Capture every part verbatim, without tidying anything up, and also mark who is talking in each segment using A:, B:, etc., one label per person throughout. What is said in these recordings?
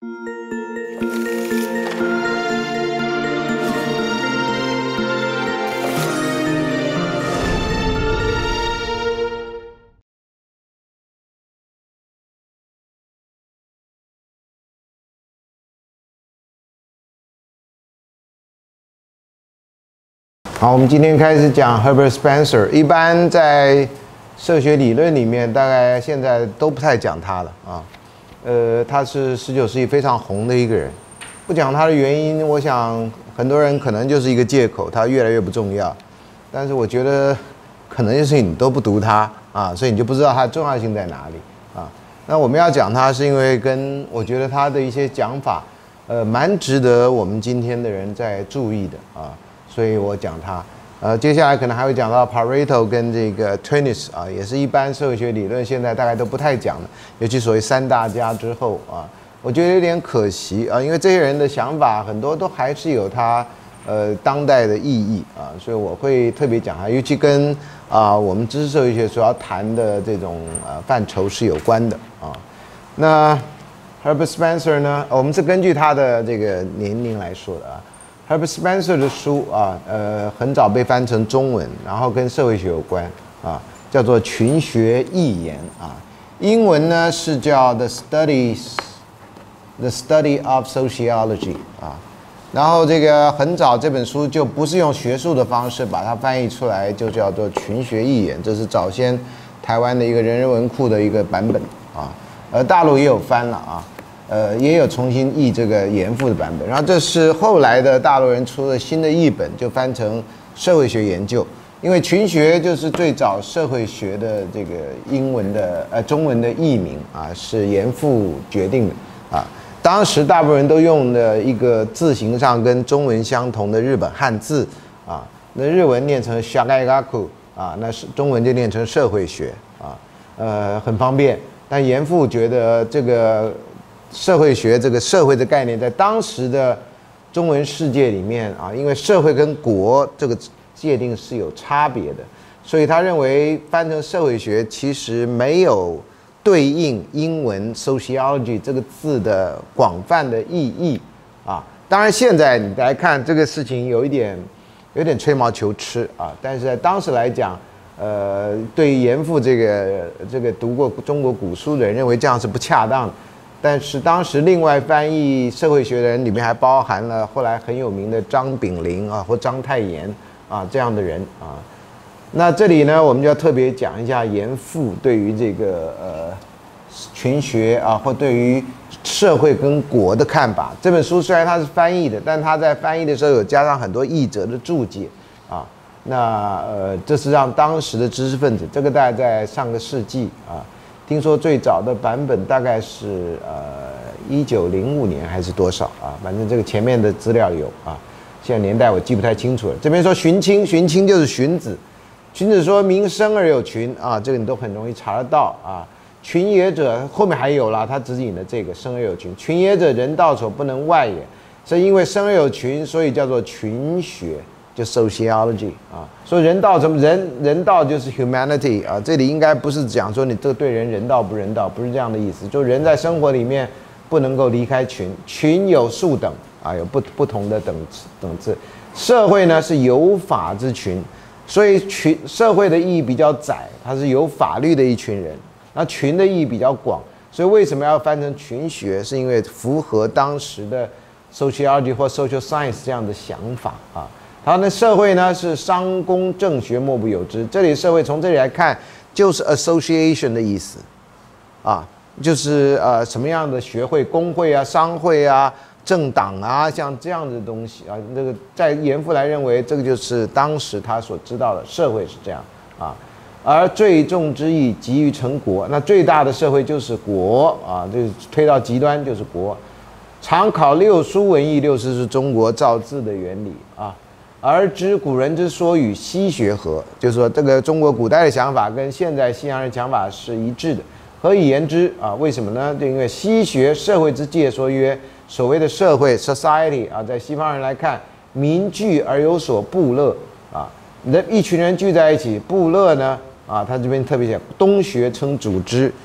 A: 好，我们今天开始讲 Herbert Spencer。一般在社会学理论里面，大概现在都不太讲他了啊。呃，他是十九世纪非常红的一个人。不讲他的原因，我想很多人可能就是一个借口，他越来越不重要。但是我觉得可能就是你都不读他啊，所以你就不知道他的重要性在哪里啊。那我们要讲他，是因为跟我觉得他的一些讲法，呃，蛮值得我们今天的人在注意的啊。所以我讲它，呃，接下来可能还会讲到 Pareto 跟这个 Tönnies 啊，也是一般社会学理论现在大概都不太讲的，尤其所谓三大家之后啊，我觉得有点可惜啊，因为这些人的想法很多都还是有他呃当代的意义啊，所以我会特别讲它，尤其跟啊我们知识社会学所要谈的这种呃范畴是有关的啊。那 Herbert Spencer 呢，我们是根据他的这个年龄来说的啊。Herbert Spencer 的书啊，呃，很早被翻成中文，然后跟社会学有关啊，叫做《群学议言》啊。英文呢是叫 The Studies, The Study of Sociology 啊。然后这个很早这本书就不是用学术的方式把它翻译出来，就叫做《群学议言》，这是早先台湾的一个人人文库的一个版本啊。呃，大陆也有翻了啊。呃，也有重新译这个严复的版本，然后这是后来的大陆人出了新的译本，就翻成社会学研究。因为群学就是最早社会学的这个英文的呃中文的译名啊，是严复决定的啊。当时大部分人都用的一个字形上跟中文相同的日本汉字啊，那日文念成 shagaigaku 啊，那是中文就念成社会学啊，呃，很方便。但严复觉得这个。社会学这个社会的概念，在当时的中文世界里面啊，因为社会跟国这个界定是有差别的，所以他认为翻成社会学其实没有对应英文 sociology 这个字的广泛的意义啊。当然，现在你来看这个事情有一点有点吹毛求疵啊，但是在当时来讲，呃，对于严复这个这个读过中国古书的人，认为这样是不恰当的。但是当时另外翻译社会学的人里面还包含了后来很有名的张炳麟啊或章太炎啊这样的人啊。那这里呢，我们就要特别讲一下严复对于这个呃群学啊或对于社会跟国的看法。这本书虽然它是翻译的，但他在翻译的时候有加上很多译者的注解啊。那呃这是让当时的知识分子，这个大概在上个世纪啊。听说最早的版本大概是呃一九零五年还是多少啊？反正这个前面的资料有啊，现在年代我记不太清楚了。这边说荀卿，荀卿就是荀子，荀子说民生而有群啊，这个你都很容易查得到啊。群也者后面还有啦，他指引的这个生而有群，群也者人道所不能外也，是因为生而有群，所以叫做群学。就 sociology 啊，说人道什么人人道就是 humanity 啊，这里应该不是讲说你这个对人人道不人道，不是这样的意思。就人在生活里面不能够离开群，群有数等啊，有不不同的等等次。社会呢是有法之群，所以群社会的意义比较窄，它是有法律的一群人。那群的意义比较广，所以为什么要翻成群学？是因为符合当时的 sociology 或 social science 这样的想法啊。好，那社会呢是商工政学莫不有之。这里社会从这里来看，就是 association 的意思，啊，就是呃什么样的学会、工会啊、商会啊、政党啊，像这样的东西啊，这个在严复来认为，这个就是当时他所知道的社会是这样啊。而最重之义急于成国，那最大的社会就是国啊，就是推到极端就是国。常考六书文艺，六书是中国造字的原理啊。而知古人之说与西学合，就是说这个中国古代的想法跟现在西洋人想法是一致的。何以言之啊？为什么呢？就因为西学社会之界说曰，所谓的社会 society 啊，在西方人来看，民聚而有所部乐啊，人一群人聚在一起，部乐呢啊，他这边特别讲东学称组织，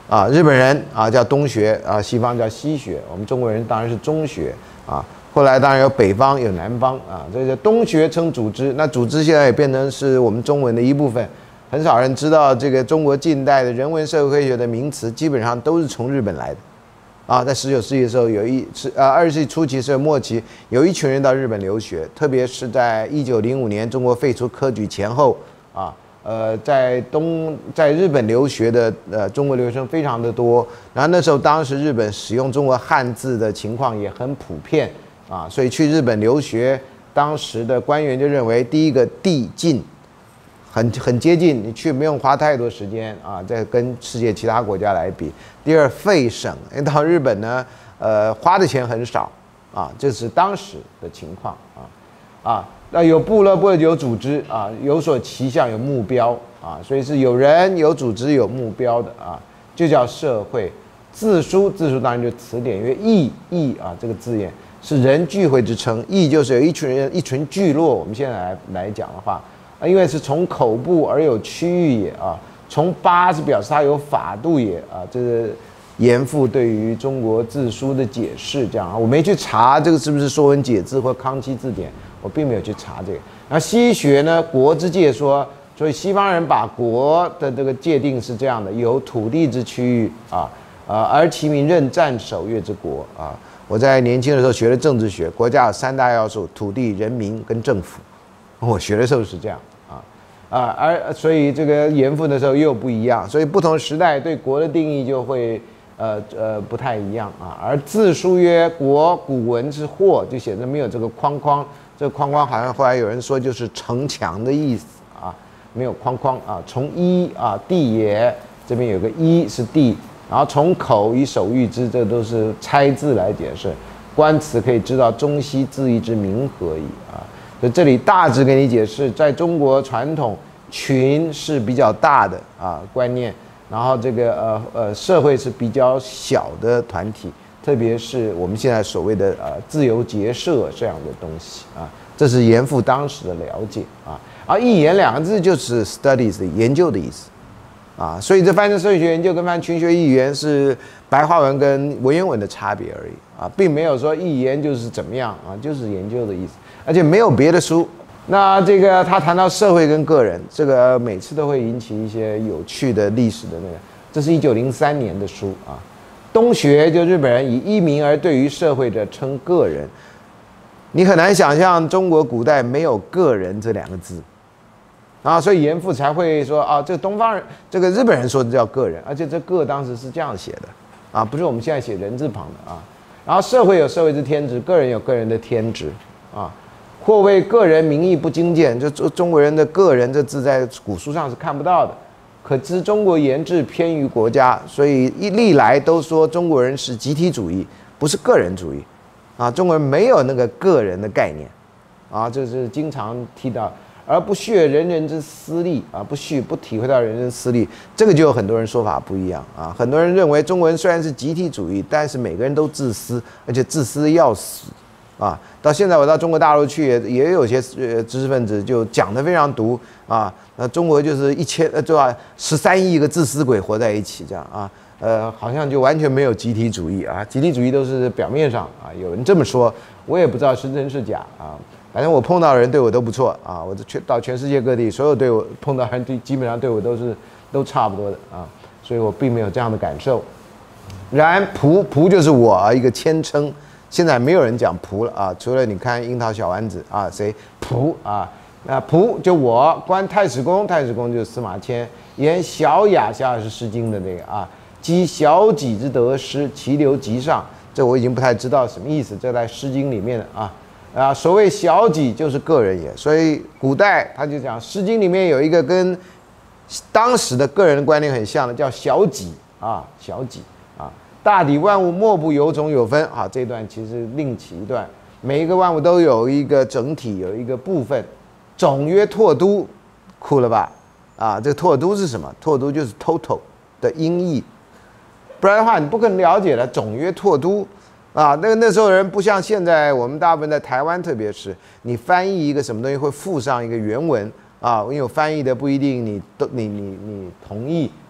A: 啊，日本人啊叫东学啊，西方叫西学，我们中国人当然是中学啊。后来当然有北方有南方啊，这个东学称组织，那组织现在也变成是我们中文的一部分。很少人知道这个中国近代的人文社会科学的名词，基本上都是从日本来的。啊，在十九世纪的时候，有一是呃二十世纪初期是末期，有一群人到日本留学，特别是在一九零五年中国废除科举前后啊，呃，在东在日本留学的呃中国留学生非常的多，然后那时候当时日本使用中国汉字的情况也很普遍啊，所以去日本留学，当时的官员就认为，第一个地近。很很接近，你去不用花太多时间啊，在跟世界其他国家来比。第二，费省，因为到日本呢，呃，花的钱很少啊，这是当时的情况啊啊。那有部落，部落有组织啊，有所期向，有目标啊，所以是有人、有组织、有目标的啊，就叫社会。字书，字书当然就词典，因为义义啊这个字眼是人聚会之称，义就是有一群人、一群聚落。我们现在来来讲的话。因为是从口部而有区域也啊，从八是表示它有法度也啊，这是严复对于中国字书的解释。这样啊，我没去查这个是不是《说文解字》或康熙字典，我并没有去查这个。然后西学呢，国之界说，所以西方人把国的这个界定是这样的：有土地之区域啊，呃，而其民任占守越之国啊。我在年轻的时候学了政治学，国家有三大要素：土地、人民跟政府。我学的时候是这样啊啊，而所以这个严复的时候又不一样，所以不同时代对国的定义就会呃呃不太一样啊。而字书曰国，古文是或，就显得没有这个框框，这个框框好像后来有人说就是城墙的意思啊，没有框框啊。从一啊地也，这边有个一是地，然后从口以手喻之，这都是拆字来解释。观词可以知道中西字义之名何矣啊。所以这里大致给你解释，在中国传统群是比较大的啊观念，然后这个呃呃社会是比较小的团体，特别是我们现在所谓的呃自由结社这样的东西啊，这是严复当时的了解啊。而一言两个字就是 studies 的研究的意思啊，所以这翻译成社会学研究跟翻译群学一言是白话文跟文言文的差别而已啊，并没有说一言就是怎么样啊，就是研究的意思。而且没有别的书。那这个他谈到社会跟个人，这个每次都会引起一些有趣的历史的那个。这是一九零三年的书啊。东学就日本人以一民而对于社会者称个人。你很难想象中国古代没有个人这两个字啊，所以严复才会说啊，这个东方人，这个日本人说的叫个人，而且这个当时是这样写的啊，不是我们现在写人字旁的啊。然后社会有社会之天职，个人有个人的天职啊。或为个人名义不精简，就中国人的个人这字在古书上是看不到的，可知中国言志偏于国家，所以一历来都说中国人是集体主义，不是个人主义，啊，中国人没有那个个人的概念，啊，这是经常提到，而不恤人人之私利，啊，不恤不体会到人人私利，这个就有很多人说法不一样啊，很多人认为中国人虽然是集体主义，但是每个人都自私，而且自私要死。啊，到现在我到中国大陆去也也有些呃知识分子就讲得非常毒啊，那中国就是一千呃对吧，十三亿个自私鬼活在一起这样啊，呃好像就完全没有集体主义啊，集体主义都是表面上啊，有人这么说，我也不知道是真是假啊，反正我碰到的人对我都不错啊，我全到全世界各地，所有对我碰到人对基本上对我都是都差不多的啊，所以我并没有这样的感受。然仆仆就是我啊一个谦称。现在没有人讲仆了啊，除了你看樱桃小丸子啊，谁仆啊？那仆就我观太史公，太史公就是司马迁。言小雅，小雅是《诗经》的那个啊，积小己之得失，其流极上。这我已经不太知道什么意思，这在《诗经》里面的啊啊，所谓小己就是个人也。所以古代他就讲，《诗经》里面有一个跟当时的个人的观念很像的，叫小己啊，小己。大抵万物莫不有种有分啊，这段其实另起一段，每一个万物都有一个整体，有一个部分。种曰拓都，酷了吧？啊，这个拓都是什么？拓都就是 total 的音译，不然的话你不可能了解了。种曰拓都啊，那个那时候人不像现在，我们大部分在台湾，特别是你翻译一个什么东西会附上一个原文啊，因为我翻译的不一定你都你你你同意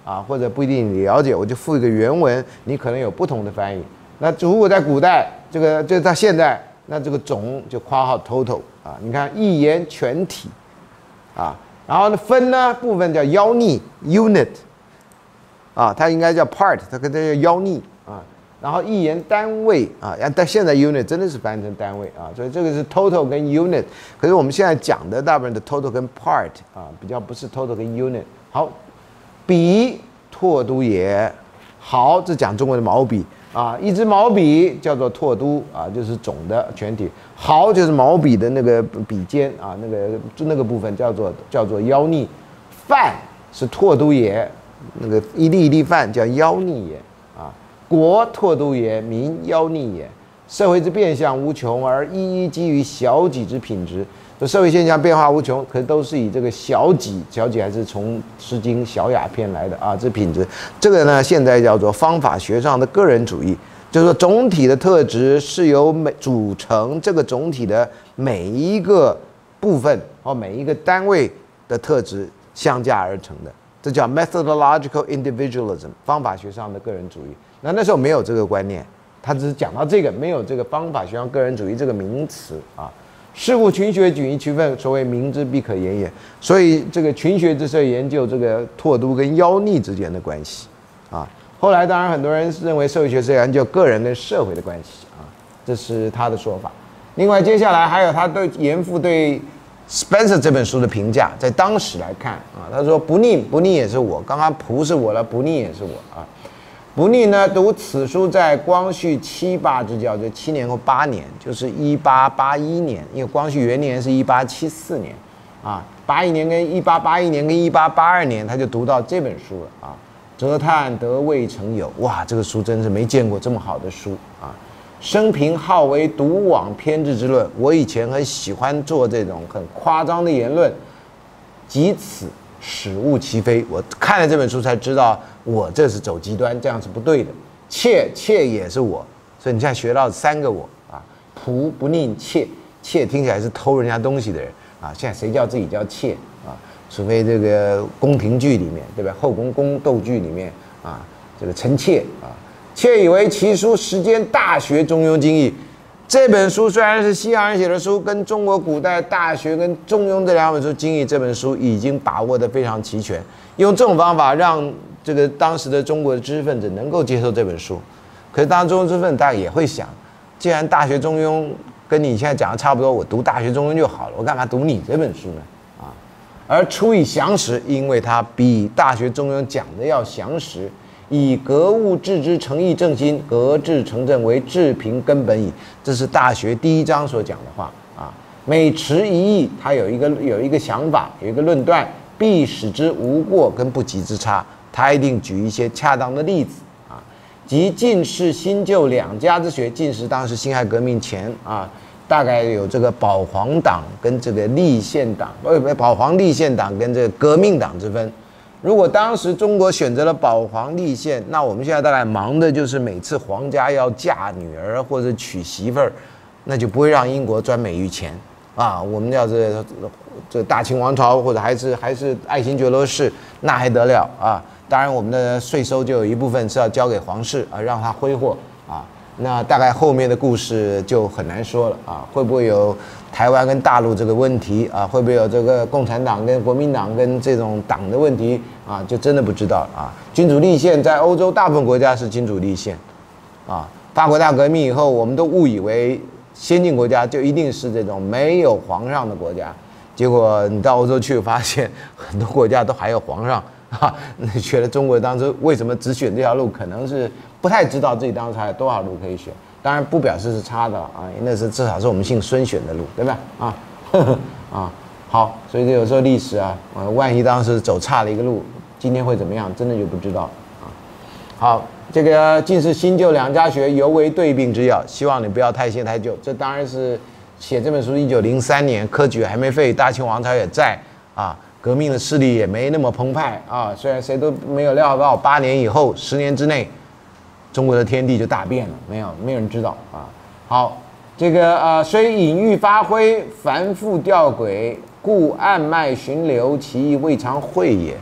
A: 啊，或者不一定你了解，我就附一个原文，你可能有不同的翻译。那如果在古代，这个就在现代，那这个总就括号 total 啊，你看一言全体啊，然后呢分呢部分叫妖逆 unit 啊，它应该叫 part， 它跟这叫妖逆啊。然后一言单位啊，但现在 unit 真的是翻成单位啊，所以这个是 total 跟 unit。可是我们现在讲的大部分的 total 跟 part 啊，比较不是 total 跟 unit。好，笔拓都也，好，这讲中国的毛笔啊，一支毛笔叫做拓都啊，就是总的全体。毫就是毛笔的那个笔尖啊，那个就那个部分叫做叫做妖逆。范是拓都也，那个一粒一粒范叫妖逆也啊。国拓都也，民妖逆也。社会之变相无穷，而一一基于小己之品质。就社会现象变化无穷，可是都是以这个小己，小己还是从《诗经·小雅》篇来的啊，这品质。这个呢，现在叫做方法学上的个人主义，就是说总体的特质是由每组成这个总体的每一个部分或每一个单位的特质相加而成的。这叫 methodological individualism， 方法学上的个人主义。那那时候没有这个观念，他只是讲到这个，没有这个方法学上个人主义这个名词啊。事物群学举一区分，所谓明之必可言也。所以这个群学之是研究这个拓都跟妖逆之间的关系啊。后来当然很多人认为社会学是研究个人跟社会的关系啊，这是他的说法。另外接下来还有他对严复对 Spencer 这本书的评价，在当时来看啊，他说不逆不逆也是我，刚刚仆是我了，不逆也是我啊。不逆呢，读此书在光绪七八之交，就七年或八年，就是一八八一年，因为光绪元年是一八七四年，啊，八一年跟一八八一年跟一八八二年，他就读到这本书了啊。折叹得未曾有，哇，这个书真是没见过这么好的书啊！生平好为独往偏执之论，我以前很喜欢做这种很夸张的言论，即此始悟其非。我看了这本书才知道，我这是走极端，这样是不对的。窃窃也是我，所以你现在学到三个我啊，仆不佞窃，窃听起来是偷人家东西的人啊，现在谁叫自己叫窃啊？除非这个宫廷剧里面，对吧？后宫宫斗剧里面啊，这个臣妾啊，窃以为其书实践大学中庸经义。这本书虽然是西洋人写的书，跟中国古代大学跟中庸这两本书经义，这本书已经把握得非常齐全。用这种方法让这个当时的中国的知识分子能够接受这本书。可是当时中国知识分子大家也会想，既然大学中庸跟你现在讲的差不多，我读大学中庸就好了，我干嘛读你这本书呢？啊，而出以详实，因为它比大学中庸讲的要详实。以格物致知，诚意正心，格致成正为治平根本矣。这是大学第一章所讲的话啊。每持一义，他有一个有一个想法，有一个论断，必使之无过跟不及之差。他一定举一些恰当的例子啊。即进士新旧两家之学，进士当时辛亥革命前啊，大概有这个保皇党跟这个立宪党，呃，保皇立宪党跟这个革命党之分。如果当时中国选择了保皇立宪，那我们现在大概忙的就是每次皇家要嫁女儿或者娶媳妇儿，那就不会让英国专美于前啊。我们要是这大清王朝或者还是还是爱新觉罗氏，那还得了啊！当然，我们的税收就有一部分是要交给皇室啊，让他挥霍啊。那大概后面的故事就很难说了啊，会不会有台湾跟大陆这个问题啊？会不会有这个共产党跟国民党跟这种党的问题啊？就真的不知道了啊。君主立宪在欧洲大部分国家是君主立宪，啊，法国大革命以后，我们都误以为先进国家就一定是这种没有皇上的国家，结果你到欧洲去发现很多国家都还有皇上。啊，那觉得中国当初为什么只选这条路，可能是不太知道自己当时还有多少路可以选。当然不表示是差的啊，那是至少是我们姓孙选的路，对吧？啊，呵呵啊，好，所以有时候历史啊，呃，万一当时走差了一个路，今天会怎么样，真的就不知道啊。好，这个进士新旧两家学，尤为对病之要，希望你不要太新太旧。这当然是写这本书一九零三年，科举还没废，大清王朝也在啊。革命的势力也没那么澎湃啊，虽然谁都没有料到八年以后、十年之内，中国的天地就大变了，没有没有人知道啊。好，这个呃，虽隐喻发挥，繁复吊诡，故暗脉寻流，其意未尝会也。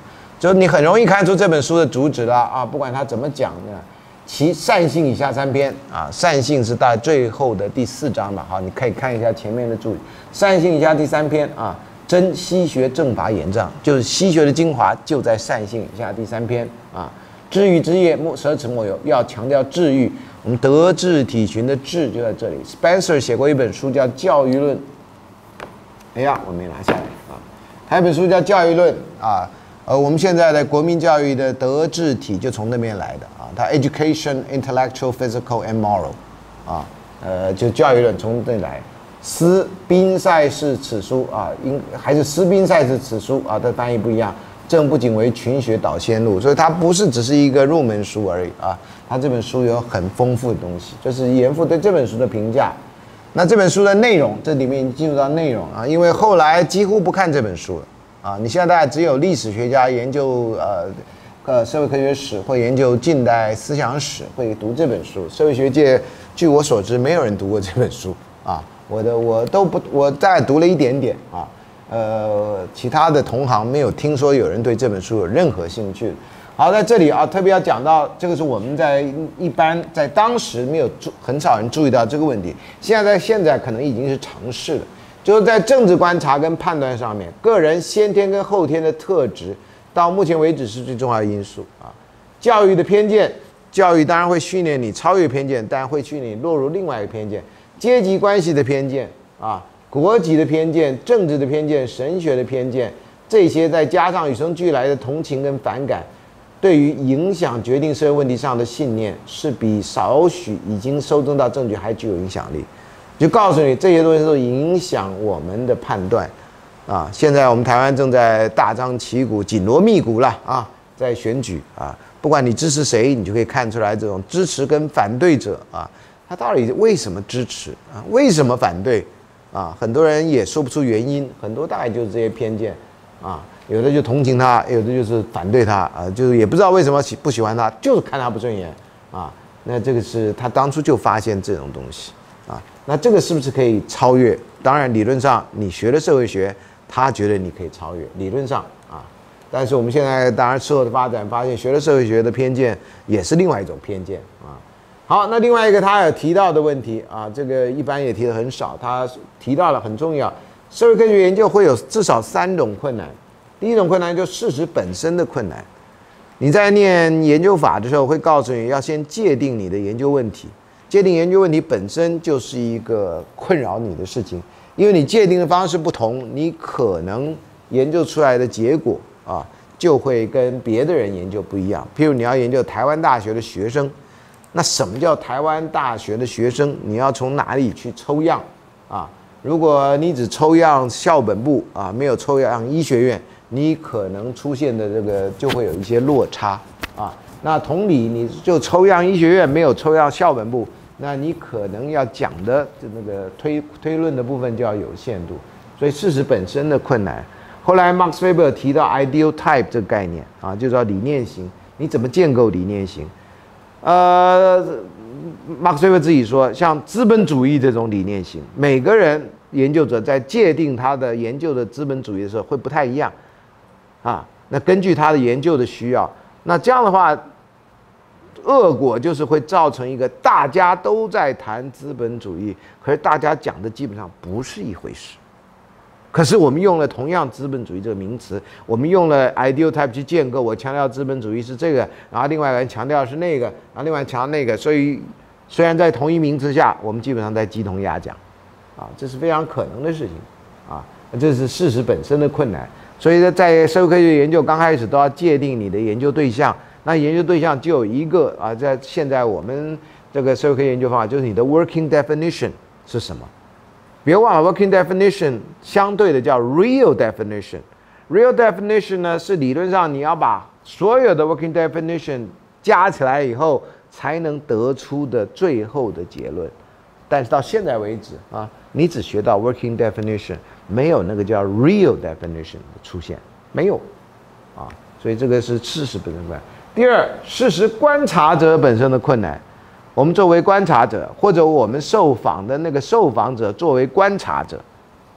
A: 就是你很容易看出这本书的主旨了啊，不管他怎么讲呢。其善性以下三篇啊，善性是在最后的第四章吧？好，你可以看一下前面的注解。善性以下第三篇啊，真西学正法眼藏，就是西学的精华就在善性以下第三篇啊。治愈之业莫奢侈莫有，要强调治愈。我们德智体群的智就在这里。Spencer 写过一本书叫《教育论》，哎呀，我没拿下来啊。他有本书叫《教育论》啊。呃，我们现在的国民教育的德智体就从那边来的啊，它 education, intellectual, physical and moral， 啊，呃，就教育论从这里来。斯宾塞是此书啊，应还是斯宾塞是此书啊，它翻译不一样。正不仅为群学导先路，所以它不是只是一个入门书而已啊，它这本书有很丰富的东西，这是严复对这本书的评价。那这本书的内容，这里面已经进入到内容啊，因为后来几乎不看这本书了。啊，你现在大概只有历史学家研究呃呃社会科学史或研究近代思想史会读这本书。社会学界据我所知没有人读过这本书啊，我的我都不我大概读了一点点啊，呃，其他的同行没有听说有人对这本书有任何兴趣。好，在这里啊，特别要讲到这个是我们在一般在当时没有注很少人注意到这个问题，现在在现在可能已经是常识了。就是在政治观察跟判断上面，个人先天跟后天的特质，到目前为止是最重要的因素啊。教育的偏见，教育当然会训练你超越偏见，但会训练你落入另外一个偏见。阶级关系的偏见啊，国籍的偏见，政治的偏见，神学的偏见，这些再加上与生俱来的同情跟反感，对于影响决定社会问题上的信念，是比少许已经收证到证据还具有影响力。就告诉你这些东西都影响我们的判断，啊，现在我们台湾正在大张旗鼓、紧锣密鼓了啊，在选举啊，不管你支持谁，你就可以看出来这种支持跟反对者啊，他到底为什么支持啊，为什么反对啊？很多人也说不出原因，很多大概就是这些偏见啊，有的就同情他，有的就是反对他啊，就是也不知道为什么喜不喜欢他，就是看他不顺眼啊。那这个是他当初就发现这种东西。啊，那这个是不是可以超越？当然，理论上你学了社会学，他觉得你可以超越，理论上啊。但是我们现在当然社会的发展发现，学了社会学的偏见也是另外一种偏见啊。好，那另外一个他有提到的问题啊，这个一般也提得很少，他提到了很重要，社会科学研究会有至少三种困难。第一种困难就是事实本身的困难。你在念研究法的时候，会告诉你要先界定你的研究问题。界定研究问题本身就是一个困扰你的事情，因为你界定的方式不同，你可能研究出来的结果啊，就会跟别的人研究不一样。譬如你要研究台湾大学的学生，那什么叫台湾大学的学生？你要从哪里去抽样啊？如果你只抽样校本部啊，没有抽样医学院，你可能出现的这个就会有一些落差啊。那同理，你就抽样医学院，没有抽样校本部。那你可能要讲的那个推推论的部分就要有限度，所以事实本身的困难。后来 Max Weber 提到 ideal type 这个概念啊，就叫理念型，你怎么建构理念型？呃 ，Max Weber 自己说，像资本主义这种理念型，每个人研究者在界定他的研究的资本主义的时候会不太一样啊。那根据他的研究的需要，那这样的话。恶果就是会造成一个大家都在谈资本主义，可是大家讲的基本上不是一回事。可是我们用了同样资本主义这个名词，我们用了 ideal type 去建构，我强调资本主义是这个，然后另外一个人强调是那个，然后另外强调那个，所以虽然在同一名词下，我们基本上在鸡同鸭讲，啊，这是非常可能的事情，啊，这是事实本身的困难。所以在社会科学研究刚开始都要界定你的研究对象。那研究对象就有一个啊，在现在我们这个社会科学研究方法，就是你的 working definition 是什么？别忘了 working definition 相对的叫 real definition。real definition 呢是理论上你要把所有的 working definition 加起来以后，才能得出的最后的结论。但是到现在为止啊，你只学到 working definition， 没有那个叫 real definition 的出现，没有啊，所以这个是事实本身的。第二，事实观察者本身的困难。我们作为观察者，或者我们受访的那个受访者作为观察者，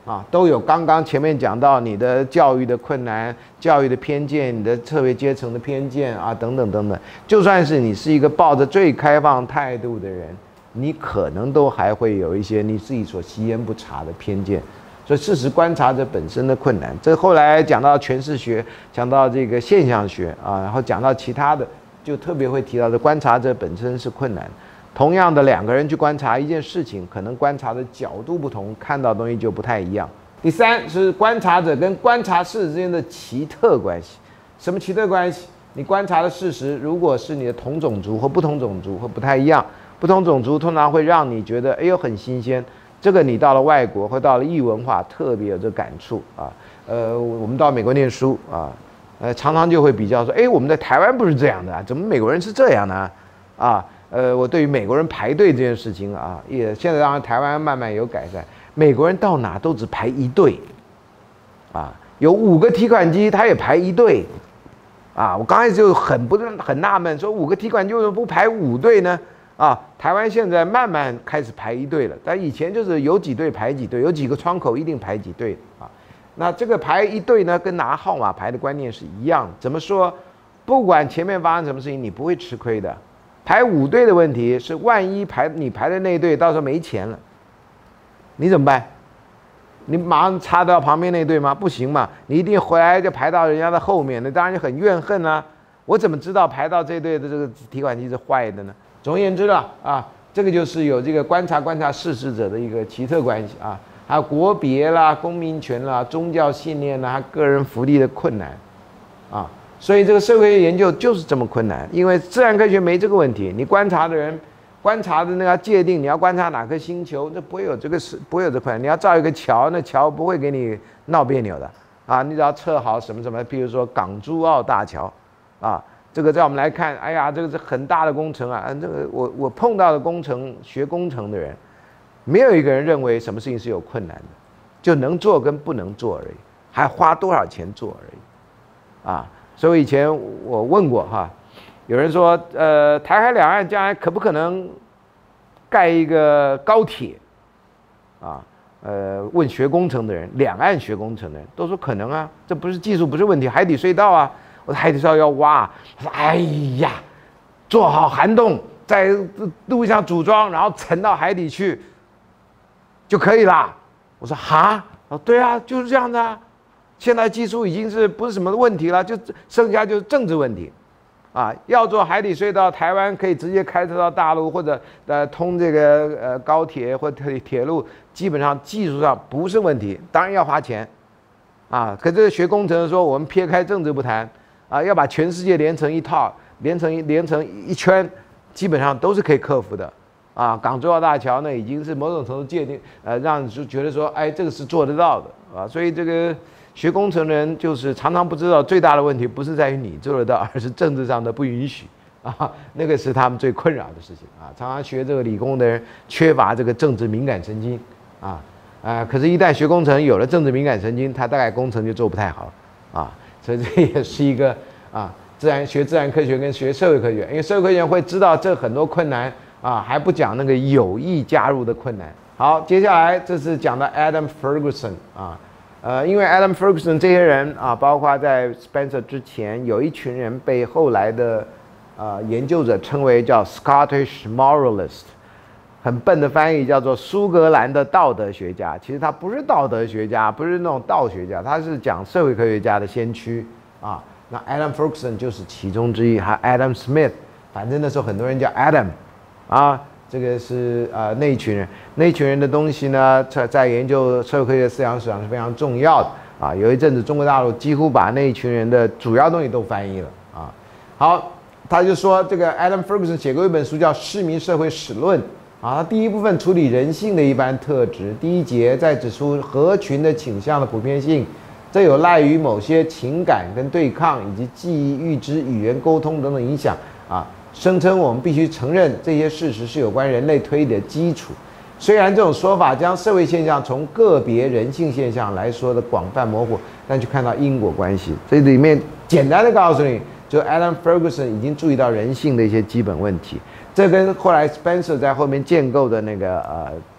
A: 啊，都有刚刚前面讲到你的教育的困难、教育的偏见、你的社会阶层的偏见啊，等等等等。就算是你是一个抱着最开放态度的人，你可能都还会有一些你自己所习焉不察的偏见。所以，事实观察者本身的困难，这后来讲到诠释学，讲到这个现象学啊，然后讲到其他的，就特别会提到的观察者本身是困难。同样的，两个人去观察一件事情，可能观察的角度不同，看到的东西就不太一样。第三是观察者跟观察事实之间的奇特关系。什么奇特关系？你观察的事实，如果是你的同种族或不同种族或不太一样，不同种族通常会让你觉得，哎呦很新鲜。这个你到了外国或到了异文化，特别有这感触啊。呃，我们到美国念书啊，呃，常常就会比较说，哎，我们在台湾不是这样的啊，怎么美国人是这样呢？啊，呃，我对于美国人排队这件事情啊，也现在当然台湾慢慢有改善，美国人到哪都只排一队，啊，有五个提款机他也排一队，啊，我刚开始就很不很纳闷，说五个提款机为什么不排五队呢？啊，台湾现在慢慢开始排一队了，但以前就是有几队排几队，有几个窗口一定排几队啊。那这个排一队呢，跟拿号码牌的观念是一样的。怎么说？不管前面发生什么事情，你不会吃亏的。排五队的问题是，万一排你排的那一队到时候没钱了，你怎么办？你马上插到旁边那队吗？不行嘛，你一定回来就排到人家的后面，那当然就很怨恨啊。我怎么知道排到这队的这个提款机是坏的呢？总而言之了啊，这个就是有这个观察观察事实者的一个奇特关系啊，还有国别啦、公民权啦、宗教信念啦、个人福利的困难啊，所以这个社会学研究就是这么困难，因为自然科学没这个问题，你观察的人观察的那个界定，你要观察哪颗星球，这不会有这个事，不会有这困难。你要造一个桥，那桥不会给你闹别扭的啊，你只要测好什么什么，比如说港珠澳大桥啊。这个在我们来看，哎呀，这个是很大的工程啊！这个我我碰到的工程学工程的人，没有一个人认为什么事情是有困难的，就能做跟不能做而已，还花多少钱做而已，啊！所以以前我问过哈，有人说，呃，台海两岸将来可不可能盖一个高铁？啊，呃，问学工程的人，两岸学工程的人都说可能啊，这不是技术不是问题，海底隧道啊。我海底隧道要挖，他说：“哎呀，做好涵洞，在路上组装，然后沉到海底去就可以啦。”我说：“哈？”哦，对啊，就是这样的啊。现在技术已经是不是什么问题了，就剩下就是政治问题，啊，要做海底隧道，台湾可以直接开车到大陆，或者呃通这个呃高铁或铁铁路，基本上技术上不是问题，当然要花钱，啊，可是学工程的说，我们撇开政治不谈。啊，要把全世界连成一套，连成一连成一圈，基本上都是可以克服的。啊，港珠澳大桥呢，已经是某种程度界定，呃，让就觉得说，哎，这个是做得到的啊。所以这个学工程的人就是常常不知道，最大的问题不是在于你做得到，而是政治上的不允许啊，那个是他们最困扰的事情啊。常常学这个理工的人缺乏这个政治敏感神经啊，啊，可是，一旦学工程有了政治敏感神经，他大概工程就做不太好啊。所以这也是一个啊，自然学自然科学跟学社会科学，因为社会科学会知道这很多困难啊，还不讲那个有意加入的困难。好，接下来这是讲到 Adam Ferguson 啊，呃，因为 Adam Ferguson 这些人啊，包括在 Spencer 之前，有一群人被后来的啊研究者称为叫 Scottish Moralist。很笨的翻译叫做苏格兰的道德学家，其实他不是道德学家，不是那种道学家，他是讲社会科学家的先驱啊。那 Adam Ferguson 就是其中之一，还 Adam Smith， 反正那时候很多人叫 Adam， 啊，这个是呃那一群人，那一群人的东西呢，在在研究社会科学思想史上是非常重要的啊。有一阵子中国大陆几乎把那一群人的主要东西都翻译了啊。好，他就说这个 Adam Ferguson 写过一本书叫《市民社会史论》。啊，他第一部分处理人性的一般特质，第一节在指出合群的倾向的普遍性，这有赖于某些情感跟对抗以及记忆、预知、语言沟通等等影响啊。声称我们必须承认这些事实是有关人类推理的基础。虽然这种说法将社会现象从个别人性现象来说的广泛模糊，但却看到因果关系。这里面简单的告诉你，就 Adam Ferguson 已经注意到人性的一些基本问题。这跟后来 Spencer 在后面建构的那个呃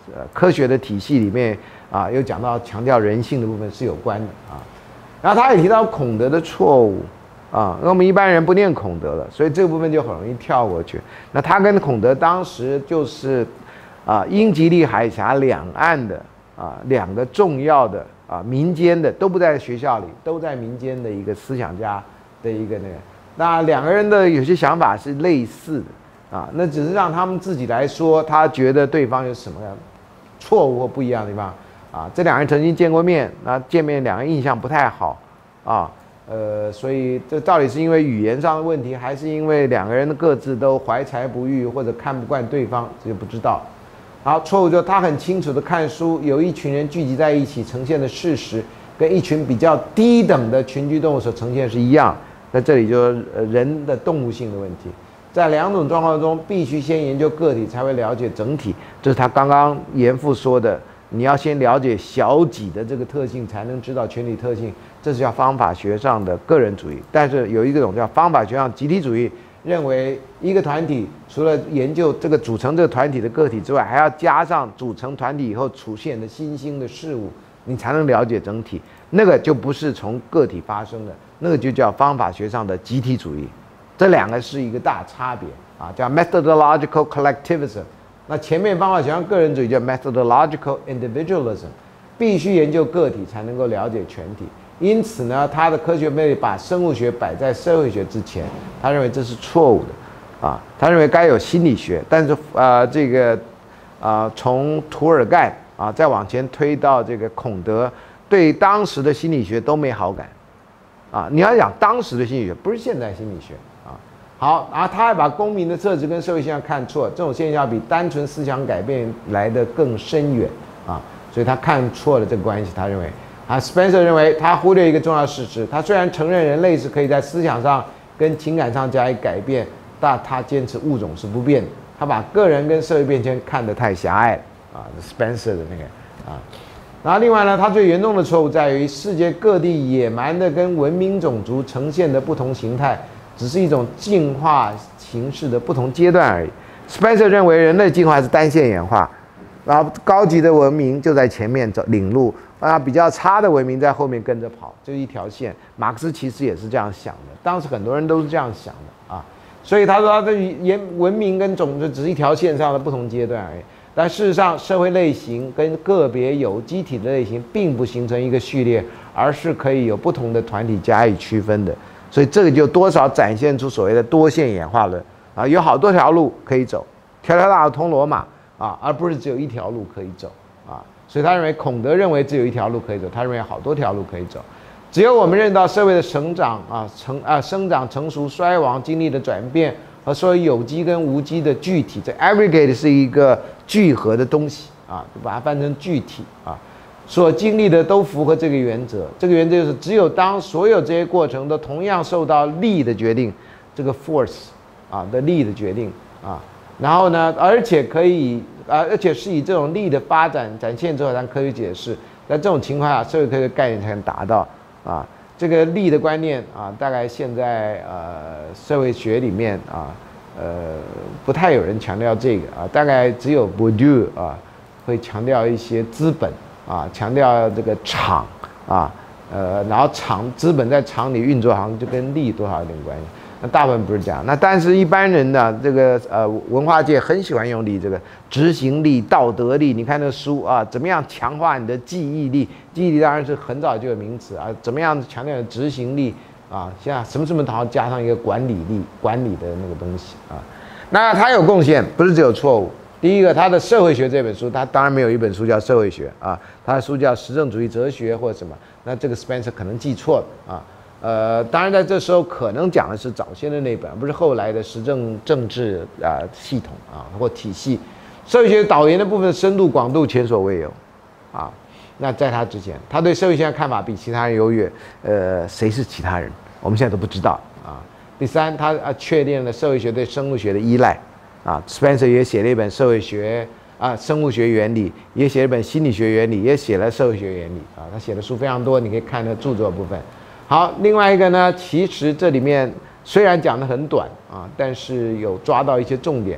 A: 呃科学的体系里面啊，又讲到强调人性的部分是有关的啊。然后他也提到孔德的错误啊，那我们一般人不念孔德了，所以这个部分就很容易跳过去。那他跟孔德当时就是啊英吉利海峡两岸的啊两个重要的啊民间的都不在学校里，都在民间的一个思想家的一个那个，那两个人的有些想法是类似的啊，那只是让他们自己来说，他觉得对方有什么错误或不一样的地方。啊，这两人曾经见过面，那见面两人印象不太好，啊，呃，所以这到底是因为语言上的问题，还是因为两个人的各自都怀才不遇，或者看不惯对方，这就不知道。好，错误就是他很清楚的看书，有一群人聚集在一起呈现的事实，跟一群比较低等的群居动物所呈现是一样。那这里就是人的动物性的问题，在两种状况中，必须先研究个体，才会了解整体。这是他刚刚严复说的。你要先了解小己的这个特性，才能知道全体特性，这是叫方法学上的个人主义。但是有一种叫方法学上集体主义，认为一个团体除了研究这个组成这个团体的个体之外，还要加上组成团体以后出现的新兴的事物，你才能了解整体。那个就不是从个体发生的，那个就叫方法学上的集体主义。这两个是一个大差别啊，叫 methodological collectivism。那前面方法学上个人主义叫 methodological individualism， 必须研究个体才能够了解全体。因此呢，他的科学魅力把生物学摆在社会学之前，他认为这是错误的啊。他认为该有心理学，但是呃这个啊从涂尔干啊再往前推到这个孔德，对当时的心理学都没好感啊。你要讲当时的心理学，不是现代心理学。好，然后他还把公民的特质跟社会现象看错，这种现象比单纯思想改变来得更深远啊，所以他看错了这个关系。他认为，啊 ，Spencer 认为他忽略一个重要事实，他虽然承认人类是可以在思想上跟情感上加以改变，但他坚持物种是不变的。他把个人跟社会变迁看得太狭隘了啊 ，Spencer 的那个啊。然后另外呢，他最严重的错误在于世界各地野蛮的跟文明种族呈现的不同形态。只是一种进化形式的不同阶段而已。Spencer 认为人类进化是单线演化，然后高级的文明就在前面走领路，啊，比较差的文明在后面跟着跑，就一条线。马克思其实也是这样想的，当时很多人都是这样想的啊。所以他说他的言文明跟种族只是一条线上的不同阶段而已。但事实上，社会类型跟个别有机体的类型并不形成一个序列，而是可以有不同的团体加以区分的。所以这个就多少展现出所谓的多线演化论啊，有好多条路可以走，条条大路通罗马啊，而不是只有一条路可以走啊。所以他认为孔德认为只有一条路可以走，他认为好多条路可以走。只有我们认到社会的成长啊、成啊生长、成熟、衰亡经历的转变和所有有机跟无机的具体，这 aggregate 是一个聚合的东西啊，就把它翻成具体啊。所经历的都符合这个原则，这个原则就是只有当所有这些过程都同样受到力的决定，这个 force 啊的力的决定啊，然后呢，而且可以啊，而且是以这种力的发展展现之后，让科学解释，在这种情况下，社会科学概念才能达到啊，这个力的观念啊，大概现在呃社会学里面啊，呃不太有人强调这个啊，大概只有 Bourdieu 啊会强调一些资本。啊，强调这个厂啊，呃，然后厂资本在厂里运作，好像就跟利多少有点关系。那大部分不是这样。那但是一般人呢，这个呃文化界很喜欢用力，这个执行力、道德力。你看那书啊，怎么样强化你的记忆力？记忆力当然是很早就有名词啊，怎么样强调执行力啊？现在什么什么，然后加上一个管理力、管理的那个东西啊。那他有贡献，不是只有错误。第一个，他的《社会学》这本书，他当然没有一本书叫《社会学》啊，他的书叫《实证主义哲学》或者什么。那这个 Spencer 可能记错了啊。呃，当然在这时候可能讲的是早先的那本，不是后来的实证政治啊系统啊或体系。社会学导研的部分深度广度前所未有啊。那在他之前，他对社会学的看法比其他人优越。呃，谁是其他人？我们现在都不知道啊。第三，他啊确定了社会学对生物学的依赖。啊 ，Spencer 也写了一本社会学啊，生物学原理，也写了一本心理学原理，也写了社会学原理啊。他写的书非常多，你可以看那著作部分。好，另外一个呢，其实这里面虽然讲得很短啊，但是有抓到一些重点，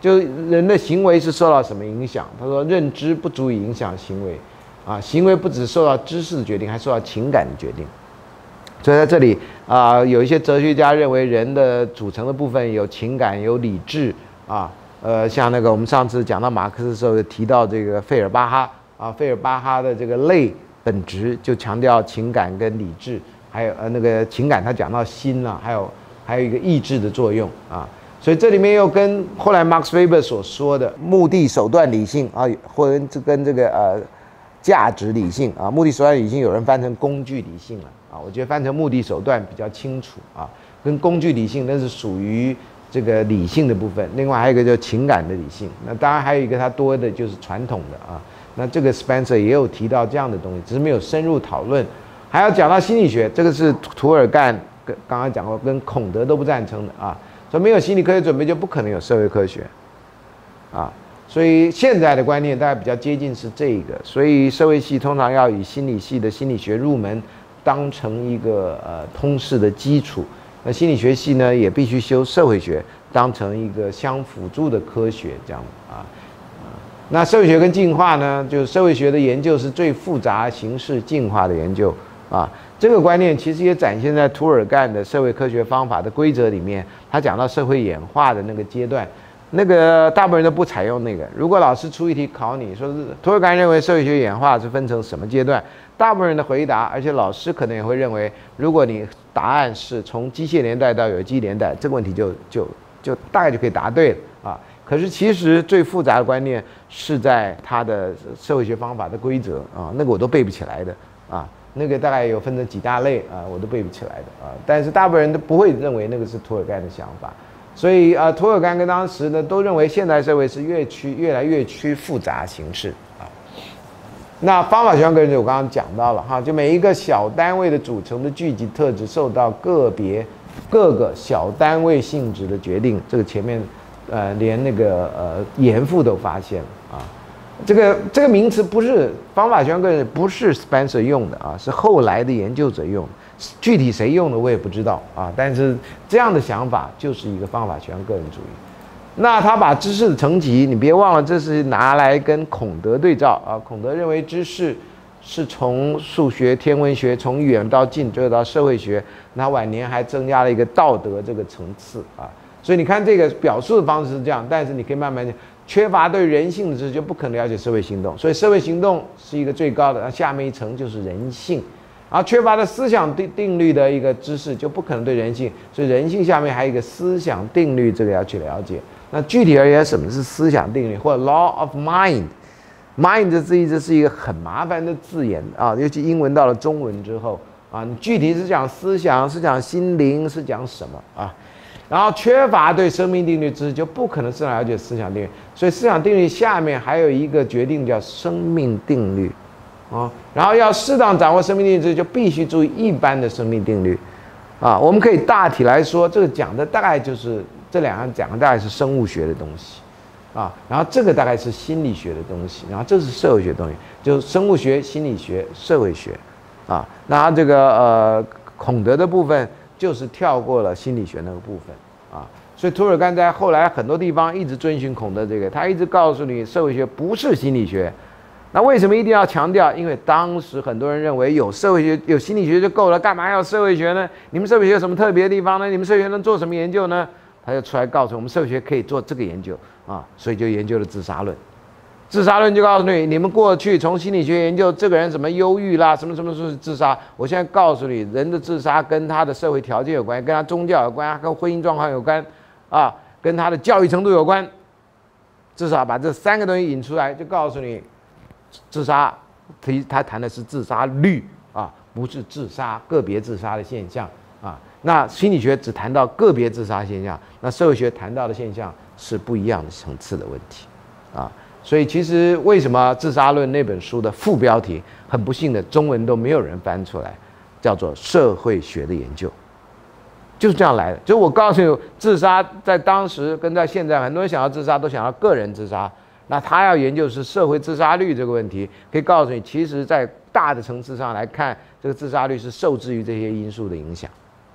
A: 就人的行为是受到什么影响？他说，认知不足以影响行为，啊，行为不只受到知识的决定，还受到情感的决定。所以在这里啊、呃，有一些哲学家认为人的组成的部分有情感、有理智啊。呃，像那个我们上次讲到马克思的时候，提到这个费尔巴哈啊，费尔巴哈的这个类本质就强调情感跟理智，还有呃那个情感他讲到心了、啊，还有还有一个意志的作用啊。所以这里面又跟后来 Max Weber 所说的目的手段理性啊，或者跟这个呃价值理性啊，目的手段理性有人翻成工具理性了啊，我觉得翻成目的手段比较清楚啊，跟工具理性那是属于这个理性的部分，另外还有一个就是情感的理性，那当然还有一个它多的就是传统的啊，那这个 Spencer 也有提到这样的东西，只是没有深入讨论，还要讲到心理学，这个是涂尔干跟刚刚讲过，跟孔德都不赞成的啊。所以没有心理科学准备，就不可能有社会科学，啊，所以现在的观念大概比较接近是这个，所以社会系通常要以心理系的心理学入门，当成一个呃通识的基础。那心理学系呢，也必须修社会学，当成一个相辅助的科学，这样啊。那社会学跟进化呢，就是社会学的研究是最复杂形式进化的研究啊。这个观念其实也展现在涂尔干的社会科学方法的规则里面。他讲到社会演化的那个阶段，那个大部分人都不采用那个。如果老师出一题考你说是涂尔干认为社会学演化是分成什么阶段，大部分人的回答，而且老师可能也会认为，如果你答案是从机械年代到有机年代，这个问题就就就大概就可以答对了啊。可是其实最复杂的观念是在他的社会学方法的规则啊，那个我都背不起来的啊。那个大概有分成几大类啊，我都背不起来的啊。但是大部分人都不会认为那个是涂尔干的想法，所以啊，涂尔干跟当时呢都认为现代社会是越趋越来越趋复杂形式啊。那方法学上个人我刚刚讲到了哈，就每一个小单位的组成的具体特质受到个别各个小单位性质的决定，这个前面呃连那个呃严复都发现了啊。这个这个名词不是方法学上个人，不是 Spencer 用的啊，是后来的研究者用的，具体谁用的我也不知道啊。但是这样的想法就是一个方法学上个人主义。那他把知识的层级，你别忘了，这是拿来跟孔德对照啊。孔德认为知识是从数学、天文学从远到近，最后到社会学，那晚年还增加了一个道德这个层次啊。所以你看这个表述的方式是这样，但是你可以慢慢缺乏对人性的知识，就不可能了解社会行动。所以社会行动是一个最高的，那下面一层就是人性。然后缺乏的思想定定律的一个知识，就不可能对人性。所以人性下面还有一个思想定律，这个要去了解。那具体而言，什么是思想定律或者 law of mind？mind 这字义这是一个很麻烦的字眼啊，尤其英文到了中文之后啊，你具体是讲思想，是讲心灵，是讲什么啊？然后缺乏对生命定律知识，就不可能是了解思想定律。所以思想定律下面还有一个决定叫生命定律，啊，然后要适当掌握生命定律知识，就必须注意一般的生命定律，啊，我们可以大体来说，这个讲的大概就是这两样讲的大概是生物学的东西，啊，然后这个大概是心理学的东西，然后这是社会学的东西，就是生物学、心理学、社会学，啊，那这个呃孔德的部分。就是跳过了心理学那个部分啊，所以涂尔干在后来很多地方一直遵循孔德这个，他一直告诉你社会学不是心理学。那为什么一定要强调？因为当时很多人认为有社会学、有心理学就够了，干嘛要社会学呢？你们社会学有什么特别的地方呢？你们社会学能做什么研究呢？他就出来告诉我们，社会学可以做这个研究啊，所以就研究了自杀论。自杀论就告诉你，你们过去从心理学研究这个人什么忧郁啦，什么什么是自杀。我现在告诉你，人的自杀跟他的社会条件有关，跟他宗教有关，跟婚姻状况有关，啊，跟他的教育程度有关。至少把这三个东西引出来，就告诉你，自杀，他谈的是自杀率啊，不是自杀个别自杀的现象啊。那心理学只谈到个别自杀现象，那社会学谈到的现象是不一样的层次的问题，啊。所以其实为什么《自杀论》那本书的副标题很不幸的中文都没有人翻出来，叫做社会学的研究，就是这样来的。就我告诉你，自杀在当时跟在现在，很多人想要自杀都想要个人自杀，那他要研究是社会自杀率这个问题，可以告诉你，其实在大的层次上来看，这个自杀率是受制于这些因素的影响。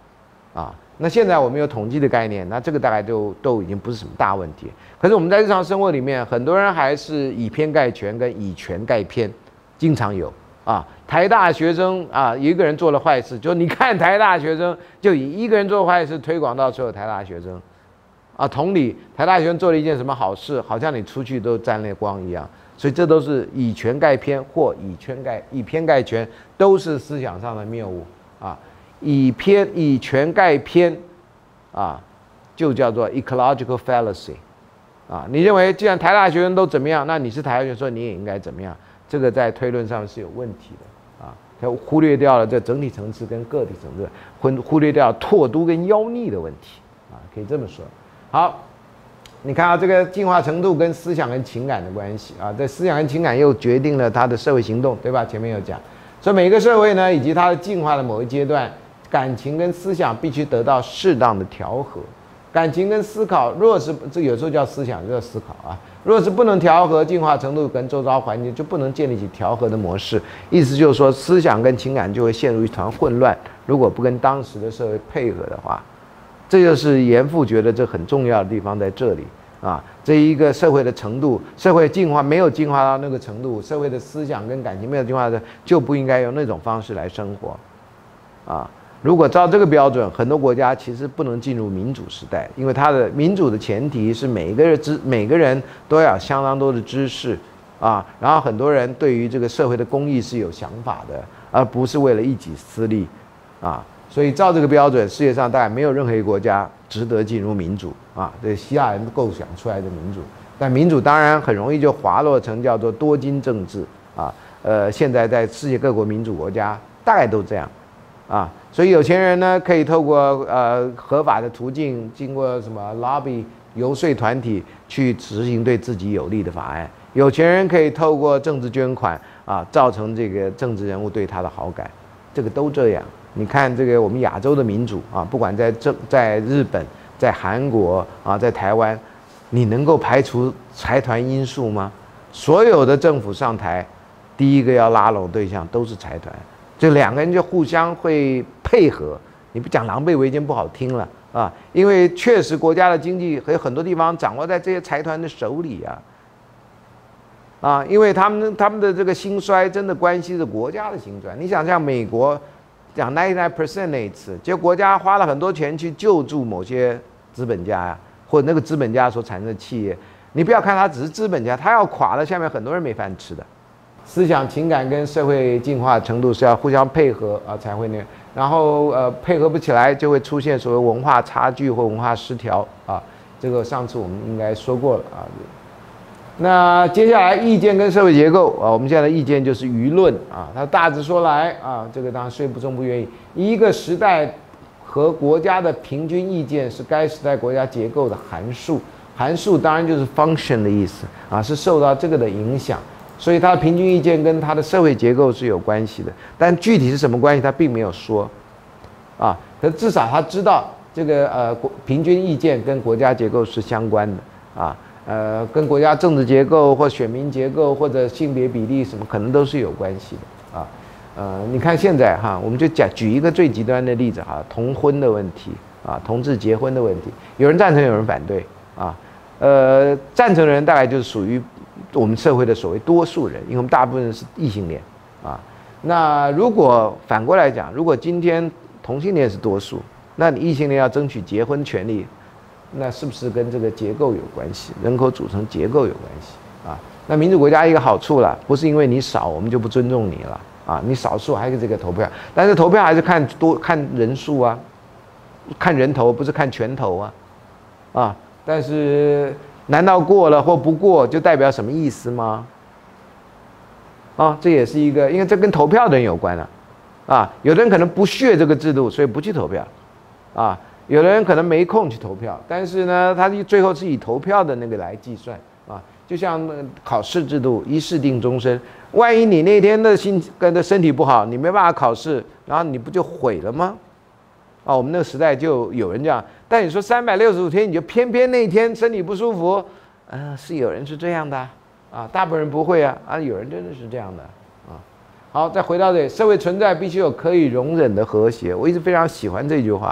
A: 啊。那现在我们有统计的概念，那这个大概就都已经不是什么大问题。可是我们在日常生活里面，很多人还是以偏概全跟以权概偏，经常有啊。台大学生啊，一个人做了坏事，就你看台大学生就以一个人做坏事推广到所有台大学生，啊，同理，台大学生做了一件什么好事，好像你出去都沾了光一样。所以这都是以权概偏或以权概以偏概全，都是思想上的谬误啊。以偏以权概偏，啊，就叫做 ecological fallacy， 啊，你认为既然台大学生都怎么样，那你是台大学生，你也应该怎么样？这个在推论上是有问题的啊，它忽略掉了这整体层次跟个体层次，忽忽略掉唾毒跟妖孽的问题啊，可以这么说。好，你看到这个进化程度跟思想跟情感的关系啊，这思想跟情感又决定了它的社会行动，对吧？前面有讲，所以每个社会呢，以及它的进化的某一阶段。感情跟思想必须得到适当的调和，感情跟思考若是这有时候叫思想，就叫思考啊。若是不能调和，进化程度跟周遭环境就不能建立起调和的模式。意思就是说，思想跟情感就会陷入一团混乱。如果不跟当时的社会配合的话，这就是严复觉得这很重要的地方在这里啊。这一个社会的程度，社会进化没有进化到那个程度，社会的思想跟感情没有进化的，就不应该用那种方式来生活啊。如果照这个标准，很多国家其实不能进入民主时代，因为它的民主的前提是每一个人知每个人都要有相当多的知识啊，然后很多人对于这个社会的公益是有想法的，而不是为了一己私利啊。所以照这个标准，世界上大概没有任何一个国家值得进入民主啊。这希腊人构想出来的民主，但民主当然很容易就滑落成叫做多金政治啊。呃，现在在世界各国民主国家大概都这样啊。所以有钱人呢，可以透过呃合法的途径，经过什么 lobby 游说团体去执行对自己有利的法案。有钱人可以透过政治捐款啊，造成这个政治人物对他的好感，这个都这样。你看这个我们亚洲的民主啊，不管在政在日本、在韩国啊、在台湾，你能够排除财团因素吗？所有的政府上台，第一个要拉拢对象都是财团。这两个人就互相会配合，你不讲狼狈为奸不好听了啊，因为确实国家的经济和很多地方掌握在这些财团的手里啊，啊，因为他们他们的这个兴衰真的关系着国家的兴衰。你想像美国讲 ninety-nine percent 那一次，结果国家花了很多钱去救助某些资本家呀，或者那个资本家所产生的企业，你不要看他只是资本家，他要垮了，下面很多人没饭吃的。思想、情感跟社会进化程度是要互相配合啊，才会那个。然后呃，配合不起来，就会出现所谓文化差距或文化失调啊。这个上次我们应该说过了啊。那接下来意见跟社会结构啊，我们现在的意见就是舆论啊。它大致说来啊，这个当然虽不中不愿意，一个时代和国家的平均意见是该时代国家结构的函数。函数当然就是 function 的意思啊，是受到这个的影响。所以它的平均意见跟它的社会结构是有关系的，但具体是什么关系，它并没有说，啊，可至少他知道这个呃平均意见跟国家结构是相关的啊，呃，跟国家政治结构或选民结构或者性别比例什么可能都是有关系的啊，呃，你看现在哈，我们就讲举一个最极端的例子哈，同婚的问题啊，同志结婚的问题，有人赞成，有人反对啊，呃，赞成的人大概就是属于我们社会的所谓多数人，因为我们大部分人是异性恋啊。那如果反过来讲，如果今天同性恋是多数，那你异性恋要争取结婚权利，那是不是跟这个结构有关系？人口组成结构有关系啊？那民主国家一个好处了，不是因为你少我们就不尊重你了啊，你少数还是这个投票，但是投票还是看多看人数啊，看人头不是看拳头啊，啊，但是。难道过了或不过就代表什么意思吗？啊，这也是一个，因为这跟投票的人有关了，啊，有的人可能不屑这个制度，所以不去投票，啊，有的人可能没空去投票，但是呢，他最后是以投票的那个来计算，啊，就像考试制度，一试定终身，万一你那天的心跟的身体不好，你没办法考试，然后你不就毁了吗？啊，我们那个时代就有人这样，但你说三百六十五天，你就偏偏那一天身体不舒服，呃，是有人是这样的啊，大部分人不会啊，啊，有人真的是这样的啊。好，再回到这里，社会存在必须有可以容忍的和谐，我一直非常喜欢这句话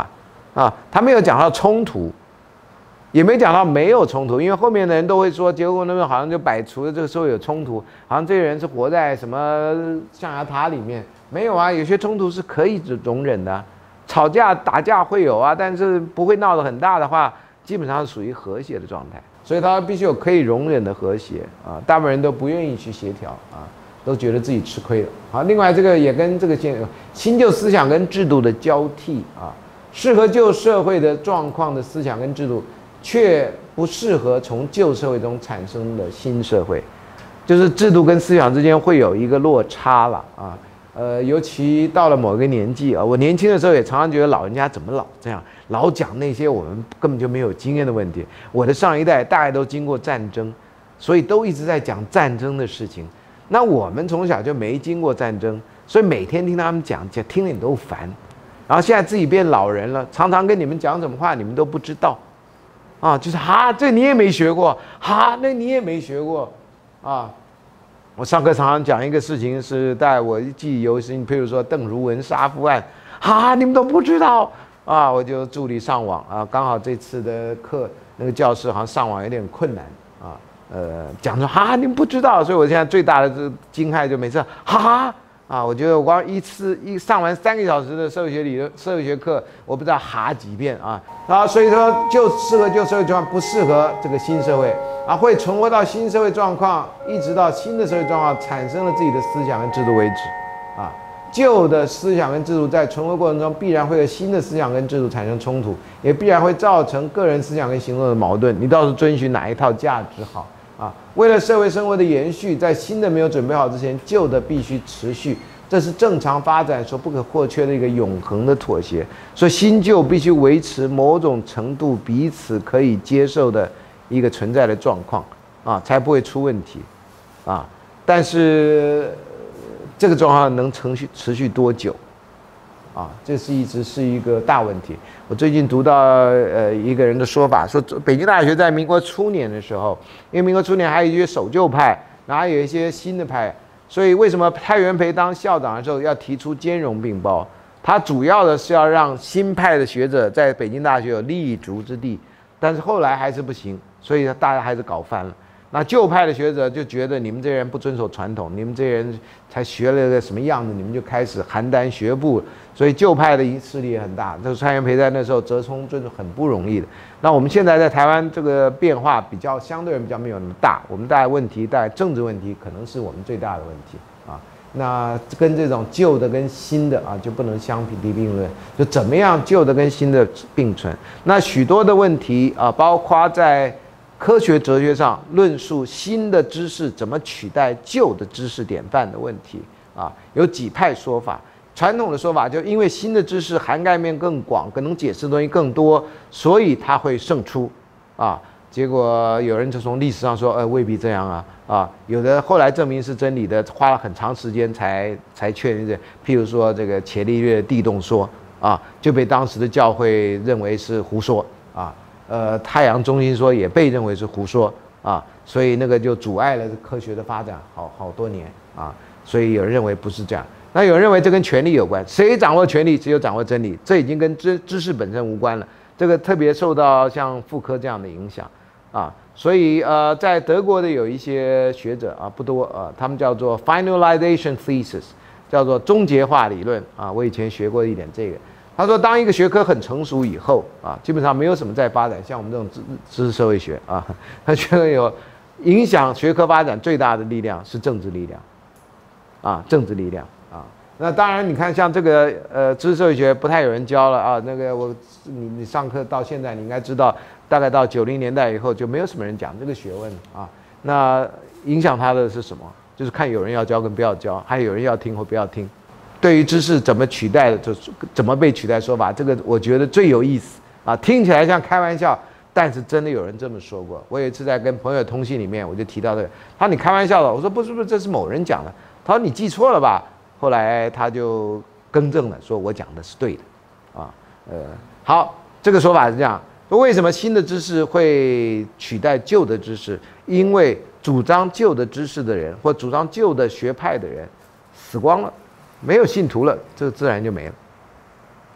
A: 啊，他没有讲到冲突，也没讲到没有冲突，因为后面的人都会说结果论好像就摆除了这个时候有冲突，好像这个人是活在什么象牙塔里面。没有啊，有些冲突是可以容忍的，吵架打架会有啊，但是不会闹得很大的话，基本上是属于和谐的状态。所以他必须有可以容忍的和谐啊，大部分人都不愿意去协调啊，都觉得自己吃亏了。好，另外这个也跟这个新新旧思想跟制度的交替啊，适合旧社会的状况的思想跟制度，却不适合从旧社会中产生的新社会，就是制度跟思想之间会有一个落差了啊。呃，尤其到了某个年纪啊，我年轻的时候也常常觉得老人家怎么老这样，老讲那些我们根本就没有经验的问题。我的上一代大概都经过战争，所以都一直在讲战争的事情。那我们从小就没经过战争，所以每天听他们讲，讲听了你都烦。然后现在自己变老人了，常常跟你们讲什么话，你们都不知道，啊，就是哈，这你也没学过，哈，那你也没学过，啊。我上课常常讲一个事情，是带我记忆犹新，譬如说邓如文杀夫案，啊，你们都不知道啊，我就助力上网啊，刚好这次的课那个教室好像上网有点困难啊，呃，讲说哈，你们不知道，所以我现在最大的这惊骇就每次哈啊，我觉得我光一次一上完三个小时的社会学理论社会学课，我不知道哈几遍啊，啊，所以说就适合旧社会状况，不适合这个新社会。啊，会存活到新社会状况，一直到新的社会状况产生了自己的思想跟制度为止。啊，旧的思想跟制度在存活过程中，必然会和新的思想跟制度产生冲突，也必然会造成个人思想跟行动的矛盾。你倒是遵循哪一套价值好啊？为了社会生活的延续，在新的没有准备好之前，旧的必须持续，这是正常发展所不可或缺的一个永恒的妥协。所以新旧必须维持某种程度彼此可以接受的一个存在的状况啊，才不会出问题啊。但是这个状况能持续持续多久啊？这是一直是一个大问题。我最近读到呃一个人的说法，说北京大学在民国初年的时候，因为民国初年还有一些守旧派，然后还有一些新的派，所以为什么蔡元培当校长的时候要提出兼容并包？他主要的是要让新派的学者在北京大学有立足之地，但是后来还是不行。所以大家还是搞翻了。那旧派的学者就觉得你们这些人不遵守传统，你们这些人才学了个什么样子，你们就开始邯郸学步。所以旧派的势力也很大。这个蔡元培在那时候折冲就是很不容易的。那我们现在在台湾这个变化比较相对比较没有那么大，我们大概问题大概政治问题可能是我们最大的问题啊。那跟这种旧的跟新的啊就不能相提并论，就怎么样旧的跟新的并存。那许多的问题啊，包括在科学哲学上论述新的知识怎么取代旧的知识典范的问题啊，有几派说法。传统的说法就因为新的知识涵盖面更广，可能解释的东西更多，所以它会胜出啊。结果有人就从历史上说，呃，未必这样啊啊，有的后来证明是真理的，花了很长时间才才确认这。譬如说这个伽利略的地动说啊，就被当时的教会认为是胡说啊。呃，太阳中心说也被认为是胡说啊，所以那个就阻碍了科学的发展好好多年啊，所以有人认为不是这样，那有人认为这跟权力有关，谁掌握权力，只有掌握真理，这已经跟知知识本身无关了，这个特别受到像傅科这样的影响啊，所以呃，在德国的有一些学者啊，不多啊，他们叫做 finalization thesis， 叫做终结化理论啊，我以前学过一点这个。他说，当一个学科很成熟以后啊，基本上没有什么再发展，像我们这种知知识社会学啊，他觉得有影响学科发展最大的力量是政治力量，啊，政治力量啊。那当然，你看像这个呃知识社会学不太有人教了啊，那个我你你上课到现在，你应该知道，大概到九零年代以后就没有什么人讲这个学问啊。那影响他的是什么？就是看有人要教跟不要教，还有人要听或不要听。对于知识怎么取代的，就是怎么被取代说法，这个我觉得最有意思啊，听起来像开玩笑，但是真的有人这么说过。我有一次在跟朋友通信里面，我就提到这个，他说你开玩笑的，我说不是不是，这是某人讲的。他说你记错了吧？后来他就更正了，说我讲的是对的，啊，呃，好，这个说法是这样。为什么新的知识会取代旧的知识？因为主张旧的知识的人或主张旧的学派的人死光了。没有信徒了，这个自然就没了，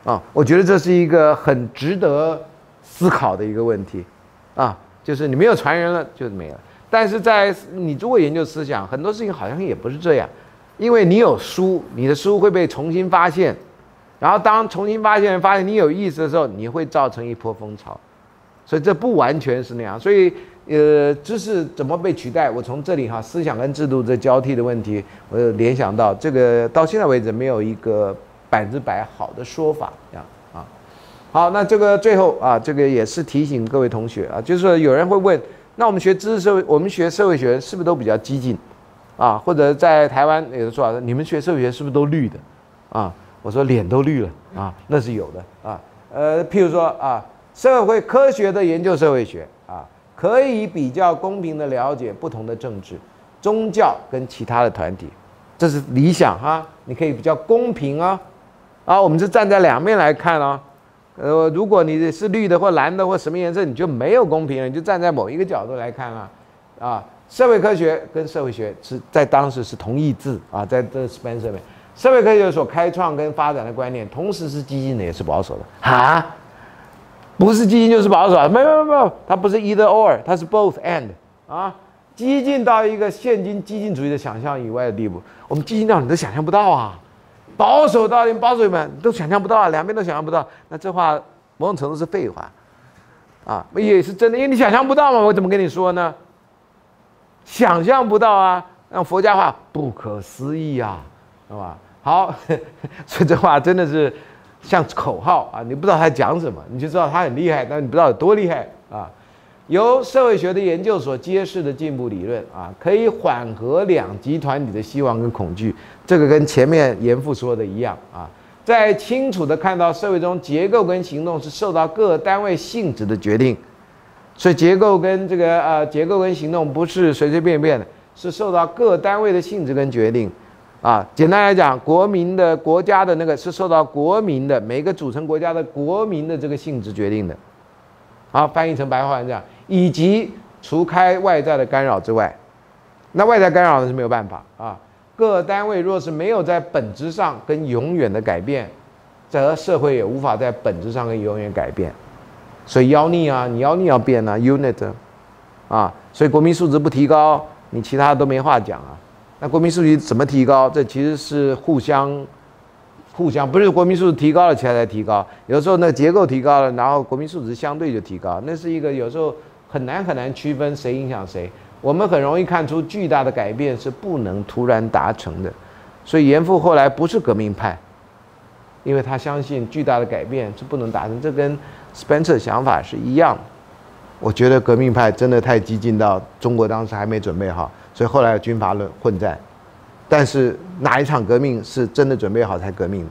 A: 啊，我觉得这是一个很值得思考的一个问题，啊，就是你没有传人了，就是没了。但是在你如果研究思想，很多事情好像也不是这样，因为你有书，你的书会被重新发现，然后当重新发现人发现你有意思的时候，你会造成一波风潮，所以这不完全是那样。所以呃，知识怎么被取代？我从这里哈，思想跟制度这交替的问题，我就联想到这个，到现在为止没有一个百分之百好的说法，这样啊。好，那这个最后啊，这个也是提醒各位同学啊，就是说有人会问。那我们学知识社会，我们学社会学是不是都比较激进，啊？或者在台湾有的说法，你们学社会学是不是都绿的，啊？我说脸都绿了啊，那是有的啊。呃，譬如说啊，社会科学的研究社会学啊，可以比较公平的了解不同的政治、宗教跟其他的团体，这是理想哈。你可以比较公平啊，啊，我们是站在两面来看啊。呃，如果你是绿的或蓝的或什么颜色，你就没有公平了，你就站在某一个角度来看了，啊，社会科学跟社会学是在当时是同义字啊，在这 Spencer 上面，社会科学所开创跟发展的观念，同时是激进的也是保守的啊，不是激进就是保守，没有没有没有，它不是 either or， 它是 both and 啊，激进到一个现今激进主义的想象以外的地步，我们激进到你都想象不到啊。保守到连保守们都想象不到啊，两边都想象不到，那这话某种程度是废话，啊，也是真的，因为你想象不到嘛，我怎么跟你说呢？想象不到啊，用佛家话不可思议啊，是吧？好，所以这话真的是像口号啊，你不知道他讲什么，你就知道他很厉害，但你不知道有多厉害啊。由社会学的研究所揭示的进步理论啊，可以缓和两极团体的希望跟恐惧，这个跟前面严复说的一样啊，在清楚的看到社会中结构跟行动是受到各单位性质的决定，所以结构跟这个呃结构跟行动不是随随便便的，是受到各单位的性质跟决定啊。简单来讲，国民的国家的那个是受到国民的每个组成国家的国民的这个性质决定的。好，翻译成白话文这样，以及除开外在的干扰之外，那外在干扰呢是没有办法啊。各单位若是没有在本质上跟永远的改变，则社会也无法在本质上跟永远改变。所以妖孽啊，你妖孽要变啊 ，unit 啊，所以国民素质不提高，你其他都没话讲啊。那国民素质怎么提高？这其实是互相。互相不是国民素质提高了，其他才提高。有时候那个结构提高了，然后国民素质相对就提高。那是一个有时候很难很难区分谁影响谁。我们很容易看出巨大的改变是不能突然达成的。所以严复后来不是革命派，因为他相信巨大的改变是不能达成。这跟 Spencer 想法是一样的。我觉得革命派真的太激进到中国当时还没准备好，所以后来军阀论混战。但是哪一场革命是真的准备好才革命的？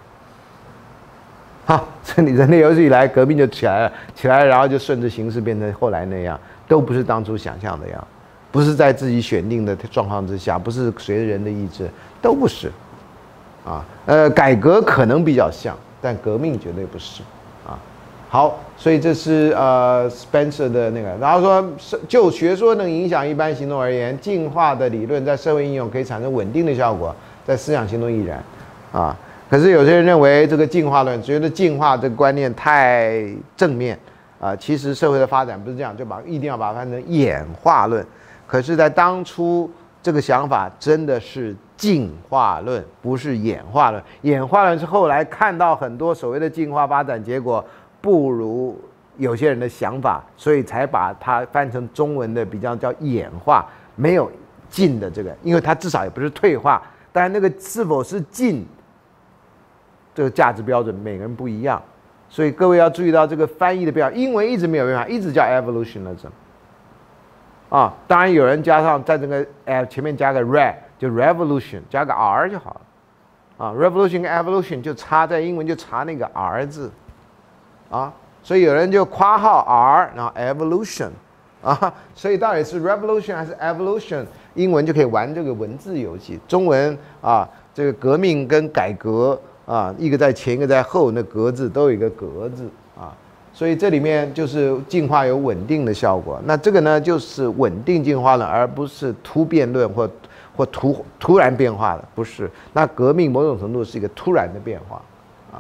A: 好，所以你人类有史以来革命就起来了，起来了，然后就顺着形势变成后来那样，都不是当初想象的样，不是在自己选定的状况之下，不是随着人的意志，都不是。啊，呃，改革可能比较像，但革命绝对不是。啊，好，所以这是呃 Spencer 的那个，然后说就学说能影响一般行动而言，进化的理论在社会应用可以产生稳定的效果，在思想行动亦然，啊，可是有些人认为这个进化论，觉得进化这个观念太正面，啊，其实社会的发展不是这样，就把一定要把它翻成演化论，可是，在当初这个想法真的是进化论，不是演化论，演化论是后来看到很多所谓的进化发展结果。不如有些人的想法，所以才把它翻成中文的比较叫演化，没有进的这个，因为它至少也不是退化，但是那个是否是进，这个价值标准每个人不一样，所以各位要注意到这个翻译的标准，英文一直没有办法，一直叫 evolutionism， 啊，当然有人加上在这个 呃前面加个 re 就 revolution 加个 r 就好了，啊 revolution 跟 evolution 就差在英文就差那个 r 字。啊，所以有人就括号 r， 然后 evolution， 啊，所以到底是 revolution 还是 evolution？ 英文就可以玩这个文字游戏。中文啊，这个革命跟改革啊，一个在前，一个在后，那格字都有一个格字啊，所以这里面就是进化有稳定的效果。那这个呢，就是稳定进化论，而不是突变论或或突突然变化的，不是。那革命某种程度是一个突然的变化。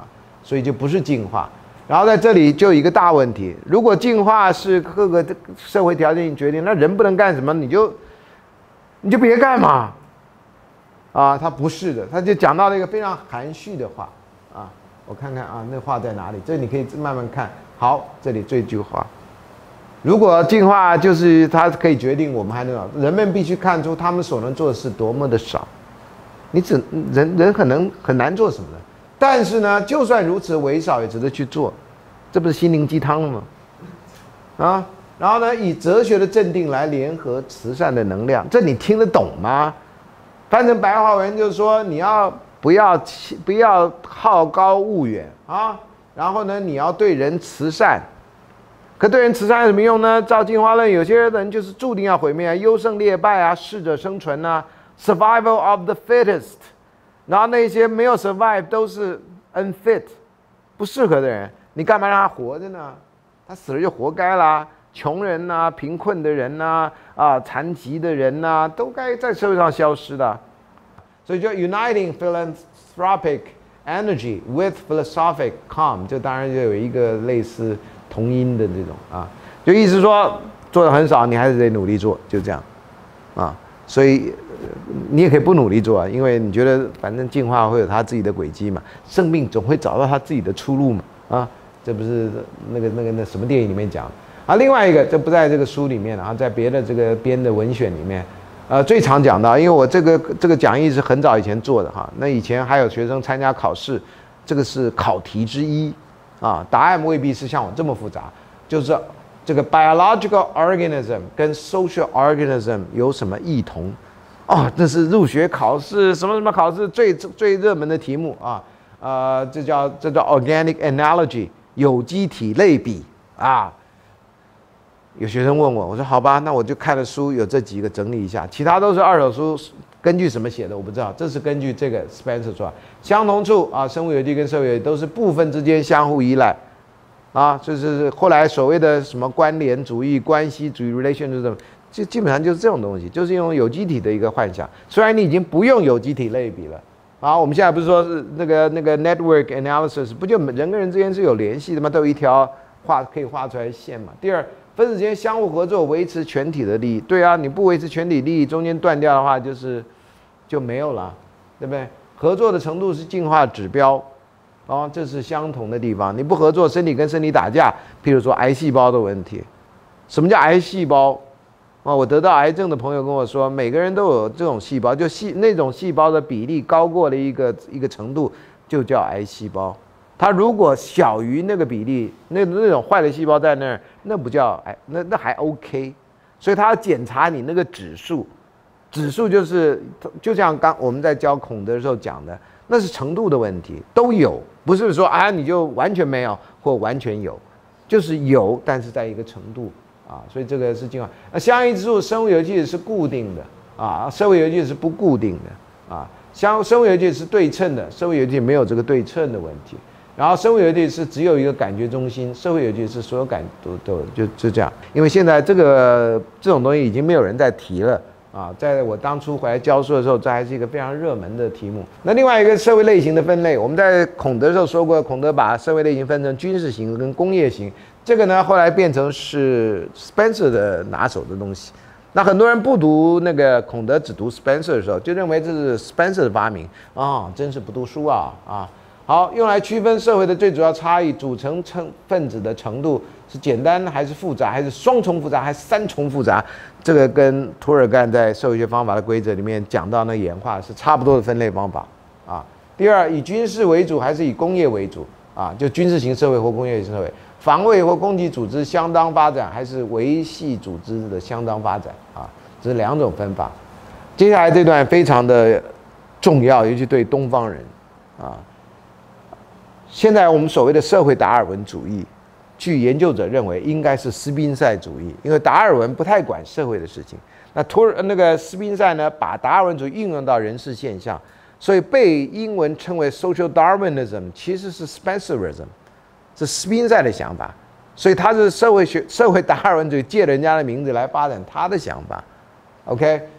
A: 所以就不是进化。然后在这里就有一个大问题：如果进化是各个社会条件决定，那人不能干什么，你就你就别干嘛。啊，他不是的，他就讲到了一个非常含蓄的话啊。我看看啊，那话在哪里？这你可以慢慢看。好，这里这句话。如果进化就是它可以决定我们还能，人们必须看出他们所能做的事多么的少。你只人人很能很难做什么呢？但是呢，就算如此微少也值得去做，这不是心灵鸡汤吗？啊，然后呢，以哲学的镇定来联合慈善的能量，这你听得懂吗？翻成白话文就是说，你要不要不要好高骛远啊？然后呢，你要对人慈善。可对人慈善有什么用呢？照进化论，有些人就是注定要毁灭啊，优胜劣败啊，适者生存啊 ，survival of the fittest。然后那些没有 survive 都是 unfit， 不适合的人，你干嘛让他活着呢？他死了就活该啦。穷人呐、啊、贫困的人呐、啊、啊残疾的人呐、啊，都该在社会上消失的。所以就 uniting philanthropic energy with philosophic calm， 这当然就有一个类似同音的这种啊，就意思说做的很少，你还是得努力做，就这样啊。所以你也可以不努力做啊，因为你觉得反正进化会有它自己的轨迹嘛，生命总会找到它自己的出路嘛啊，这不是那个那个那什么电影里面讲啊？另外一个，这不在这个书里面啊，在别的这个编的文选里面，呃，最常讲到，因为我这个这个讲义是很早以前做的哈，那以前还有学生参加考试，这个是考题之一啊，答案未必是像我这么复杂，就是这个 biological organism 跟 social organism 有什么异同？哦，这是入学考试什么什么考试最最热门的题目啊，呃，这叫这叫 organic analogy 有机体类比啊。有学生问我，我说好吧，那我就看了书，有这几个整理一下，其他都是二手书，根据什么写的我不知道，这是根据这个 Spencer 说，相同处啊，生物有机跟社会有机都是部分之间相互依赖，啊，就是后来所谓的什么关联主义、关系主义 relationism， 就基本上就是这种东西，就是用有机体的一个幻想，虽然你已经不用有机体类比了，啊，我们现在不是说是那个那个 network analysis， 不就人跟人之间是有联系的吗？都有一条画可以画出来的线嘛。第二，分子之间相互合作，维持全体的利益。对啊，你不维持全体利益，中间断掉的话，就是就没有了，对不对？合作的程度是进化指标，哦，这是相同的地方。你不合作，身体跟身体打架，譬如说癌细胞的问题。什么叫癌细胞？哦，我得到癌症的朋友跟我说，每个人都有这种细胞，就细那种细胞的比例高过了一个一个程度，就叫癌细胞。它如果小于那个比例，那那种坏的细胞在那儿，那不叫哎，那那还 OK。所以它要检查你那个指数，指数就是就像刚我们在教孔德的时候讲的，那是程度的问题，都有，不是说啊你就完全没有或完全有，就是有，但是在一个程度啊，所以这个是进化。那相异之处，生物有机体是固定的啊，社会有机体是不固定的啊，相生物有机体是对称的，社会有机体没有这个对称的问题。然后生物有机体是只有一个感觉中心，社会有机体是所有感都都就就这样。因为现在这个这种东西已经没有人在提了啊，在我当初回来教书的时候，这还是一个非常热门的题目。那另外一个社会类型的分类，我们在孔德的时候说过，孔德把社会类型分成军事型跟工业型，这个呢后来变成是 Spencer 的拿手的东西。那很多人不读那个孔德，只读 Spencer 的时候，就认为这是 Spencer 的发明啊、哦，真是不读书啊啊！好，用来区分社会的最主要差异，组成成分子的程度是简单还是复杂，还是双重复杂，还是三重复杂？这个跟涂尔干在社会学方法的规则里面讲到那演化是差不多的分类方法啊。第二，以军事为主还是以工业为主啊？就军事型社会或工业型社会，防卫或攻击组织相当发展，还是维系组织的相当发展啊？这是两种分法。接下来这段非常的重要，尤其对东方人啊。现在我们所谓的社会达尔文主义，据研究者认为应该是斯宾塞主义，因为达尔文不太管社会的事情。那托尔那个斯宾塞呢，把达尔文主义应用到人事现象，所以被英文称为 social Darwinism， 其实是 Spencerism， 是斯宾塞的想法。所以他是社会学社会达尔文主义借人家的名字来发展他的想法。OK，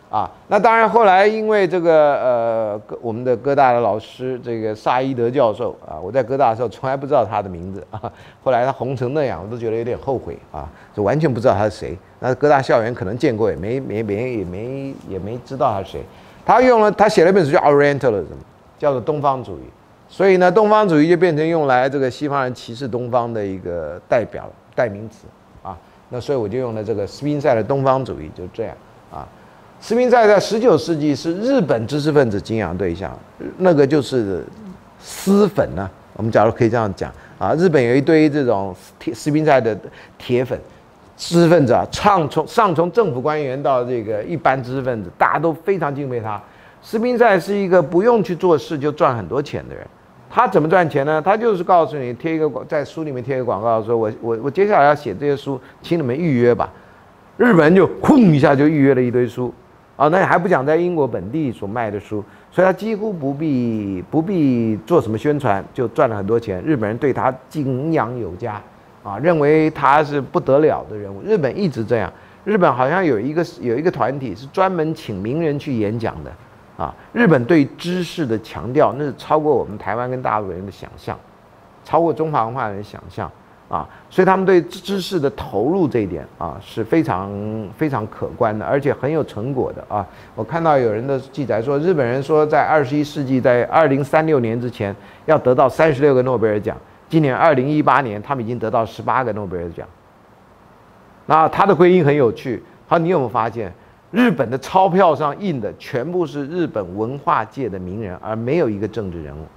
A: 啊。那当然后来因为这个呃我们的哥大的老师这个萨伊德教授啊，我在哥大的时候从来不知道他的名字啊，后来他红成那样，我都觉得有点后悔啊，就完全不知道他是谁。那哥大校园可能见过，也没没没也没也没知道他是谁。他用了他写了一本书叫 Orientalism， 叫做东方主义。所以呢，东方主义就变成用来这个西方人歧视东方的一个代表代名词啊。那所以我就用了这个斯宾塞的东方主义，就这样啊。斯宾塞在十九世纪是日本知识分子敬仰对象，那个就是私粉呢、啊。我们假如可以这样讲啊，日本有一堆这种斯宾塞的铁粉知识分子啊，上从上从政府官员到这个一般知识分子，大家都非常敬佩他。斯宾塞是一个不用去做事就赚很多钱的人。他怎么赚钱呢？他就是告诉你贴一个在书里面贴一个广告，说我我我接下来要写这些书，请你们预约吧。日本人就轰一下就预约了一堆书，啊，那还不讲在英国本地所卖的书，所以他几乎不必不必做什么宣传，就赚了很多钱。日本人对他敬仰有加，啊，认为他是不得了的人物。日本一直这样，日本好像有一个有一个团体是专门请名人去演讲的。啊，日本对知识的强调，那是超过我们台湾跟大陆人的想象，超过中华文化人的想象啊，所以他们对知识的投入这一点啊是非常非常可观的，而且很有成果的啊。我看到有人的记载说，日本人说在二十一世纪，在二零三六年之前要得到三十六个诺贝尔奖，今年二零一八年他们已经得到十八个诺贝尔奖。那他的归因很有趣，好，你有没有发现？日本的钞票上印的全部是日本文化界的名人，而没有一个政治人物。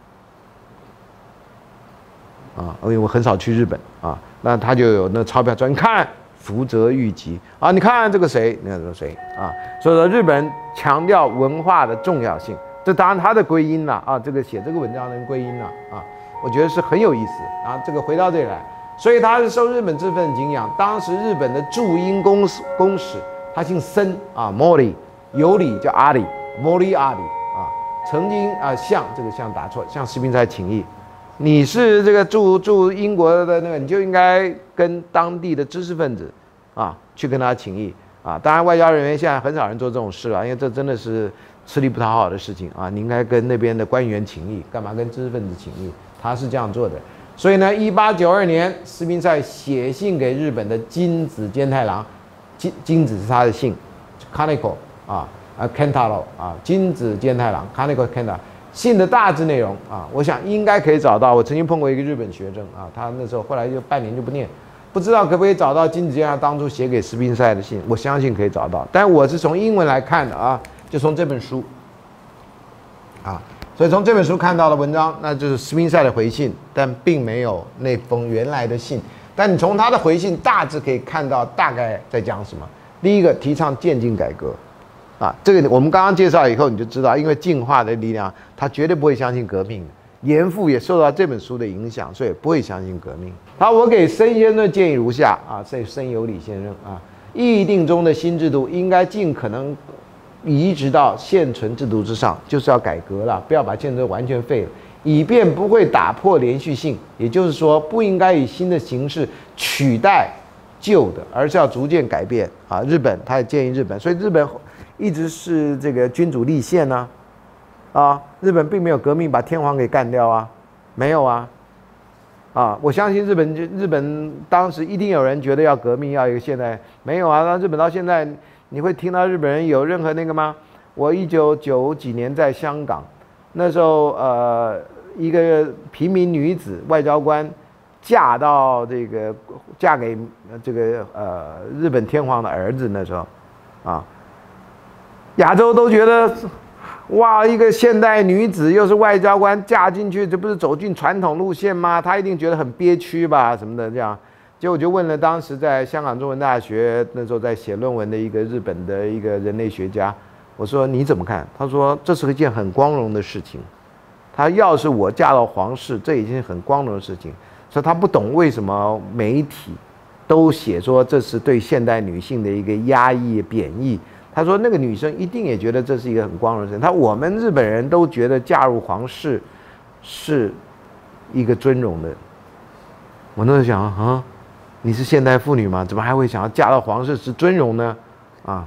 A: 啊，因为我很少去日本啊，那他就有那钞票说，你看福泽谕吉啊，你看这个谁，那个谁啊，所以说日本人强调文化的重要性，这当然他的归因了啊，这个写这个文章的人归因了啊，我觉得是很有意思啊。这个回到这里来，所以他是受日本知识分子敬仰，当时日本的驻英公使公使。他姓森啊，莫里，有理叫阿里，莫里阿里啊，曾经啊向这个向打错，向斯宾塞请益，你是这个驻驻英国的那个，你就应该跟当地的知识分子啊去跟他请益啊。当然，外交人员现在很少人做这种事了，因为这真的是吃力不讨好的事情啊。你应该跟那边的官员请益，干嘛跟知识分子请益？他是这样做的。所以呢，一八九二年，斯宾塞写信给日本的金子兼太郎。金金子是他的姓 ，Kaneko 啊啊 Kentaro 啊，金子兼太郎 Kaneko Kentaro 信的大致内容啊，我想应该可以找到。我曾经碰过一个日本学生啊，他那时候后来就半年就不念，不知道可不可以找到金子兼太郎当初写给斯宾塞的信，我相信可以找到。但我是从英文来看的啊，就从这本书啊，所以从这本书看到的文章，那就是斯宾塞的回信，但并没有那封原来的信。但你从他的回信大致可以看到大概在讲什么。第一个，提倡渐进改革，啊，这个我们刚刚介绍以后你就知道，因为进化的力量，他绝对不会相信革命的。严复也受到这本书的影响，所以不会相信革命。好，我给森先生的建议如下啊，这森有礼先生啊，议定中的新制度应该尽可能移植到现存制度之上，就是要改革了，不要把现制完全废了。以便不会打破连续性，也就是说，不应该以新的形式取代旧的，而是要逐渐改变啊。日本，他也建议日本，所以日本一直是这个君主立宪呢、啊，啊，日本并没有革命把天皇给干掉啊，没有啊，啊，我相信日本日本当时一定有人觉得要革命，要一个现代，没有啊。那日本到现在，你会听到日本人有任何那个吗？我一九九几年在香港，那时候呃。一个平民女子外交官嫁到这个嫁给这个呃日本天皇的儿子，那时候啊，亚洲都觉得哇，一个现代女子又是外交官嫁进去，这不是走进传统路线吗？她一定觉得很憋屈吧，什么的这样。结果我就问了当时在香港中文大学那时候在写论文的一个日本的一个人类学家，我说你怎么看？他说这是一件很光荣的事情。他要是我嫁到皇室，这已经是很光荣的事情，所以他不懂为什么媒体都写说这是对现代女性的一个压抑贬义。他说那个女生一定也觉得这是一个很光荣的事情。他我们日本人都觉得嫁入皇室是一个尊荣的。我那时候想啊，你是现代妇女吗？怎么还会想要嫁到皇室是尊荣呢？啊，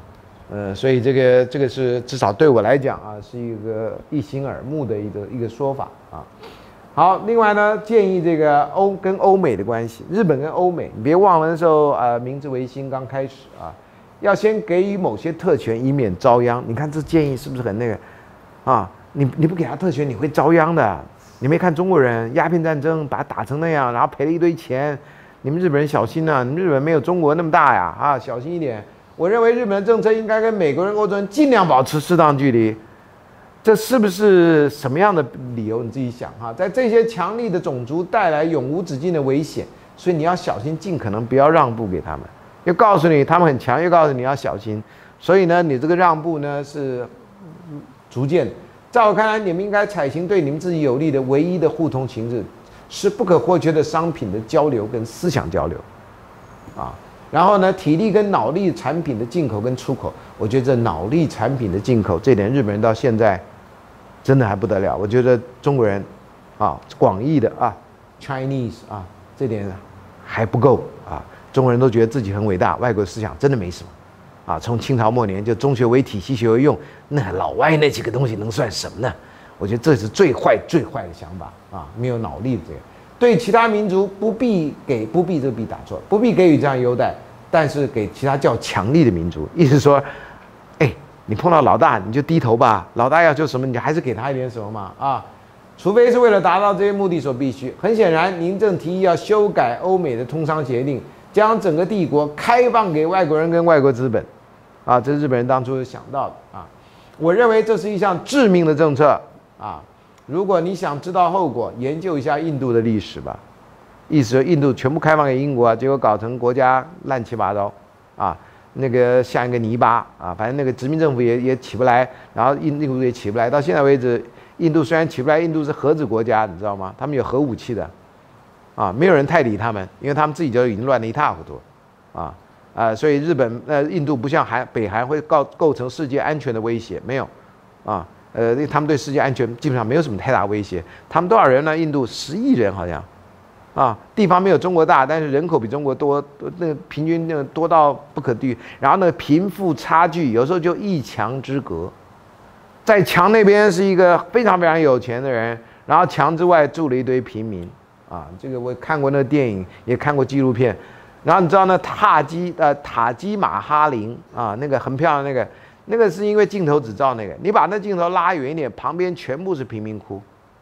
A: 呃，所以这个这个是至少对我来讲啊，是一个一心耳目的一个一个说法啊。好，另外呢，建议这个欧跟欧美的关系，日本跟欧美，你别忘了那时候啊，明治维新刚开始啊，要先给予某些特权，以免遭殃。你看这建议是不是很那个啊？你你不给他特权，你会遭殃的。你没看中国人鸦片战争把他打成那样，然后赔了一堆钱，你们日本人小心啊！你们日本没有中国那么大呀，啊，小心一点。我认为日本的政策应该跟美国人、欧洲人尽量保持适当距离。这是不是什么样的理由？你自己想哈。在这些强力的种族带来永无止境的危险，所以你要小心，尽可能不要让步给他们。又告诉你他们很强，又告诉你要小心。所以呢，你这个让步呢是逐渐。在我看来，你们应该采行对你们自己有利的唯一的互通情志，是不可或缺的商品的交流跟思想交流，啊。然后呢，体力跟脑力产品的进口跟出口，我觉得这脑力产品的进口这点，日本人到现在真的还不得了。我觉得中国人啊，广义的啊 ，Chinese 啊，这点还不够啊。中国人都觉得自己很伟大，外国思想真的没什么啊。从清朝末年就中学为体，西学为用，那老外那几个东西能算什么呢？我觉得这是最坏最坏的想法啊，没有脑力的这个。对其他民族不必给不必这个必打错，不必给予这样优待，但是给其他较强力的民族，意思说，哎，你碰到老大你就低头吧，老大要求什么你还是给他一点什么嘛啊，除非是为了达到这些目的所必须。很显然，您正提议要修改欧美的通商协定，将整个帝国开放给外国人跟外国资本，啊，这是日本人当初想到的啊。我认为这是一项致命的政策啊。如果你想知道后果，研究一下印度的历史吧。意思说，印度全部开放给英国，结果搞成国家乱七八糟，啊，那个像一个泥巴啊，反正那个殖民政府也也起不来，然后印印度也起不来。到现在为止，印度虽然起不来，印度是核子国家，你知道吗？他们有核武器的，啊，没有人太理他们，因为他们自己就已经乱得一塌糊涂，啊啊，所以日本呃印度不像韩北韩会构构成世界安全的威胁，没有，啊。呃，他们对世界安全基本上没有什么太大威胁。他们多少人呢？印度十亿人好像，啊，地方没有中国大，但是人口比中国多，那个平均那个多到不可思议。然后呢，贫富差距有时候就一墙之隔，在墙那边是一个非常非常有钱的人，然后墙之外住了一堆平民，啊，这个我看过那个电影，也看过纪录片。然后你知道那塔基呃塔基马哈陵啊，那个很漂亮那个。那个是因为镜头只照那个，你把那镜头拉远一点，旁边全部是贫民窟，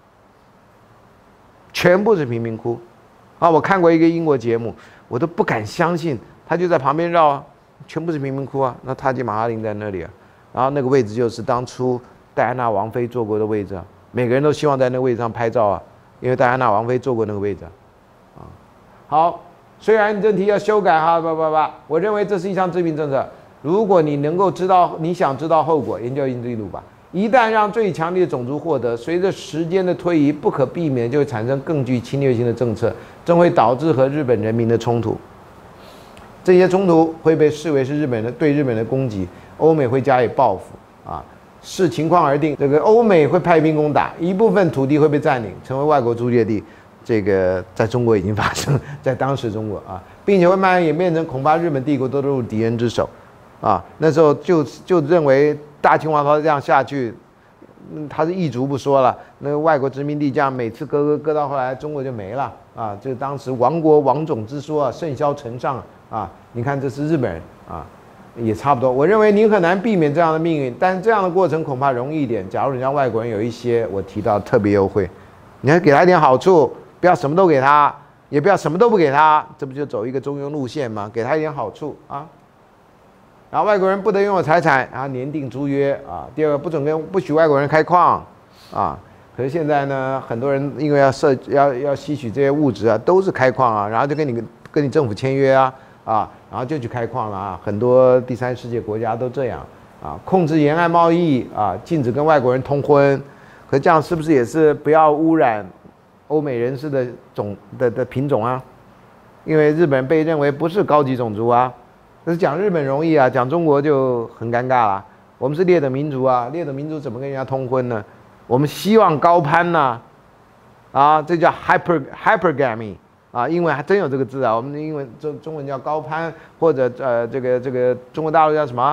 A: 全部是贫民窟，啊！我看过一个英国节目，我都不敢相信，他就在旁边绕，全部是贫民窟啊。那塔吉马哈陵在那里啊，然后那个位置就是当初戴安娜王妃坐过的位置啊，每个人都希望在那个位置上拍照啊，因为戴安娜王妃坐过那个位置啊。好，虽然你这题要修改哈，叭叭叭，我认为这是一项致命政策。如果你能够知道，你想知道后果，研究印度路吧。一旦让最强烈的种族获得，随着时间的推移，不可避免就会产生更具侵略性的政策，正会导致和日本人民的冲突。这些冲突会被视为是日本人对日本的攻击，欧美会加以报复啊，视情况而定。这个欧美会派兵攻打，一部分土地会被占领，成为外国租界地。这个在中国已经发生，在当时中国啊，并且会慢慢演变成恐怕日本帝国都落入敌人之手。啊，那时候就就认为大清王朝这样下去，嗯，他是一族不说了，那个外国殖民地这样每次割割割到后来，中国就没了啊！就当时亡国亡种之说啊，甚嚣尘上啊！你看这是日本人啊，也差不多。我认为您很难避免这样的命运，但是这样的过程恐怕容易一点。假如你让外国人有一些我提到特别优惠，你还给他一点好处，不要什么都给他，也不要什么都不给他，这不就走一个中庸路线吗？给他一点好处啊！然后外国人不得拥有财产，然后年订租约啊。第二个，不准跟不许外国人开矿啊。可是现在呢，很多人因为要设要要吸取这些物质啊，都是开矿啊，然后就跟你跟你政府签约啊啊，然后就去开矿了啊。很多第三世界国家都这样啊，控制沿岸贸易啊，禁止跟外国人通婚。可这样是不是也是不要污染欧美人士的种的的品种啊？因为日本人被认为不是高级种族啊。可是讲日本容易啊，讲中国就很尴尬了。我们是劣等民族啊，劣等民族怎么跟人家通婚呢？我们希望高攀呢、啊，啊，这叫 hyper hypergamy 啊，英文还真有这个字啊，我们的英文中中文叫高攀，或者呃这个这个中国大陆叫什么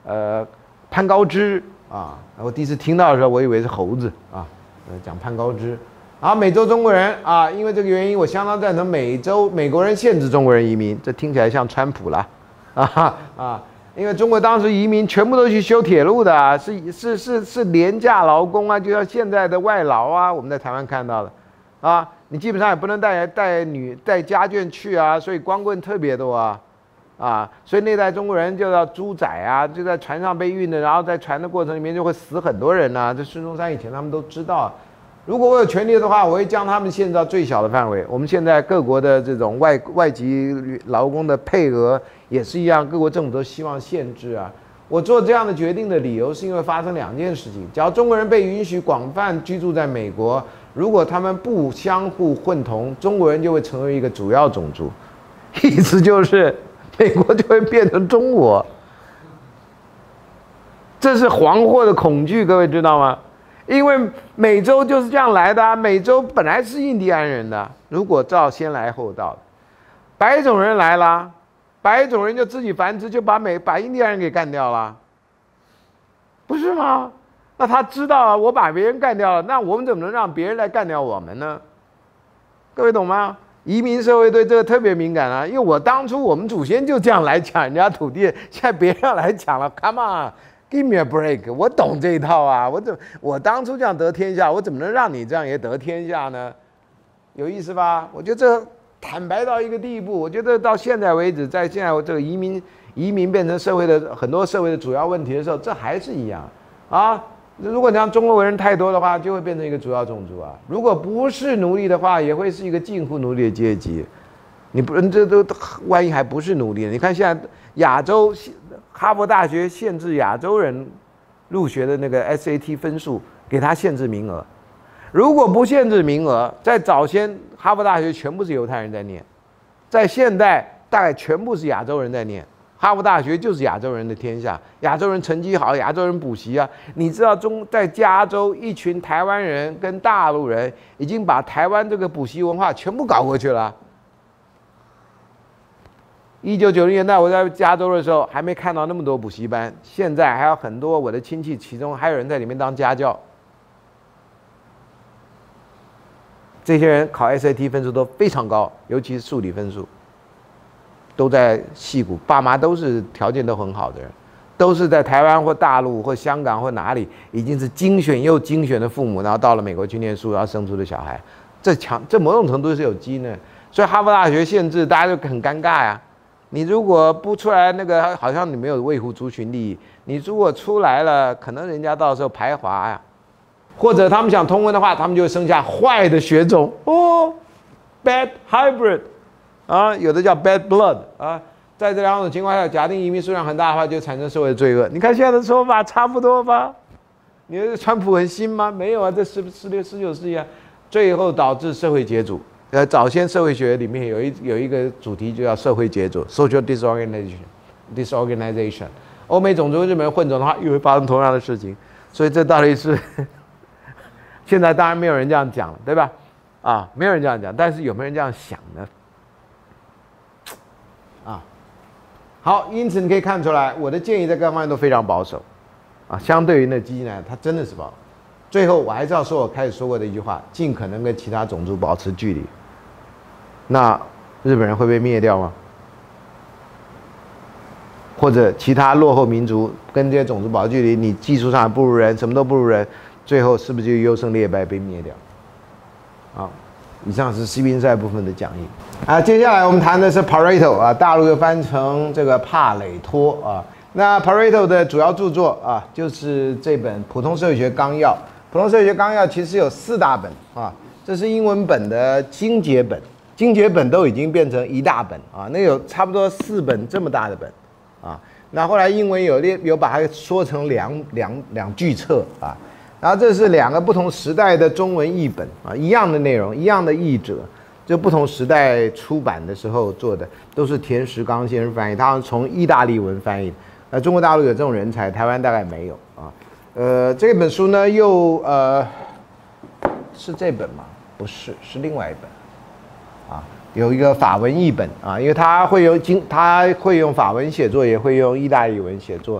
A: 呃潘高枝啊，我第一次听到的时候，我以为是猴子啊，呃讲潘高枝。好，美洲中国人啊，因为这个原因，我相当赞成美洲美国人限制中国人移民，这听起来像川普啦，啊啊，因为中国当时移民全部都去修铁路的、啊，是是是是廉价劳工啊，就像现在的外劳啊，我们在台湾看到的，啊，你基本上也不能带带女带家眷去啊，所以光棍特别多啊，啊，所以那代中国人就叫猪仔啊，就在船上被运的，然后在船的过程里面就会死很多人啊，这孙中山以前他们都知道、啊。如果我有权利的话，我会将他们限制到最小的范围。我们现在各国的这种外外籍劳工的配额也是一样，各国政府都希望限制啊。我做这样的决定的理由是因为发生两件事情：假如中国人被允许广泛居住在美国，如果他们不相互混同，中国人就会成为一个主要种族，意思就是美国就会变成中国。这是黄祸的恐惧，各位知道吗？因为美洲就是这样来的、啊，美洲本来是印第安人的，如果照先来后到，白种人来了，白种人就自己繁殖，就把美把印第安人给干掉了，不是吗？那他知道啊，我把别人干掉了，那我们怎么能让别人来干掉我们呢？各位懂吗？移民社会对这个特别敏感啊，因为我当初我们祖先就这样来抢人家土地，现在别人要来抢了 ，Come on。Give me a break！ 我懂这一套啊，我怎我当初这样得天下，我怎么能让你这样也得天下呢？有意思吧？我觉得这坦白到一个地步，我觉得到现在为止，在现在这个移民移民变成社会的很多社会的主要问题的时候，这还是一样啊。如果你让中国人太多的话，就会变成一个主要种族啊。如果不是奴隶的话，也会是一个近乎奴隶的阶级。你不，这都万一还不是奴隶呢？你看现在亚洲。哈佛大学限制亚洲人入学的那个 S A T 分数，给他限制名额。如果不限制名额，在早先哈佛大学全部是犹太人在念，在现代大概全部是亚洲人在念。哈佛大学就是亚洲人的天下，亚洲人成绩好，亚洲人补习啊。你知道中在加州，一群台湾人跟大陆人已经把台湾这个补习文化全部搞过去了。一九九零年代，我在加州的时候还没看到那么多补习班，现在还有很多我的亲戚，其中还有人在里面当家教。这些人考 S A T 分数都非常高，尤其是数理分数，都在矽谷，爸妈都是条件都很好的人，都是在台湾或大陆或香港或哪里已经是精选又精选的父母，然后到了美国去念书，然后生出的小孩，这强这某种程度是有基因的。所以哈佛大学限制，大家就很尴尬呀。你如果不出来，那个好像你没有维护族群利益。你如果出来了，可能人家到时候排华呀，或者他们想通婚的话，他们就会生下坏的血种哦 ，bad hybrid， 啊，有的叫 bad blood 啊。在这两种情况下，假定移民数量很大的话，就产生社会罪恶。你看现在的说法差不多吧？你觉得川普很新吗？没有啊，这十十六十九世纪啊，最后导致社会解组。呃，早先社会学里面有一有一个主题就叫社会解组 （social disorganization）。disorganization， 欧美种族日本人混种的话，又会发生同样的事情。所以这到底是现在当然没有人这样讲了，对吧？啊，没有人这样讲，但是有没有人这样想呢？啊，好，因此你可以看出来，我的建议在各方面都非常保守，啊，相对于那基金来，它真的是保守。最后我还是要说我开始说过的一句话：尽可能跟其他种族保持距离。那日本人会被灭掉吗？或者其他落后民族跟这些种族保持距离，你技术上不如人，什么都不如人，最后是不是就优胜劣败被灭掉？好，以上是西宾赛部分的讲义啊。接下来我们谈的是 Pareto 啊，大陆又翻成这个帕累托啊。那 Pareto 的主要著作啊，就是这本《普通社会学纲要》。《普通社会学纲要》其实有四大本啊，这是英文本的精简本。精简本都已经变成一大本啊，那有差不多四本这么大的本啊。那后来英文有列有把它说成两两两句册啊。然后这是两个不同时代的中文译本啊，一样的内容，一样的译者，就不同时代出版的时候做的，都是田石刚先生翻译，他是从意大利文翻译的。呃，中国大陆有这种人才，台湾大概没有啊。呃，这本书呢又呃是这本吗？不是，是另外一本。啊，有一个法文译本啊，因为他会用经，他会用法文写作，也会用意大利文写作。他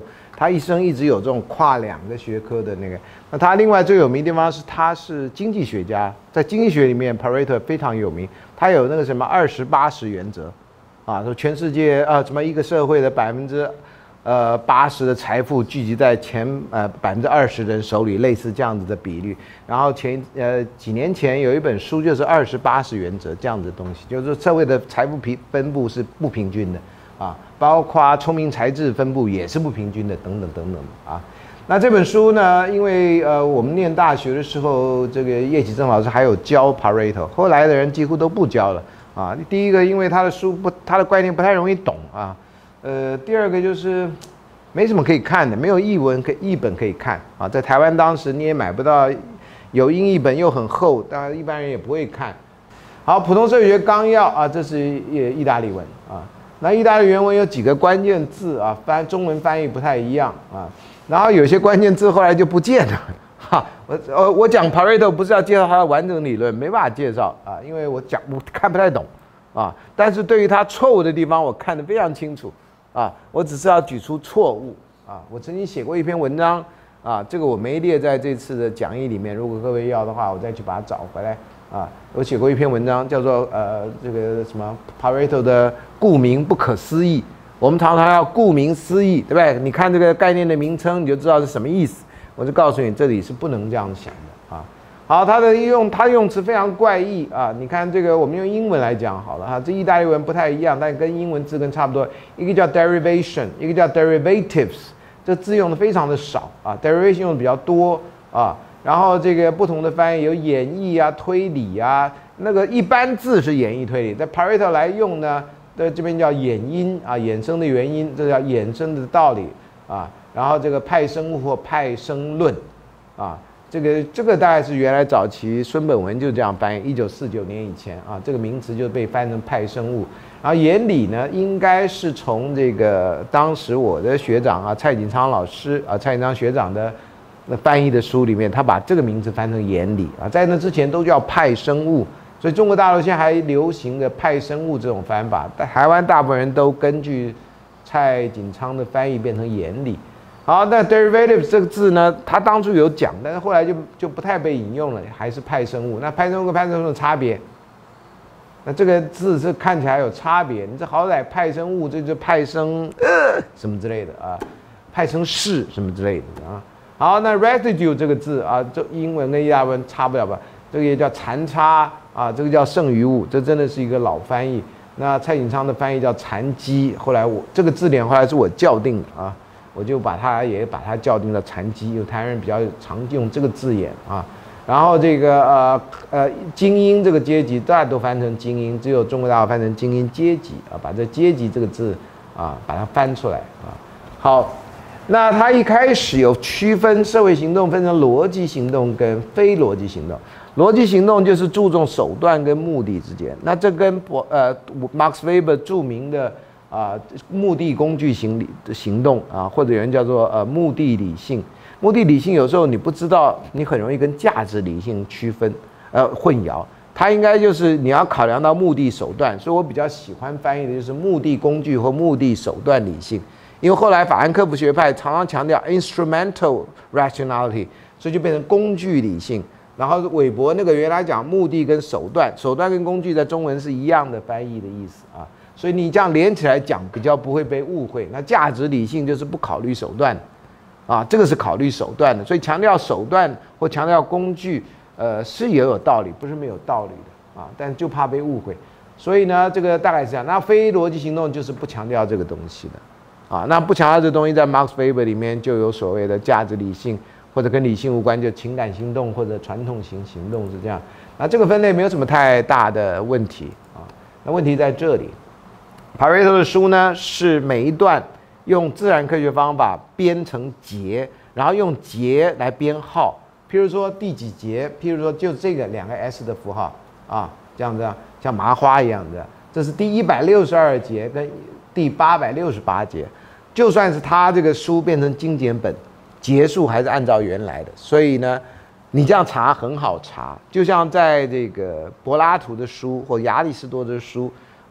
A: 他一生一直有这种跨两个学科的那个。那他另外最有名的地方是他是经济学家，在经济学里面 Pareto 非常有名，他有那个什么二十八十原则，啊，说全世界啊什么一个社会的百分之呃八十的财富聚集在前呃百分之二十的人手里，类似这样子的比率。然后前呃几年前有一本书就是二十八十原则这样子的东西，就是社会的财富平分布是不平均的啊，包括聪明才智分布也是不平均的，等等等等啊。那这本书呢，因为呃我们念大学的时候，这个叶启正老师还有教 Pareto， 后来的人几乎都不教了啊。第一个，因为他的书不，他的概念不太容易懂啊。呃，第二个就是没什么可以看的，没有译文可译本可以看啊。在台湾当时你也买不到，有英译本又很厚，当然一般人也不会看。好，普通社会学纲要啊，这是意大利文啊。那意大利原文有几个关键字啊，翻中文翻译不太一样啊。然后有些关键字后来就不见了，哈，我呃我讲 Pareto 不是要介绍他的完整理论，没办法介绍啊，因为我讲我看不太懂啊，但是对于他错误的地方我看得非常清楚啊，我只是要举出错误啊，我曾经写过一篇文章啊，这个我没列在这次的讲义里面，如果各位要的话，我再去把它找回来啊，我写过一篇文章叫做呃这个什么 Pareto 的顾名不可思议。我们常常要顾名思义，对不对？你看这个概念的名称，你就知道是什么意思。我就告诉你，这里是不能这样想的啊。好，它的用，它用词非常怪异啊。你看这个，我们用英文来讲好了哈，这意大利文不太一样，但跟英文字根差不多。一个叫 derivation， 一个叫 derivatives， 这字用的非常的少啊 ，derivation 用的比较多啊。然后这个不同的翻译有演绎啊、推理啊，那个一般字是演绎推理，在 Pareto 来用呢。对，这边叫衍因啊，衍生的原因，这叫衍生的道理啊。然后这个派生物或派生论啊，这个这个大概是原来早期孙本文就这样翻译，一九四九年以前啊，这个名词就被翻成派生物。然后原理呢，应该是从这个当时我的学长啊，蔡锦昌老师啊，蔡锦昌学长的那翻译的书里面，他把这个名字翻成原理啊，在那之前都叫派生物。所以中国大陆现在还流行的派生物这种翻法，但台湾大部分人都根据蔡锦昌的翻译变成原理。好，那 derivative 这个字呢，他当初有讲，但是后来就就不太被引用了，还是派生物。那派生物跟派生物的差别，那这个字是看起来有差别。你这好歹派生物，这就派生呃什么之类的啊，派生式什么之类的啊。好，那 residue 这个字啊，这英文跟意大利文差不了吧？这个也叫残差。啊，这个叫剩余物，这真的是一个老翻译。那蔡锦昌的翻译叫残基，后来我这个字典后来是我校订的啊，我就把它也把它校订了残基，因为台湾人比较常用这个字眼啊。然后这个呃呃精英这个阶级，大家都翻成精英，只有中国大陆翻成精英阶级啊，把这阶级这个字啊把它翻出来啊。好，那它一开始有区分社会行动分成逻辑行动跟非逻辑行动。逻辑行动就是注重手段跟目的之间，那这跟呃 Max Weber 著名的啊、呃、目的工具行理行动啊，或者有人叫做呃目的理性。目的理性有时候你不知道，你很容易跟价值理性区分呃混淆。它应该就是你要考量到目的手段，所以我比较喜欢翻译的就是目的工具或目的手段理性。因为后来法兰克福学派常常强调 instrumental rationality， 所以就变成工具理性。然后韦伯那个原来讲目的跟手段，手段跟工具在中文是一样的翻译的意思啊，所以你这样连起来讲比较不会被误会。那价值理性就是不考虑手段，啊，这个是考虑手段的，所以强调手段或强调工具，呃，是也有道理，不是没有道理的啊，但就怕被误会。所以呢，这个大概是这样。那非逻辑行动就是不强调这个东西的，啊，那不强调这个东西在 Max Weber 里面就有所谓的价值理性。或者跟理性无关，就情感行动或者传统型行动是这样。那这个分类没有什么太大的问题啊。那问题在这里 ，Pareto 的书呢是每一段用自然科学方法编成节，然后用节来编号。譬如说第几节，譬如说就这个两个 S 的符号啊，这样子像麻花一样的，这是第一百六十二节跟第八百六十八节。就算是他这个书变成精简本。结束还是按照原来的，所以呢，你这样查很好查，就像在这个柏拉图的书或亚里士多德的书啊，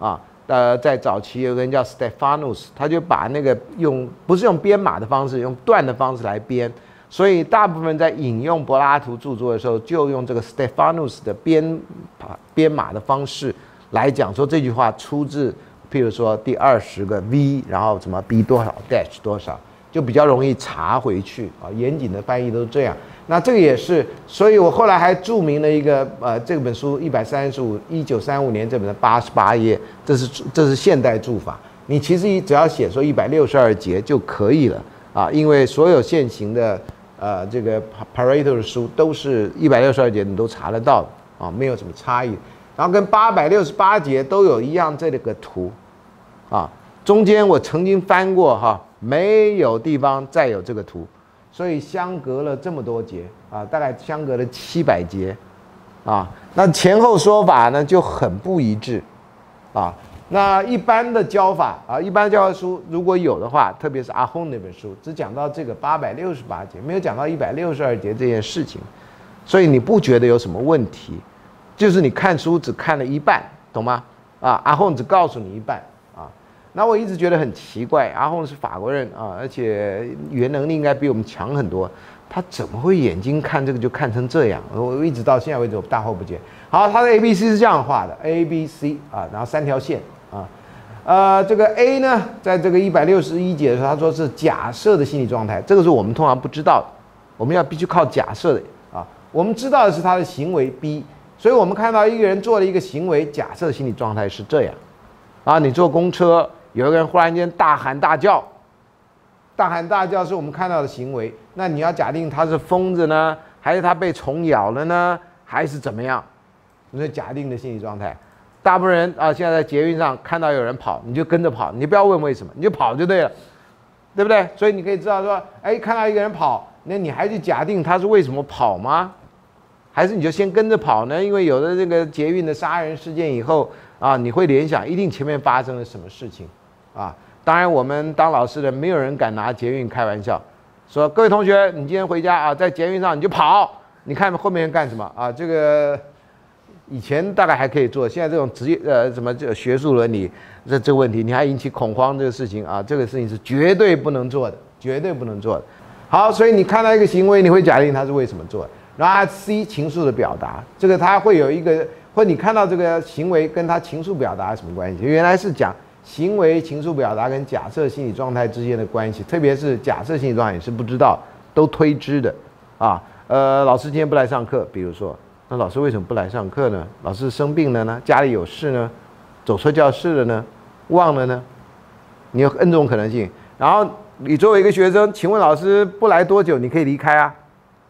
A: 呃，在早期有个人叫 Stephanus， 他就把那个用不是用编码的方式，用段的方式来编，所以大部分在引用柏拉图著作的时候，就用这个 Stephanus 的编编码的方式来讲，说这句话出自，譬如说第二十个 v， 然后什么 b 多少 dash 多少，就比较容易查回去啊。严谨的翻译都是这样。那这个也是，所以我后来还注明了一个呃，这本书一百三十五，一九三五年这本的八十八页，这是这是现代注法。你其实只要写说一百六十二节就可以了啊，因为所有现行的呃这个 Pareto 的书都是一百六十二节，你都查得到的啊，没有什么差异。然后跟八百六十八节都有一样这个图啊，中间我曾经翻过哈，没有地方再有这个图。所以相隔了这么多节啊，大概相隔了七百节，啊，那前后说法呢就很不一致，啊，那一般的教法啊，一般教科书如果有的话，特别是阿訇那本书，只讲到这个八百六十八节，没有讲到一百六十二节这件事情，所以你不觉得有什么问题？就是你看书只看了一半，懂吗？啊，阿訇只告诉你一半。那我一直觉得很奇怪，阿訇是法国人啊，而且语言能力应该比我们强很多，他怎么会眼睛看这个就看成这样？我一直到现在为止我大惑不解。好，他的 A B C 是这样画的 ，A B C 啊，然后三条线啊，呃，这个 A 呢，在这个一百六十一节的时候，他说是假设的心理状态，这个是我们通常不知道的，我们要必须靠假设的啊。我们知道的是他的行为 B， 所以我们看到一个人做了一个行为，假设心理状态是这样啊，你坐公车。有一个人忽然间大喊大叫，大喊大叫是我们看到的行为。那你要假定他是疯子呢，还是他被虫咬了呢，还是怎么样？你是假定的心理状态。大部分人啊，现在在捷运上看到有人跑，你就跟着跑，你不要问为什么，你就跑就对了，对不对？所以你可以知道说，哎，看到一个人跑，那你还去假定他是为什么跑吗？还是你就先跟着跑呢？因为有了这个捷运的杀人事件以后啊，你会联想一定前面发生了什么事情。啊，当然，我们当老师的没有人敢拿捷运开玩笑，说各位同学，你今天回家啊，在捷运上你就跑，你看后面人干什么啊？这个以前大概还可以做，现在这种职业呃什么这学术伦理这这个问题，你还引起恐慌这个事情啊，这个事情是绝对不能做的，绝对不能做的。好，所以你看到一个行为，你会假定他是为什么做的。然后 C 情绪的表达，这个他会有一个，或你看到这个行为跟他情绪表达有什么关系？原来是讲。行为情绪表达跟假设心理状态之间的关系，特别是假设心理状态也是不知道，都推知的啊。呃，老师今天不来上课，比如说，那老师为什么不来上课呢？老师生病了呢？家里有事呢？走错教室了呢？忘了呢？你有 N 种可能性。然后你作为一个学生，请问老师不来多久你可以离开啊？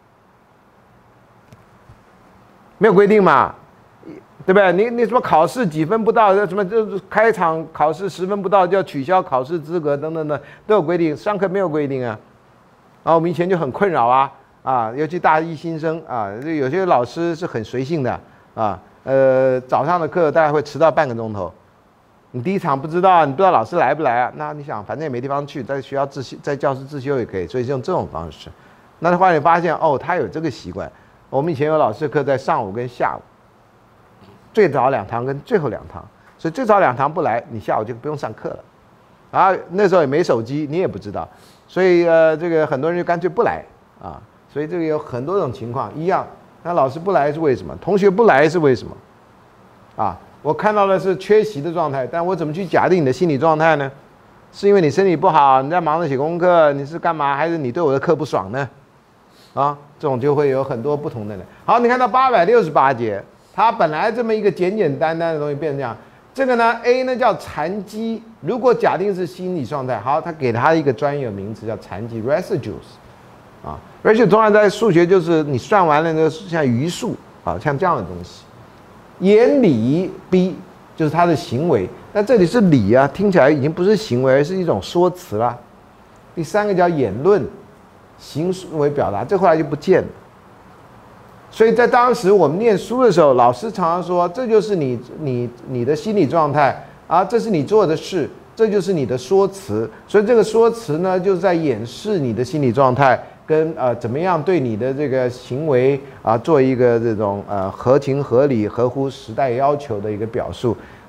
A: 没有规定嘛？对不对？你你什么考试几分不到，什么就是开场考试十分不到就要取消考试资格等等的都有规定，上课没有规定啊。然后我们以前就很困扰啊啊，尤其大一新生啊，有些老师是很随性的啊，呃，早上的课大概会迟到半个钟头。你第一场不知道，你不知道老师来不来啊？那你想，反正也没地方去，在学校自修，在教室自修也可以，所以用这种方式。那后来你发现哦，他有这个习惯。我们以前有老师的课在上午跟下午。最早两堂跟最后两堂，所以最早两堂不来，你下午就不用上课了。啊，那时候也没手机，你也不知道，所以呃，这个很多人就干脆不来啊。所以这个有很多种情况一样。那老师不来是为什么？同学不来是为什么？啊，我看到的是缺席的状态，但我怎么去假定你的心理状态呢？是因为你身体不好，你在忙着写功课，你是干嘛？还是你对我的课不爽呢？啊，这种就会有很多不同的人。好，你看到八百六十八节。它本来这么一个简简单单的东西变成这样，这个呢 A 呢叫残基，如果假定是心理状态，好，它给它一个专有名词叫残基 residues， 啊 ，residues 通常在数学就是你算完了那个像余数啊，像这样的东西。言理 B 就是它的行为，那这里是理啊，听起来已经不是行为，而是一种说辞啦。第三个叫言论，行为表达，这后来就不见了。所以在当时我们念书的时候，老师常常说，这就是你你你的心理状态啊，这是你做的事，这就是你的说辞。所以这个说辞呢，就是在掩饰你的心理状态，跟呃怎么样对你的这个行为啊做一个这种呃合情合理、合乎时代要求的一个表述。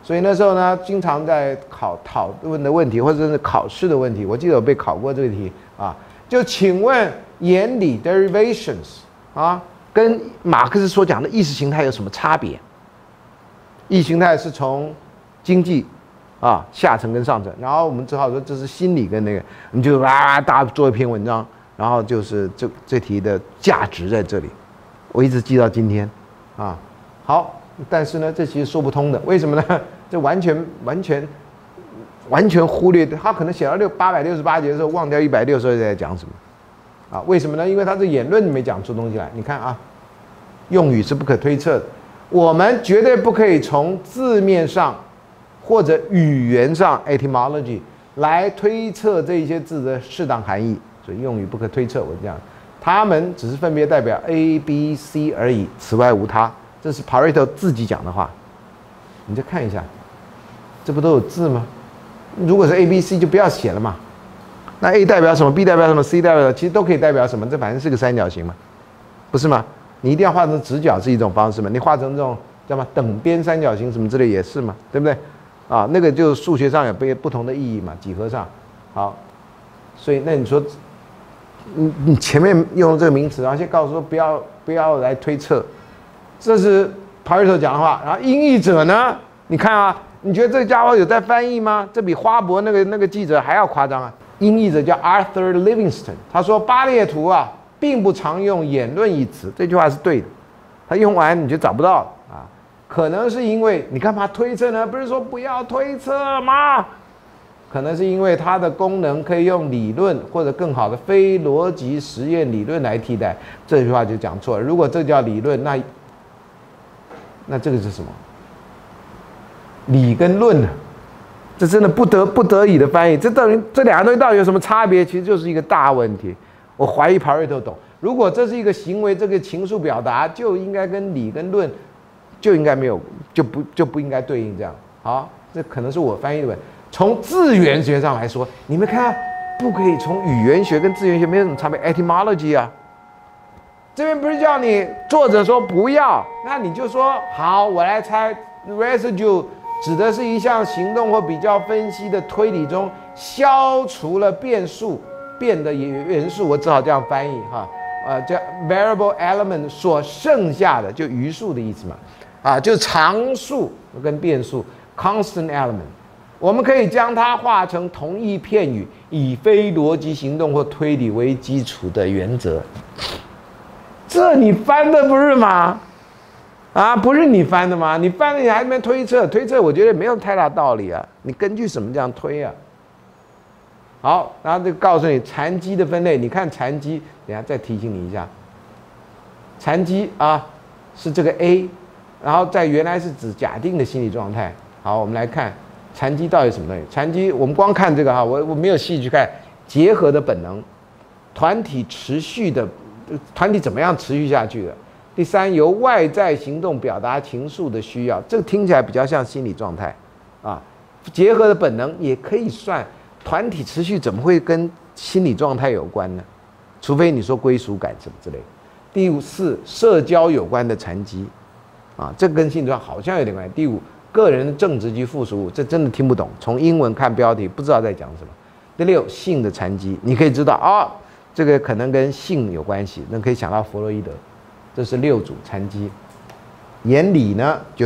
A: 所以那时候呢，经常在考讨论的问题，或者是考试的问题，我记得我被考过这个题啊，就请问原理 derivations 啊，跟马克思所讲的意识形态有什么差别？意识形态是从经济啊下层跟上层，然后我们只好说这是心理跟那个，我们就啊大家做一篇文章，然后就是这这题的价值在这里，我一直记到今天啊。好，但是呢，这其实说不通的，为什么呢？这完全完全完全忽略，他可能写到六八百六十八节的时候，忘掉一百六十二节在讲什么啊？为什么呢？因为他这言论没讲出东西来。你看啊，用语是不可推测的，我们绝对不可以从字面上或者语言上 etymology 来推测这些字的适当含义，所以用语不可推测。我这样，他们只是分别代表 A、B、C 而已，此外无他。这是 Pareto 自己讲的话，你再看一下，这不都有字吗？如果是 A、B、C 就不要写了嘛。那 A 代表什么 ，B 代表什么 ，C 代表什么，其实都可以代表什么？这反正是个三角形嘛，不是吗？你一定要画成直角是一种方式嘛？你画成这种叫什么等边三角形什么之类也是嘛，对不对？啊，那个就数学上有不不同的意义嘛，几何上。好，所以那你说，你你前面用这个名词，然后先告诉说不要不要来推测。这是 Pareto 讲的话，然后音译者呢？你看啊，你觉得这个家伙有在翻译吗？这比花博那个那个记者还要夸张啊！音译者叫 Arthur Livingston， 他说巴列图啊，并不常用言论一词，这句话是对的。他用完你就找不到了啊，可能是因为你干嘛推测呢？不是说不要推测吗？可能是因为它的功能可以用理论或者更好的非逻辑实验理论来替代，这句话就讲错了。如果这叫理论，那那这个是什么？理跟论呢？这真的不得不得已的翻译。这到底这两个东西到底有什么差别？其实就是一个大问题。我怀疑 Pareto 懂。如果这是一个行为，这个情愫表达就应该跟理跟论就应该没有，就不就不应该对应这样。好，这可能是我翻译的问题。从字源学上来说，你们看，不可以从语言学跟字源学没有什么差别 ，etymology 啊。这边不是叫你作者说不要，那你就说好，我来猜 residue 指的是一项行动或比较分析的推理中消除了变数变的元素，我只好这样翻译哈，呃，叫 variable element 所剩下的就余数的意思嘛，啊，就常数跟变数 constant element， 我们可以将它化成同义片语，以非逻辑行动或推理为基础的原则。这你翻的不是吗？啊，不是你翻的吗？你翻的你还在那边推测，推测我觉得没有太大道理啊。你根据什么这样推啊？好，然后就告诉你残疾的分类。你看残疾，等一下再提醒你一下，残疾啊是这个 A， 然后在原来是指假定的心理状态。好，我们来看残疾到底什么东西？残疾我们光看这个哈，我我没有细去看结合的本能，团体持续的。团体怎么样持续下去的？第三，由外在行动表达情愫的需要，这个听起来比较像心理状态，啊，结合的本能也可以算。团体持续怎么会跟心理状态有关呢？除非你说归属感什么之类的。第五四，社交有关的残疾，啊，这跟心理状态好像有点关系。第五，个人的正职及附属物，这真的听不懂，从英文看标题不知道在讲什么。第六，性的残疾，你可以知道啊。这个可能跟性有关系，那可以想到弗洛伊德，这是六组残疾。原理呢，就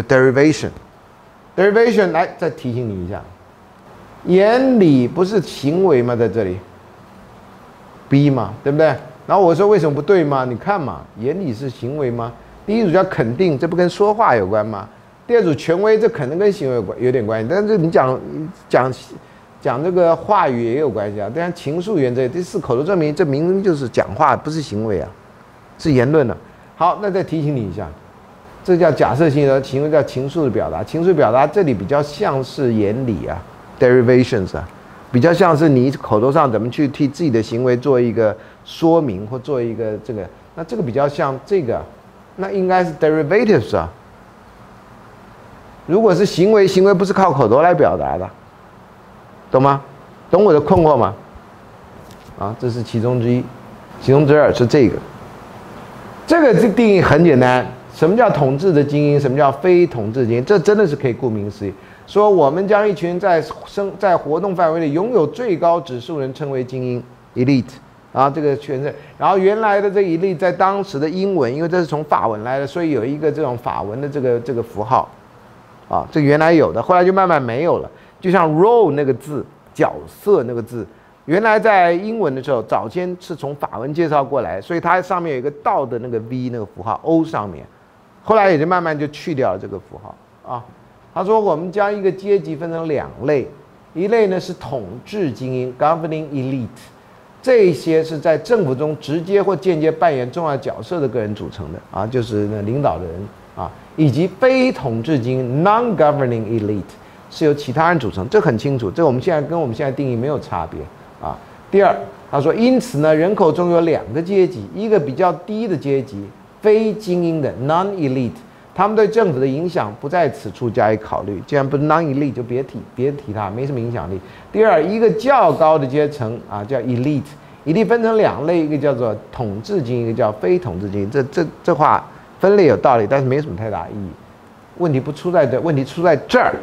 A: derivation，derivation 来再提醒你一下，原理不是行为吗？在这里 ，B 嘛，对不对？然后我说为什么不对吗？你看嘛，原理是行为吗？第一组叫肯定，这不跟说话有关吗？第二组权威，这可能跟行为有关有点关系，但是你讲讲。讲这个话语也有关系啊，当然情愫原则。第四，口头证明，这明明就是讲话，不是行为啊，是言论了。好，那再提醒你一下，这叫假设性的行为，叫情愫的表达。情愫表达这里比较像是原理啊 ，derivations 啊，比较像是你口头上怎么去替自己的行为做一个说明或做一个这个，那这个比较像这个，那应该是 derivatives 啊。如果是行为，行为不是靠口头来表达的。懂吗？懂我的困惑吗？啊，这是其中之一，其中之二是这个。这个这定义很简单，什么叫统治的精英？什么叫非统治精英？这真的是可以顾名思义。 说我们将一群在生在活动范围内拥有最高指数人称为精英 （elite）。啊，这个全是，然后原来的这一例在当时的英文，因为这是从法文来的，所以有一个这种法文的这个这个符号，啊，这原来有的，后来就慢慢没有了。就像 role 那个字，角色那个字，原来在英文的时候，早先是从法文介绍过来，所以它上面有一个倒的那个 V 那个符号 O 上面，后来也就慢慢就去掉了这个符号啊。他说我们将一个阶级分成两类，一类呢是统治精英 （governing elite）。这些是在政府中直接或间接扮演重要角色的个人组成的啊，就是那领导的人啊，以及非统治精英 （non-governing elite） 是由其他人组成，这很清楚，这我们现在跟我们现在定义没有差别啊。第二，他说，因此呢，人口中有两个阶级，一个比较低的阶级，非精英的 （non-elite），他们对政府的影响不在此处加以考虑，既然不是 non-elite 就别提别提它，没什么影响力。第二，一个较高的阶层啊，叫 elite。elite 分成两类，一个叫做统治精英，一个叫非统治精英。这这这话分类有道理，但是没什么太大意义。问题不出在这，问题出在这儿。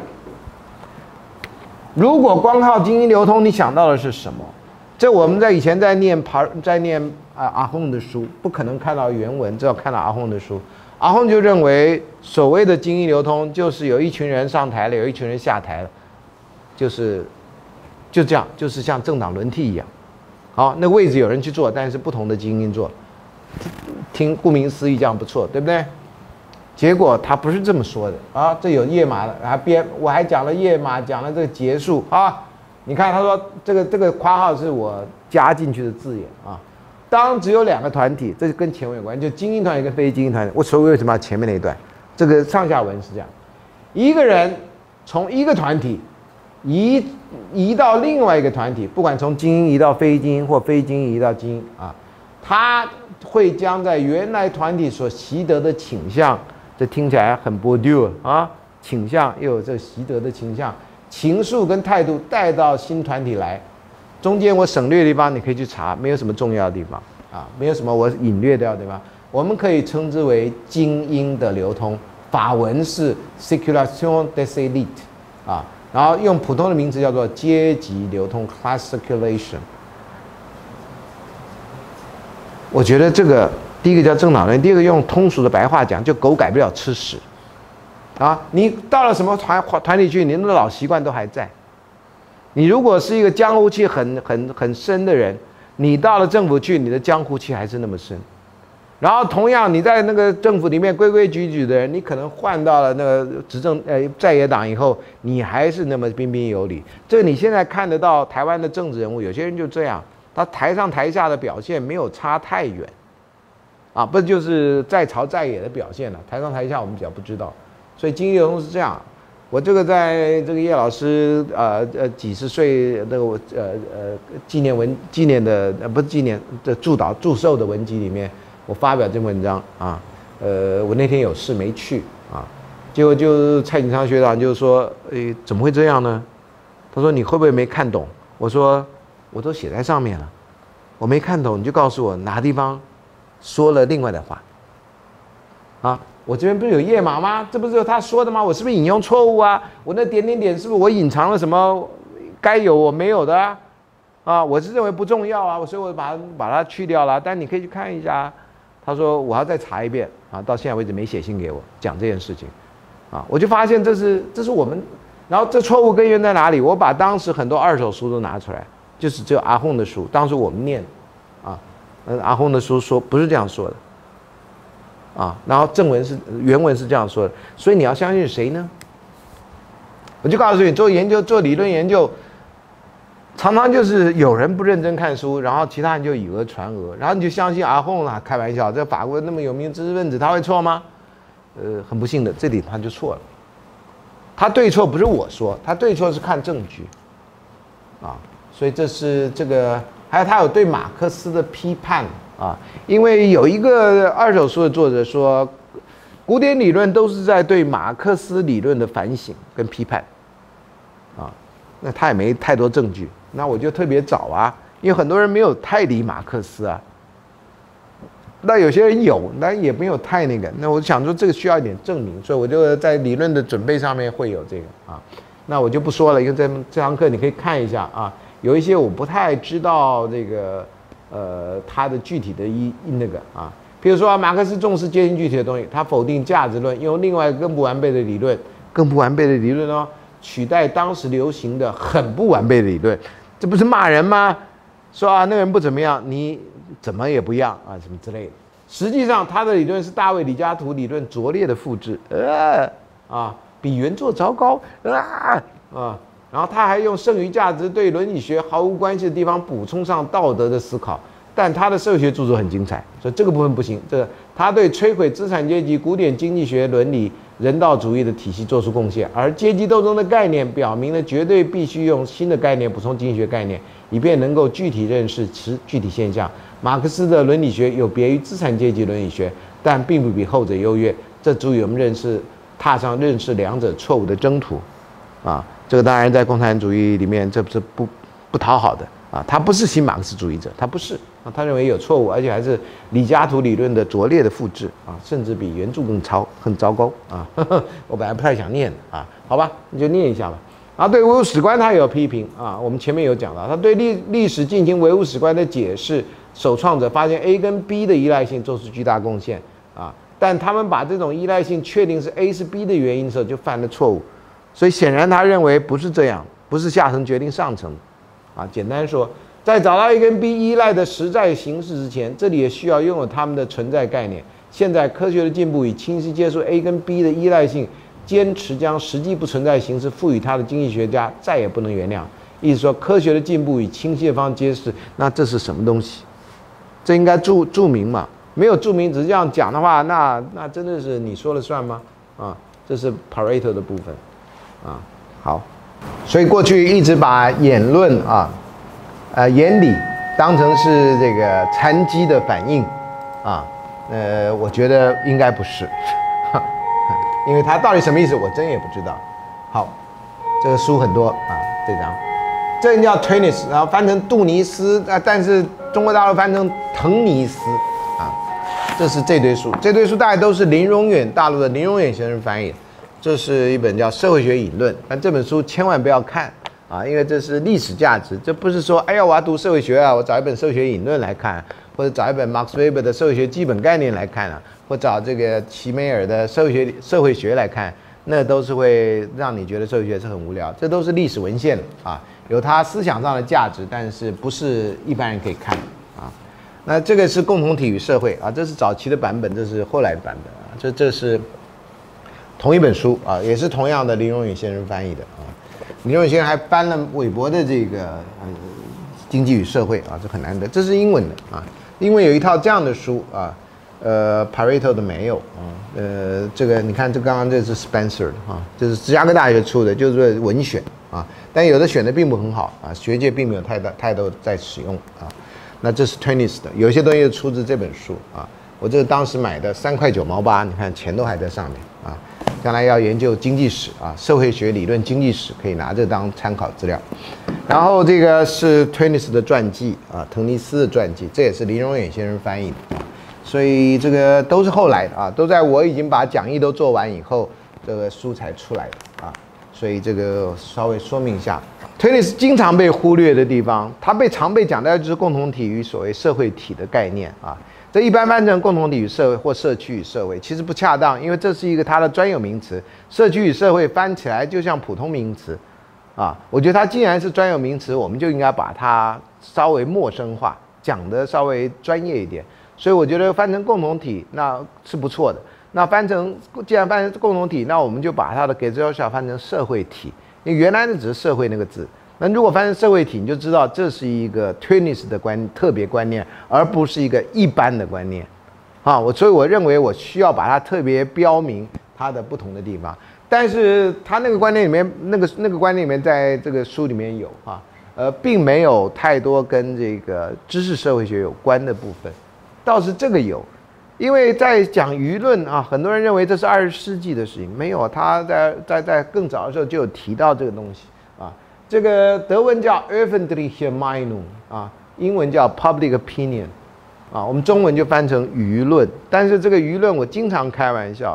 A: 如果光靠精英流通，你想到的是什么？这我们在以前在念爬在念啊阿訇的书，不可能看到原文，只有看到阿訇的书。阿訇就认为，所谓的精英流通，就是有一群人上台了，有一群人下台了，就是就这样，就是像政党轮替一样。好，那位置有人去做，但是不同的精英做，听顾名思义这样不错，对不对？结果他不是这么说的啊，这有页码的，还编，我还讲了页码，讲了这个结束啊。你看他说这个这个括号是我加进去的字眼啊。当只有两个团体，这就跟前文有关，就精英团体跟非精英团体。我所以为什么要前面那一段？这个上下文是这样：一个人从一个团体移移到另外一个团体，不管从精英移到非精英或非精英移到精英啊，他会将在原来团体所习得的倾向，这听起来很波丢啊，倾向又有这习得的倾向、情愫跟态度带到新团体来。中间我省略的地方你可以去查，没有什么重要的地方啊，没有什么我隐略掉的地方。我们可以称之为精英的流通，法文是 circulation des élites 啊，然后用普通的名词叫做阶级流通 class circulation。我觉得这个第一个叫政党论，第二个用通俗的白话讲，就狗改不了吃屎啊！你到了什么团团体去，你的老习惯都还在。你如果是一个江湖气很很很深的人，你到了政府去，你的江湖气还是那么深。然后同样，你在那个政府里面规规矩矩的人，你可能换到了那个执政呃在野党以后，你还是那么彬彬有礼。这个你现在看得到台湾的政治人物，有些人就这样，他台上台下的表现没有差太远，啊，不就是在朝在野的表现了？台上台下我们比较不知道，所以精英流通是这样。我这个在这个叶老师呃呃几十岁那个呃呃纪念文纪念的呃不是纪念的祝祷祝寿的文集里面，我发表这篇文章啊，呃我那天有事没去啊，结果就蔡锦昌学长就说，诶怎么会这样呢？他说你会不会没看懂？我说我都写在上面了，我没看懂你就告诉我哪个地方说了另外的话啊。我这边不是有页码吗？这不是有他说的吗？我是不是引用错误啊？我那点点点是不是我隐藏了什么该有我没有的啊？啊，我是认为不重要啊，所以我把它把它去掉了。但你可以去看一下。他说我要再查一遍啊，到现在为止没写信给我讲这件事情啊，我就发现这是这是我们，然后这错误根源在哪里？我把当时很多二手书都拿出来，就是只有阿訇的书，当时我们念啊，阿訇的书说不是这样说的。啊，然后正文是原文是这样说的，所以你要相信谁呢？我就告诉你，做研究、做理论研究，常常就是有人不认真看书，然后其他人就以讹传讹，然后你就相信阿訇啦，开玩笑，这法国那么有名的知识分子他会错吗？呃，很不幸的，这里他就错了。他对错不是我说，他对错是看证据。啊，所以这是这个，还有他有对马克思的批判。啊，因为有一个二手书的作者说，古典理论都是在对马克思理论的反省跟批判，啊，那他也没太多证据，那我就特别找啊，因为很多人没有太理马克思啊，那有些人有，但也没有太那个，那我想说这个需要一点证明，所以我就在理论的准备上面会有这个啊， 那我就不说了，因为这这堂课你可以看一下啊，有一些我不太知道这个呃它的具体的一那个啊，比如说马克思重视接近具体的东西，他否定价值论，用另外更不完备的理论，更不完备的理论哦，取代当时流行的很不完备的理论，这不是骂人吗？说啊那个人不怎么样，你怎么也不一样啊，什么之类的。实际上他的理论是大卫李嘉图理论拙劣的复制，呃啊。比原作糟糕啊啊！然后他还用剩余价值对伦理学毫无关系的地方补充上道德的思考，但他的社会学著作很精彩，所以这个部分不行。这个他对摧毁资产阶级古典经济学伦理人道主义的体系做出贡献，而阶级斗争的概念表明了绝对必须用新的概念补充经济学概念，以便能够具体认识其具体现象。马克思的伦理学有别于资产阶级伦理学，但并不比后者优越，这足以我们认识。踏上认识两者错误的征途，啊，这个当然在共产主义里面，这不是不不讨好的啊。他不是新马克思主义者，他不是啊，他认为有错误，而且还是李嘉图理论的拙劣的复制啊，甚至比原著更糟更糟糕啊。呵呵我本来不太想念的啊，好吧，你就念一下吧。啊，对唯物史观他也有批评啊，我们前面有讲到，他对历历史进行唯物史观的解释，首创者发现 A 跟 B 的依赖性做出巨大贡献啊。但他们把这种依赖性确定是 A 是 B 的原因的时候，就犯了错误。所以显然他认为不是这样，不是下层决定上层。啊，简单说，在找到 A 跟 B 依赖的实在形式之前，这里也需要拥有他们的存在概念。现在科学的进步与清晰接受 A 跟 B 的依赖性，坚持将实际不存在形式赋予它的经济学家再也不能原谅。意思说，科学的进步与清晰的方揭示，那这是什么东西？这应该注注明嘛。没有注明，只是这样讲的话，那那真的是你说了算吗？啊，这是 Pareto 的部分，啊，好，所以过去一直把演论啊，呃，原理当成是这个残疾的反应，啊，呃，我觉得应该不是，因为它到底什么意思，我真也不知道。好，这个书很多啊，这张，这人叫 Tönnies， 然后翻成杜尼斯啊，但是中国大陆翻成滕尼斯。这是这堆书，这堆书大概都是林荣远大陆的林荣远先生翻译的。这是一本叫《社会学引论》，但这本书千万不要看啊，因为这是历史价值，这不是说哎呀我要读社会学啊，我找一本《社会学引论》来看，或者找一本 Max Weber 的《社会学基本概念》来看啊，或找这个齐美尔的社会学社会学来看，那都是会让你觉得社会学是很无聊。这都是历史文献啊，有它思想上的价值，但是不是一般人可以看。那这个是共同体与社会啊，这是早期的版本，这是后来的版本啊，这这是同一本书啊，也是同样的林荣远先生翻译的啊。林荣远先生还翻了韦伯的这个呃经济与社会啊，这很难得，这是英文的啊，英文有一套这样的书啊，呃 Pareto 的没有啊，呃这个你看这刚刚这是 Spencer 的啊，这是芝加哥大学出的，就是文选啊，但有的选的并不很好啊，学界并没有太大太多在使用啊。那这是 Tönnies 的，有一些东西出自这本书啊。我这个当时买的三块九毛八，你看钱都还在上面啊。将来要研究经济史啊，社会学理论经济史，可以拿这当参考资料。然后这个是 Tönnies 的传记啊，滕尼斯的传记，这也是林荣远先生翻译的。所以这个都是后来的啊，都在我已经把讲义都做完以后，这个书才出来的啊。所以这个稍微说明一下。Tönnies 经常被忽略的地方，他被常被讲到就是共同体与所谓社会体的概念啊。这一般翻成共同体与社会或社区与社会，其实不恰当，因为这是一个它的专有名词。社区与社会翻起来就像普通名词啊。我觉得它既然是专有名词，我们就应该把它稍微陌生化，讲得稍微专业一点。所以我觉得翻成共同体那是不错的。那翻成既然翻成共同体，那我们就把它的 Gesellschaft 翻成社会体。因为原来的只是社会那个字，那如果翻成社会体，你就知道这是一个 Tönnies 的观特别观念，而不是一个一般的观念，啊，我所以我认为我需要把它特别标明它的不同的地方。但是它那个观念里面，那个那个观念里面，在这个书里面有啊，呃，并没有太多跟这个知识社会学有关的部分，倒是这个有。因为在讲舆论啊，很多人认为这是二十世纪的事情，没有，他在在在更早的时候就有提到这个东西啊。这个德文叫 öffentliche Meinung 啊，英文叫 public opinion 啊，我们中文就翻成舆论。但是这个舆论我经常开玩笑，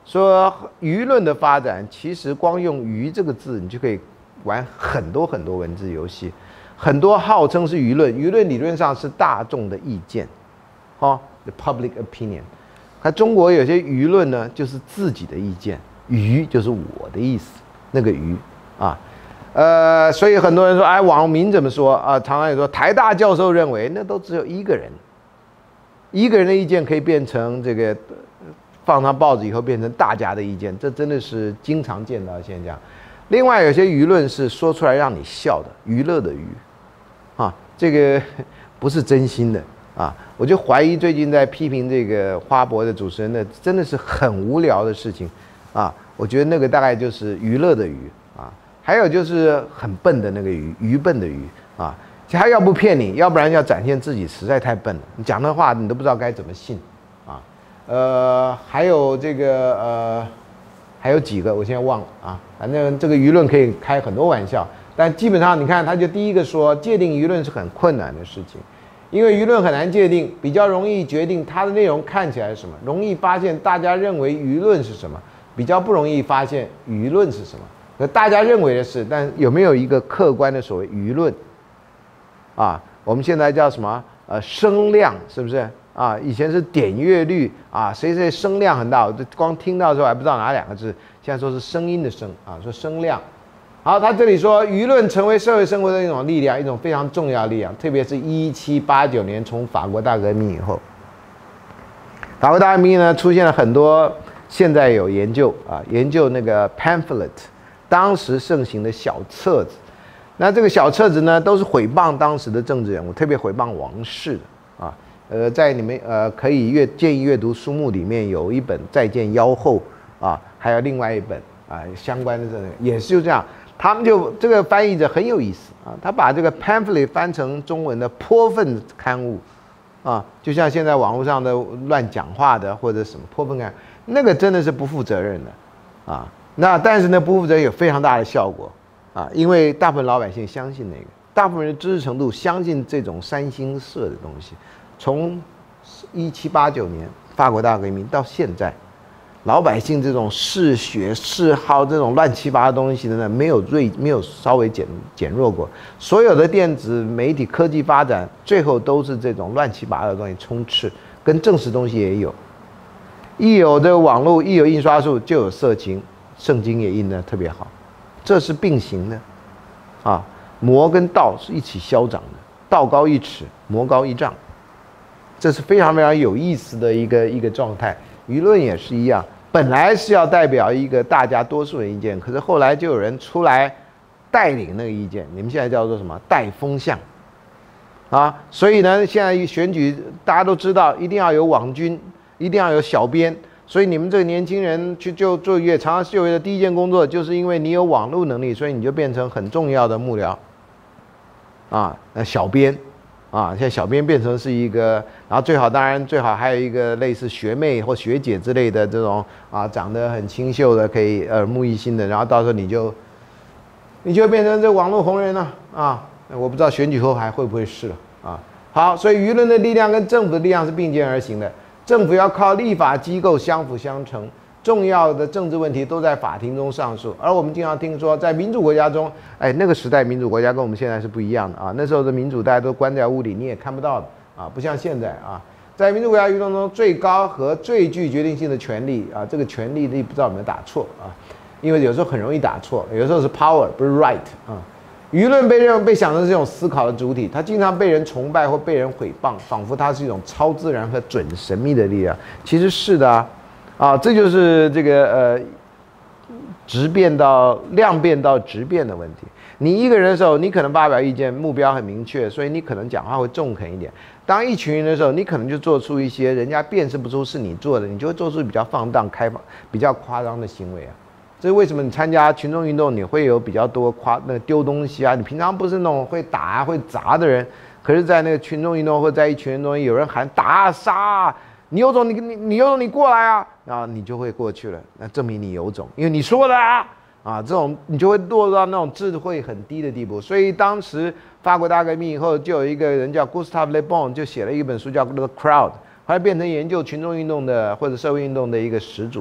A: 说舆论的发展，其实光用“舆”这个字，你就可以玩很多很多文字游戏。很多号称是舆论，舆论理论上是大众的意见，哦 ，the public opinion。那中国有些舆论呢，就是自己的意见，舆就是我的意思，那个舆啊，呃，所以很多人说，哎，网民怎么说啊？常常也说，台大教授认为，那都只有一个人，一个人的意见可以变成这个放上报纸以后变成大家的意见，这真的是经常见到现象。另外，有些舆论是说出来让你笑的，娱乐的娱。啊，这个不是真心的啊！我就怀疑最近在批评这个花博的主持人的，真的是很无聊的事情啊！我觉得那个大概就是娱乐的娱啊，还有就是很笨的那个愚，愚笨的愚啊！他要不骗你，要不然要展现自己实在太笨了，你讲的话你都不知道该怎么信啊！呃，还有这个呃，还有几个我现在忘了啊，反正这个舆论可以开很多玩笑。但基本上，你看，他就第一个说，界定舆论是很困难的事情，因为舆论很难界定，比较容易决定它的内容看起来是什么，容易发现大家认为舆论是什么，比较不容易发现舆论是什么。那大家认为的是，但有没有一个客观的所谓舆论？啊，我们现在叫什么？呃，声量是不是？啊，以前是点阅率啊，谁谁声量很大，我就光听到的时候还不知道哪两个字，现在说是声音的声啊，说声量。好，他这里说，舆论成为社会生活的一种力量，一种非常重要的力量，特别是一七八九年从法国大革命以后，法国大革命呢出现了很多，现在有研究啊，研究那个 pamphlet， 当时盛行的小册子，那这个小册子呢都是毁谤当时的政治人物，特别毁谤王室的啊，呃，在你们呃可以阅建议阅读书目里面有一本《再见妖后》啊，还有另外一本啊相关的这个也是就这样。他们就这个翻译者很有意思啊，他把这个 pamphlet 翻成中文的泼粪刊物，啊，就像现在网络上的乱讲话的或者什么泼粪刊，那个真的是不负责任的，啊，那但是呢不负责任有非常大的效果，啊，因为大部分老百姓相信那个，大部分人知识程度相信这种三星社的东西，从一七八九年法国大革命到现在。老百姓这种嗜血嗜好这种乱七八糟东西的呢，没有锐没有稍微减减弱过。所有的电子媒体科技发展，最后都是这种乱七八糟的东西充斥，跟正史东西也有。一有这个网络，一有印刷术，就有色情，圣经也印得特别好，这是并行的，啊，魔跟道是一起消长的，道高一尺，魔高一丈，这是非常非常有意思的一个一个状态。舆论也是一样。本来是要代表一个大家多数人意见，可是后来就有人出来带领那个意见，你们现在叫做什么？带风向，啊，所以呢，现在选举大家都知道，一定要有网军，一定要有小编，所以你们这个年轻人去就做越长常就业的第一件工作，就是因为你有网络能力，所以你就变成很重要的幕僚，啊，那小编。啊，现在小编变成是一个，然后最好当然最好还有一个类似学妹或学姐之类的这种啊，长得很清秀的，可以耳目一新的，然后到时候你就，你就变成这网络红人了啊！我不知道选举后还会不会是了啊？好，所以舆论的力量跟政府的力量是并肩而行的，政府要靠立法机构相辅相成。重要的政治问题都在法庭中上诉，而我们经常听说，在民主国家中，哎，那个时代民主国家跟我们现在是不一样的啊。那时候的民主大家都关在屋里，你也看不到的啊，不像现在啊。在民主国家运动中，最高和最具决定性的权利啊，这个权利力不知道有没有打错啊？因为有时候很容易打错，有时候是 power 不是 right 啊。舆论被认为被想成是这种思考的主体，它经常被人崇拜或被人毁谤，仿佛它是一种超自然和准神秘的力量。其实是的啊。啊，这就是这个呃，质变到量变到质变的问题。你一个人的时候，你可能发表意见，目标很明确，所以你可能讲话会中肯一点。当一群人的时候，你可能就做出一些人家辨识不出是你做的，你就会做出比较放荡、开放、比较夸张的行为啊。这是为什么？你参加群众运动，你会有比较多夸那个丢东西啊。你平常不是那种会打啊、会砸的人，可是，在那个群众运动或在一群人中，有人喊打杀。你有种，你你你有种，你过来啊！然后你就会过去了，那证明你有种，因为你说的啊，啊，这种你就会落到那种智慧很低的地步。所以当时法国大革命以后，就有一个人叫 Gustave Le Bon， 就写了一本书叫《The Crowd》，后来变成研究群众运动的或者社会运动的一个始祖。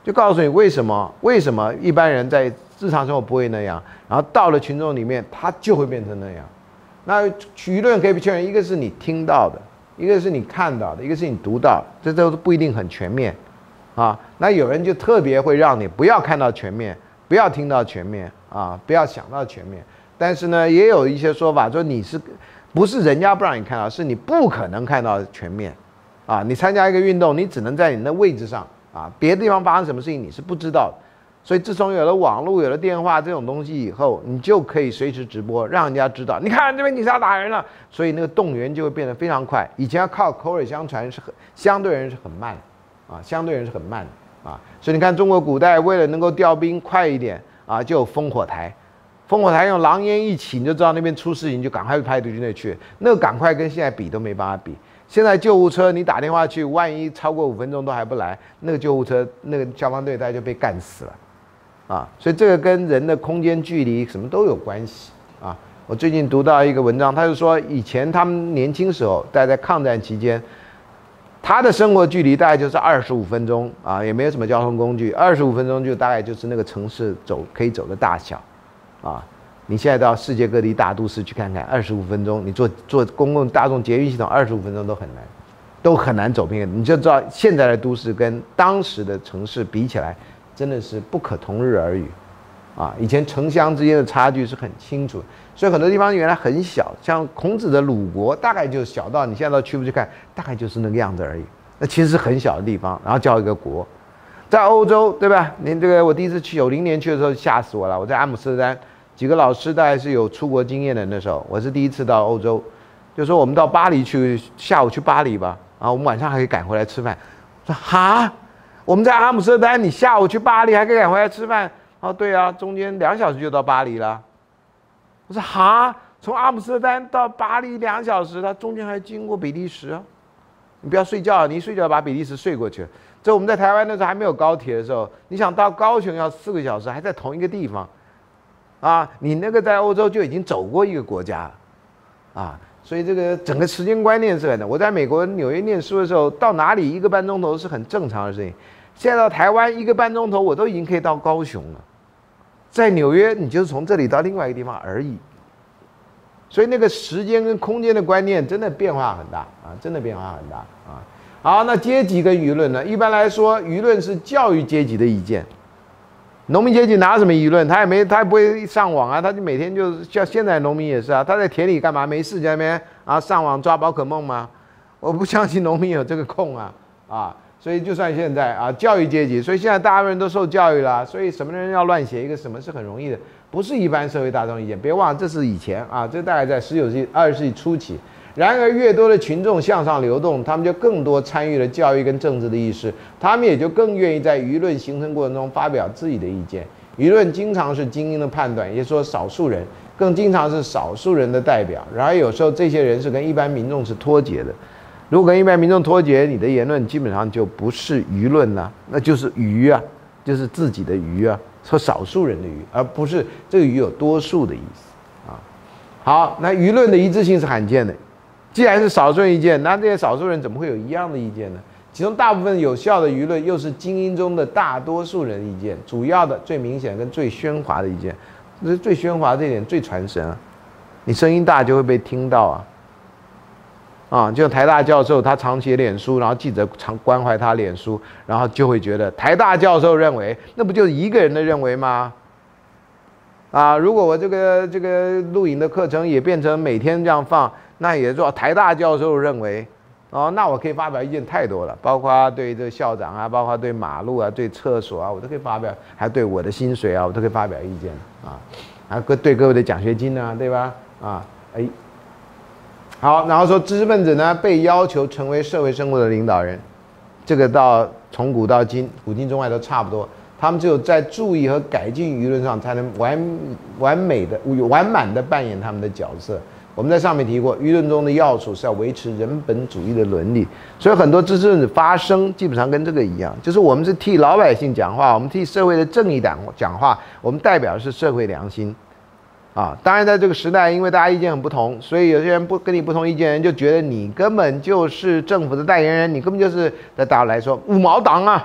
A: 就告诉你为什么为什么一般人在日常生活不会那样，然后到了群众里面，他就会变成那样。那舆论可以确认，一个是你听到的，一个是你看到的，一个是你读到的，这都不一定很全面啊。那有人就特别会让你不要看到全面，不要听到全面啊，不要想到全面。但是呢，也有一些说法说你是不是人家不让你看到，是你不可能看到全面啊。你参加一个运动，你只能在你的位置上啊，别的地方发生什么事情你是不知道的。所以自从有了网络、有了电话这种东西以后，你就可以随时直播，让人家知道，你看这边你是要打人了，所以那个动员就会变得非常快。以前要靠口耳相传是很相对人是很慢的啊，相对人是很慢的啊。所以你看中国古代为了能够调兵快一点啊，就有烽火台，烽火台用狼烟一起，你就知道那边出事情，就赶快派军队去。那个赶快跟现在比都没办法比。现在救护车你打电话去，万一超过五分钟都还不来，那个救护车那个消防队大家就被干死了。啊，所以这个跟人的空间距离什么都有关系啊。我最近读到一个文章，他就说以前他们年轻时候，大概在抗战期间，他的生活距离大概就是二十五分钟啊，也没有什么交通工具，二十五分钟就大概就是那个城市走可以走的大小啊。你现在到世界各地大都市去看看，二十五分钟，你坐坐公共大众捷运系统，二十五分钟都很难，都很难走遍，你就知道现在的都市跟当时的城市比起来。真的是不可同日而语，啊！以前城乡之间的差距是很清楚，所以很多地方原来很小，像孔子的鲁国，大概就小到你现在到去不去看，大概就是那个样子而已。那其实是很小的地方，然后叫一个国，在欧洲，对吧？您这个我第一次去九零年去的时候吓死我了，我在阿姆斯特丹，几个老师大概是有出国经验的，那时候我是第一次到欧洲，就说我们到巴黎去，下午去巴黎吧，然后我们晚上还可以赶回来吃饭，说哈。我们在阿姆斯特丹，你下午去巴黎还可以赶回来吃饭。哦，对啊，中间两小时就到巴黎了。我说哈，从阿姆斯特丹到巴黎两小时，它中间还经过比利时啊。你不要睡觉，你一睡觉把比利时睡过去。这我们在台湾那时候还没有高铁的时候，你想到高雄要四个小时，还在同一个地方，啊，你那个在欧洲就已经走过一个国家了，啊。所以这个整个时间观念是很的。我在美国纽约念书的时候，到哪里一个半钟头是很正常的事情。现在到台湾一个半钟头，我都已经可以到高雄了。在纽约，你就是从这里到另外一个地方而已。所以那个时间跟空间的观念真的变化很大啊，真的变化很大啊。好，那阶级跟舆论呢？一般来说，舆论是教育阶级的意见。农民阶级哪有什么舆论？他也没，他也不会上网啊，他就每天就像现在农民也是啊，他在田里干嘛？没事在那边啊上网抓宝可梦吗？我不相信农民有这个空啊啊！所以就算现在啊，教育阶级，所以现在大部分人都受教育了，所以什么人要乱写一个什么是很容易的，不是一般社会大众意见。别忘了这是以前啊，这大概在十九世纪、二十世纪初期。然而，越多的群众向上流动，他们就更多参与了教育跟政治的意识，他们也就更愿意在舆论形成过程中发表自己的意见。舆论经常是精英的判断，也说少数人，更经常是少数人的代表。然而，有时候这些人是跟一般民众是脱节的。如果跟一般民众脱节，你的言论基本上就不是舆论了，那就是舆啊，就是自己的舆啊，说少数人的舆，而不是这个舆有多数的意思啊。好，那舆论的一致性是罕见的。既然是少数人意见，那这些少数人怎么会有一样的意见呢？其中大部分有效的舆论又是精英中的大多数人意见，主要的、最明显跟最喧哗的意见，这是最喧哗这一点最传神啊！你声音大就会被听到啊！啊，就像台大教授他常写脸书，然后记者常关怀他脸书，然后就会觉得台大教授认为，那不就是一个人的认为吗？啊，如果我这个这个录影的课程也变成每天这样放。那也说台大教授认为，哦，那我可以发表意见太多了，包括对这个校长啊，包括对马路啊、对厕所啊，我都可以发表，还对我的薪水啊，我都可以发表意见啊，还对各位的奖学金啊，对吧？啊，哎，好，然后说知识分子呢被要求成为社会生活的领导人，这个到从古到今，古今中外都差不多，他们只有在注意和改进舆论上，才能完完美的、完满的扮演他们的角色。我们在上面提过，舆论中的要素是要维持人本主义的伦理，所以很多知识分子发声，基本上跟这个一样，就是我们是替老百姓讲话，我们替社会的正义党讲话，我们代表的是社会良心，啊，当然在这个时代，因为大家意见很不同，所以有些人不跟你不同意见的人就觉得你根本就是政府的代言人，你根本就是在大陆来说五毛党啊，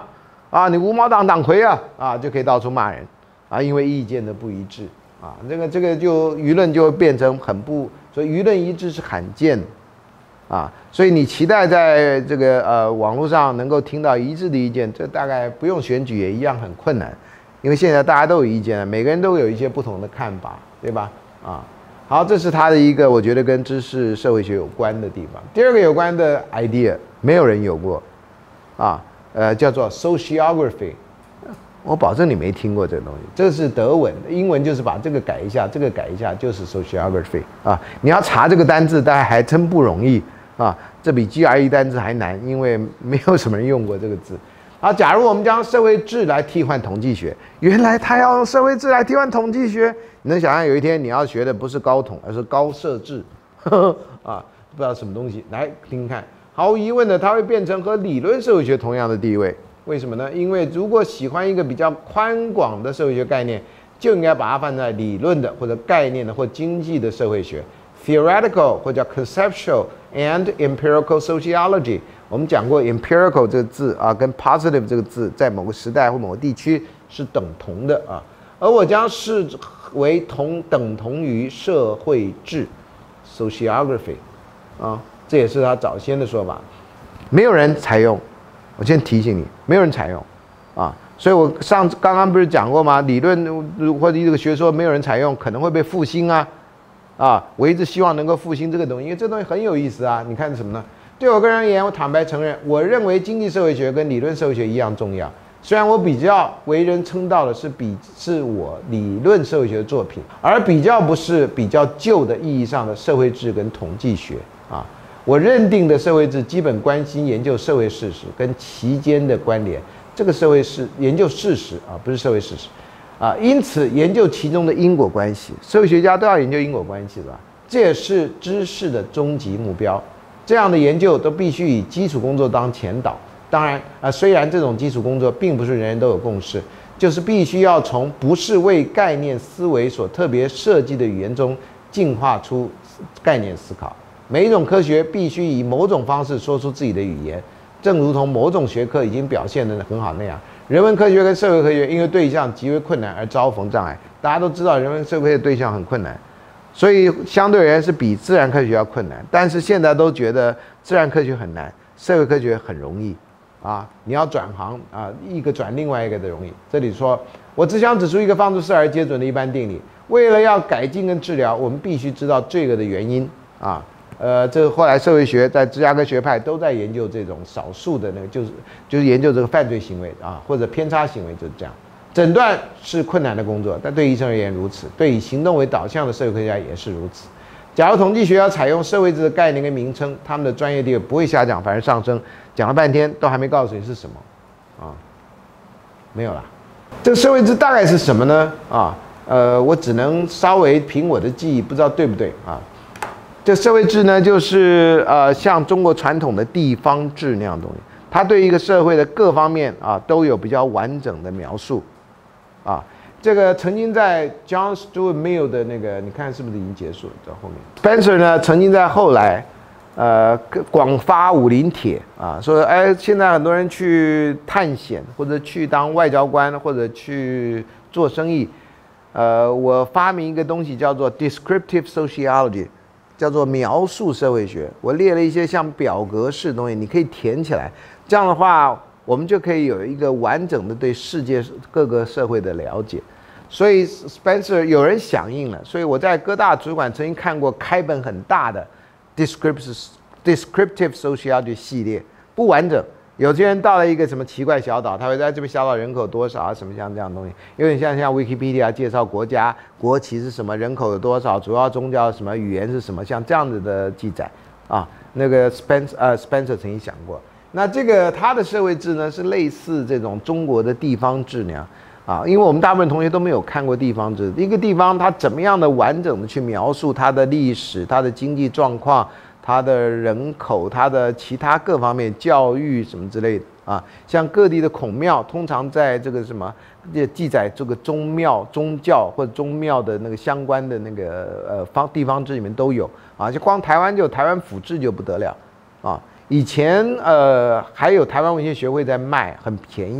A: 啊，你无毛党党魁啊，啊就可以到处骂人，啊，因为意见的不一致，啊，这个这个就舆论就会变成很不，所以舆论一致是罕见的。啊，所以你期待在这个呃网络上能够听到一致的意见，这大概不用选举也一样很困难，因为现在大家都有意见，每个人都有一些不同的看法，对吧？啊，好，这是他的一个我觉得跟知识社会学有关的地方。第二个有关的 idea， 没有人有过，啊，呃，叫做 sociography， 我保证你没听过这个东西，这是德文，英文就是把这个改一下，这个改一下就是 sociography 啊，你要查这个单字，大概还真不容易。啊，这比 G R E 单字还难，因为没有什么人用过这个字。好，假如我们将社会志来替换统计学，原来他要用社会志来替换统计学，你能想象有一天你要学的不是高统，而是高社志，啊，不知道什么东西，来听听看。毫无疑问的，它会变成和理论社会学同样的地位。为什么呢？因为如果喜欢一个比较宽广的社会学概念，就应该把它放在理论的或者概念的或经济的社会学。Theoretical 或者叫 conceptual and empirical sociology， 我们讲过 empirical 这个字啊，跟 positive 这个字在某个时代或某个地区是等同的啊，而我将视为同等同于社会志 sociography 啊，这也是他早先的说法，没有人采用，我先提醒你，没有人采用啊，所以我上刚刚不是讲过吗？理论或者这个学说没有人采用，可能会被复兴啊。啊，我一直希望能够复兴这个东西，因为这东西很有意思啊。你看什么呢？对我个人而言，我坦白承认，我认为经济社会学跟理论社会学一样重要。虽然我比较为人称道的是比是我理论社会学的作品，而比较不是比较旧的意义上的社会志跟统计学啊。我认定的社会志基本关心研究社会事实跟其间的关联，这个社会事研究事实啊，不是社会事实。啊，因此研究其中的因果关系，社会学家都要研究因果关系，吧？这也是知识的终极目标。这样的研究都必须以基础工作当前导。当然，啊，虽然这种基础工作并不是人人都有共识，就是必须要从不是为概念思维所特别设计的语言中进化出概念思考。每一种科学必须以某种方式说出自己的语言，正如同某种学科已经表现得很好那样。人文科学跟社会科学因为对象极为困难而遭逢障碍。大家都知道人文社会的对象很困难，所以相对而言是比自然科学要困难。但是现在都觉得自然科学很难，社会科学很容易啊！你要转行啊，一个转另外一个的容易。这里说，我只想指出一个放诸四而皆准的一般定理：为了要改进跟治疗，我们必须知道罪恶的原因啊。呃，这后来社会学在芝加哥学派都在研究这种少数的那个，就是就是研究这个犯罪行为啊，或者偏差行为，就是这样。诊断是困难的工作，但对医生而言如此，对以行动为导向的社会科学家也是如此。假如统计学要采用社会制的概念跟名称，他们的专业地位不会下降，反而上升。讲了半天都还没告诉你是什么啊？没有啦。这个社会制大概是什么呢？啊，呃，我只能稍微凭我的记忆，不知道对不对啊？这社会制呢，就是呃，像中国传统的地方志那样的东西，它对一个社会的各方面啊都有比较完整的描述，啊，这个曾经在 John Stuart Mill 的那个，你看是不是已经结束了？在后面 ，Spencer 呢曾经在后来，呃，广发武林帖啊，说，哎，现在很多人去探险，或者去当外交官，或者去做生意，呃，我发明一个东西叫做 descriptive sociology。叫做描述社会学，我列了一些像表格式的东西，你可以填起来。这样的话，我们就可以有一个完整的对世界各个社会的了解。所以 Spencer 有人响应了，所以我在哥大图书馆曾经看过开本很大的 descriptive descriptive sociology 系列，不完整。有些人到了一个什么奇怪小岛，他会在这边小岛人口多少啊，什么像这样的东西，有点像像 Wikipedia 介绍国家国旗是什么，人口有多少，主要宗教什么，语言是什么，像这样子的记载啊。那个 Spencer 呃 Spencer 曾经想过，那这个他的社会志呢是类似这种中国的地方志那样啊，因为我们大部分同学都没有看过地方志，一个地方它怎么样的完整的去描述它的历史、它的经济状况。它的人口、它的其他各方面、教育什么之类的啊，像各地的孔庙，通常在这个什么记载这个宗庙、宗教或者宗庙的那个相关的那个呃方地方志里面都有啊，就光台湾就台湾府志就不得了啊。以前呃还有台湾文学学会在卖，很便宜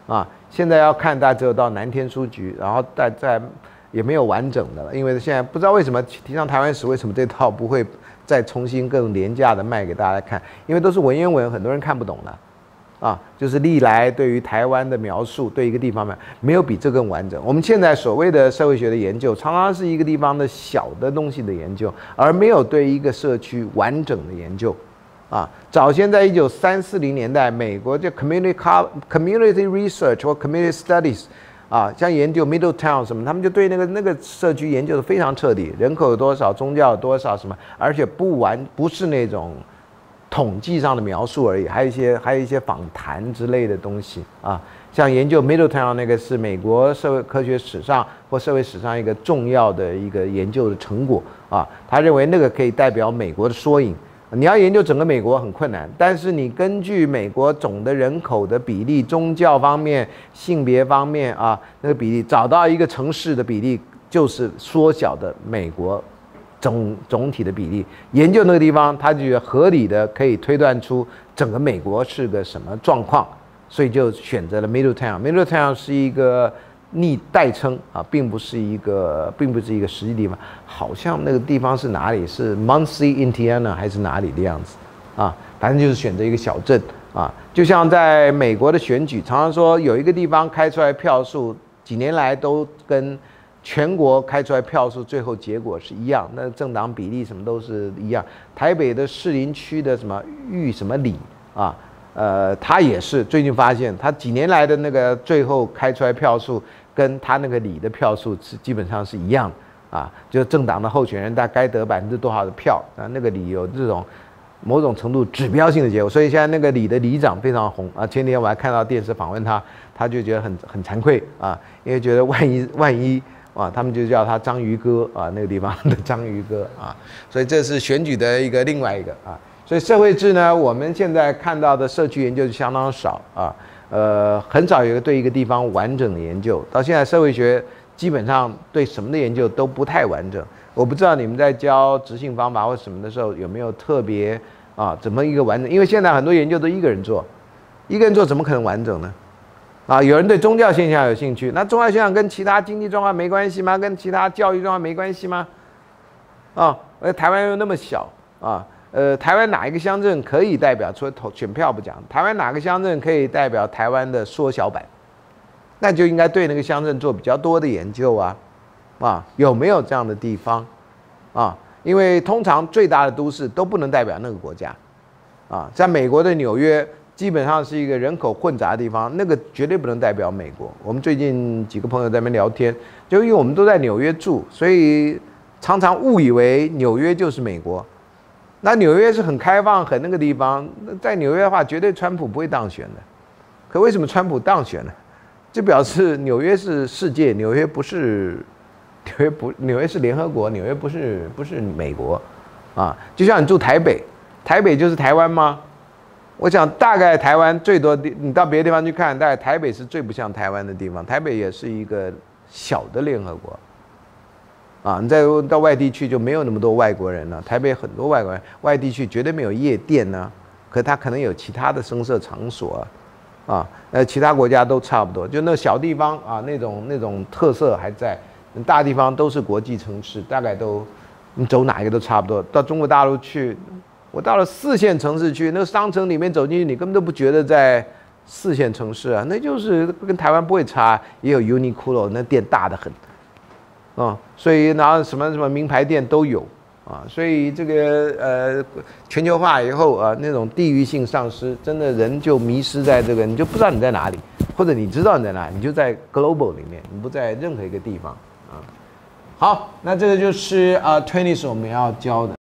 A: 啊。现在要看，大家只有到南天书局，然后再再也没有完整的了，因为现在不知道为什么提倡台湾史，为什么这套不会再重新更廉价的卖给大家看？因为都是文言文，很多人看不懂的。啊，就是历来对于台湾的描述，对一个地方的没有比这更完整。我们现在所谓的社会学的研究，常常是一个地方的小的东西的研究，而没有对一个社区完整的研究。啊，早先在一九三四零年代，美国叫 community community research 或 community studies， 啊，像研究 Middletown 什么，他们就对那个那个社区研究的非常彻底，人口有多少，宗教有多少什么，而且不完不是那种统计上的描述而已，还有一些还有一些访谈之类的东西啊。像研究 Middletown 那个是美国社会科学史上或社会史上一个重要的一个研究的成果啊。他认为那个可以代表美国的缩影。你要研究整个美国很困难，但是你根据美国总的人口的比例、宗教方面、性别方面啊那个比例，找到一个城市的比例，就是缩小的美国总总体的比例。研究那个地方，他就觉得合理的可以推断出整个美国是个什么状况，所以就选择了 Middletown。Middletown 是一个逆代称啊，并不是一个，并不是一个实际地方，好像那个地方是哪里？是 Muncie Indiana 还是哪里的样子啊？反正就是选择一个小镇啊，就像在美国的选举，常常说有一个地方开出来票数，几年来都跟全国开出来票数最后结果是一样，那政党比例什么都是一样。台北的士林区的什么玉什么里啊，呃，他也是最近发现，他几年来的那个最后开出来票数。跟他那个里的票数是基本上是一样啊，就政党的候选人大概得百分之多少的票啊，那个里有这种某种程度指标性的结果，所以现在那个里的里长非常红啊。前天我还看到电视访问他，他就觉得很很惭愧啊，因为觉得万一万一啊，他们就叫他章鱼哥啊，那个地方的章鱼哥啊，所以这是选举的一个另外一个啊。所以社会志呢，我们现在看到的社区研究就相当少啊。呃，很少有一个对一个地方完整的研究，到现在社会学基本上对什么的研究都不太完整。我不知道你们在教执行方法或什么的时候有没有特别啊，怎么一个完整？因为现在很多研究都一个人做，一个人做怎么可能完整呢？啊，有人对宗教现象有兴趣，那宗教现象跟其他经济状况没关系吗？跟其他教育状况没关系吗？啊，而台湾又那么小啊。呃，台湾哪一个乡镇可以代表？除了投选票不讲，台湾哪个乡镇可以代表台湾的缩小版？那就应该对那个乡镇做比较多的研究啊，啊，有没有这样的地方？啊，因为通常最大的都市都不能代表那个国家，啊，在美国的纽约基本上是一个人口混杂的地方，那个绝对不能代表美国。我们最近几个朋友在那边聊天，就因为我们都在纽约住，所以常常误以为纽约就是美国。那纽约是很开放、很那个地方，在纽约的话，绝对川普不会当选的。可为什么川普当选呢？就表示纽约是世界，纽约不是纽约不纽约是联合国，纽约不是不是美国，啊，就像你住台北，台北就是台湾吗？我想大概台湾最多地，你到别的地方去看，大概台北是最不像台湾的地方，台北也是一个小的联合国。啊，你再到外地去就没有那么多外国人了。台北很多外国人，外地去绝对没有夜店呢、啊，可他可能有其他的声色场所啊，啊，呃，其他国家都差不多，就那小地方啊，那种那种特色还在，大地方都是国际城市，大概都你走哪一个都差不多。到中国大陆去，我到了四线城市去，那个商城里面走进去，你根本都不觉得在四线城市啊，那就是跟台湾不会差，也有 Uniqlo 那店大得很。啊、嗯，所以然后什么什么名牌店都有啊，所以这个呃全球化以后啊，那种地域性丧失，真的人就迷失在这个，你就不知道你在哪里，或者你知道你在哪里，你就在 global 里面，你不在任何一个地方啊。好，那这个就是啊 ，Twenties 我们要教的。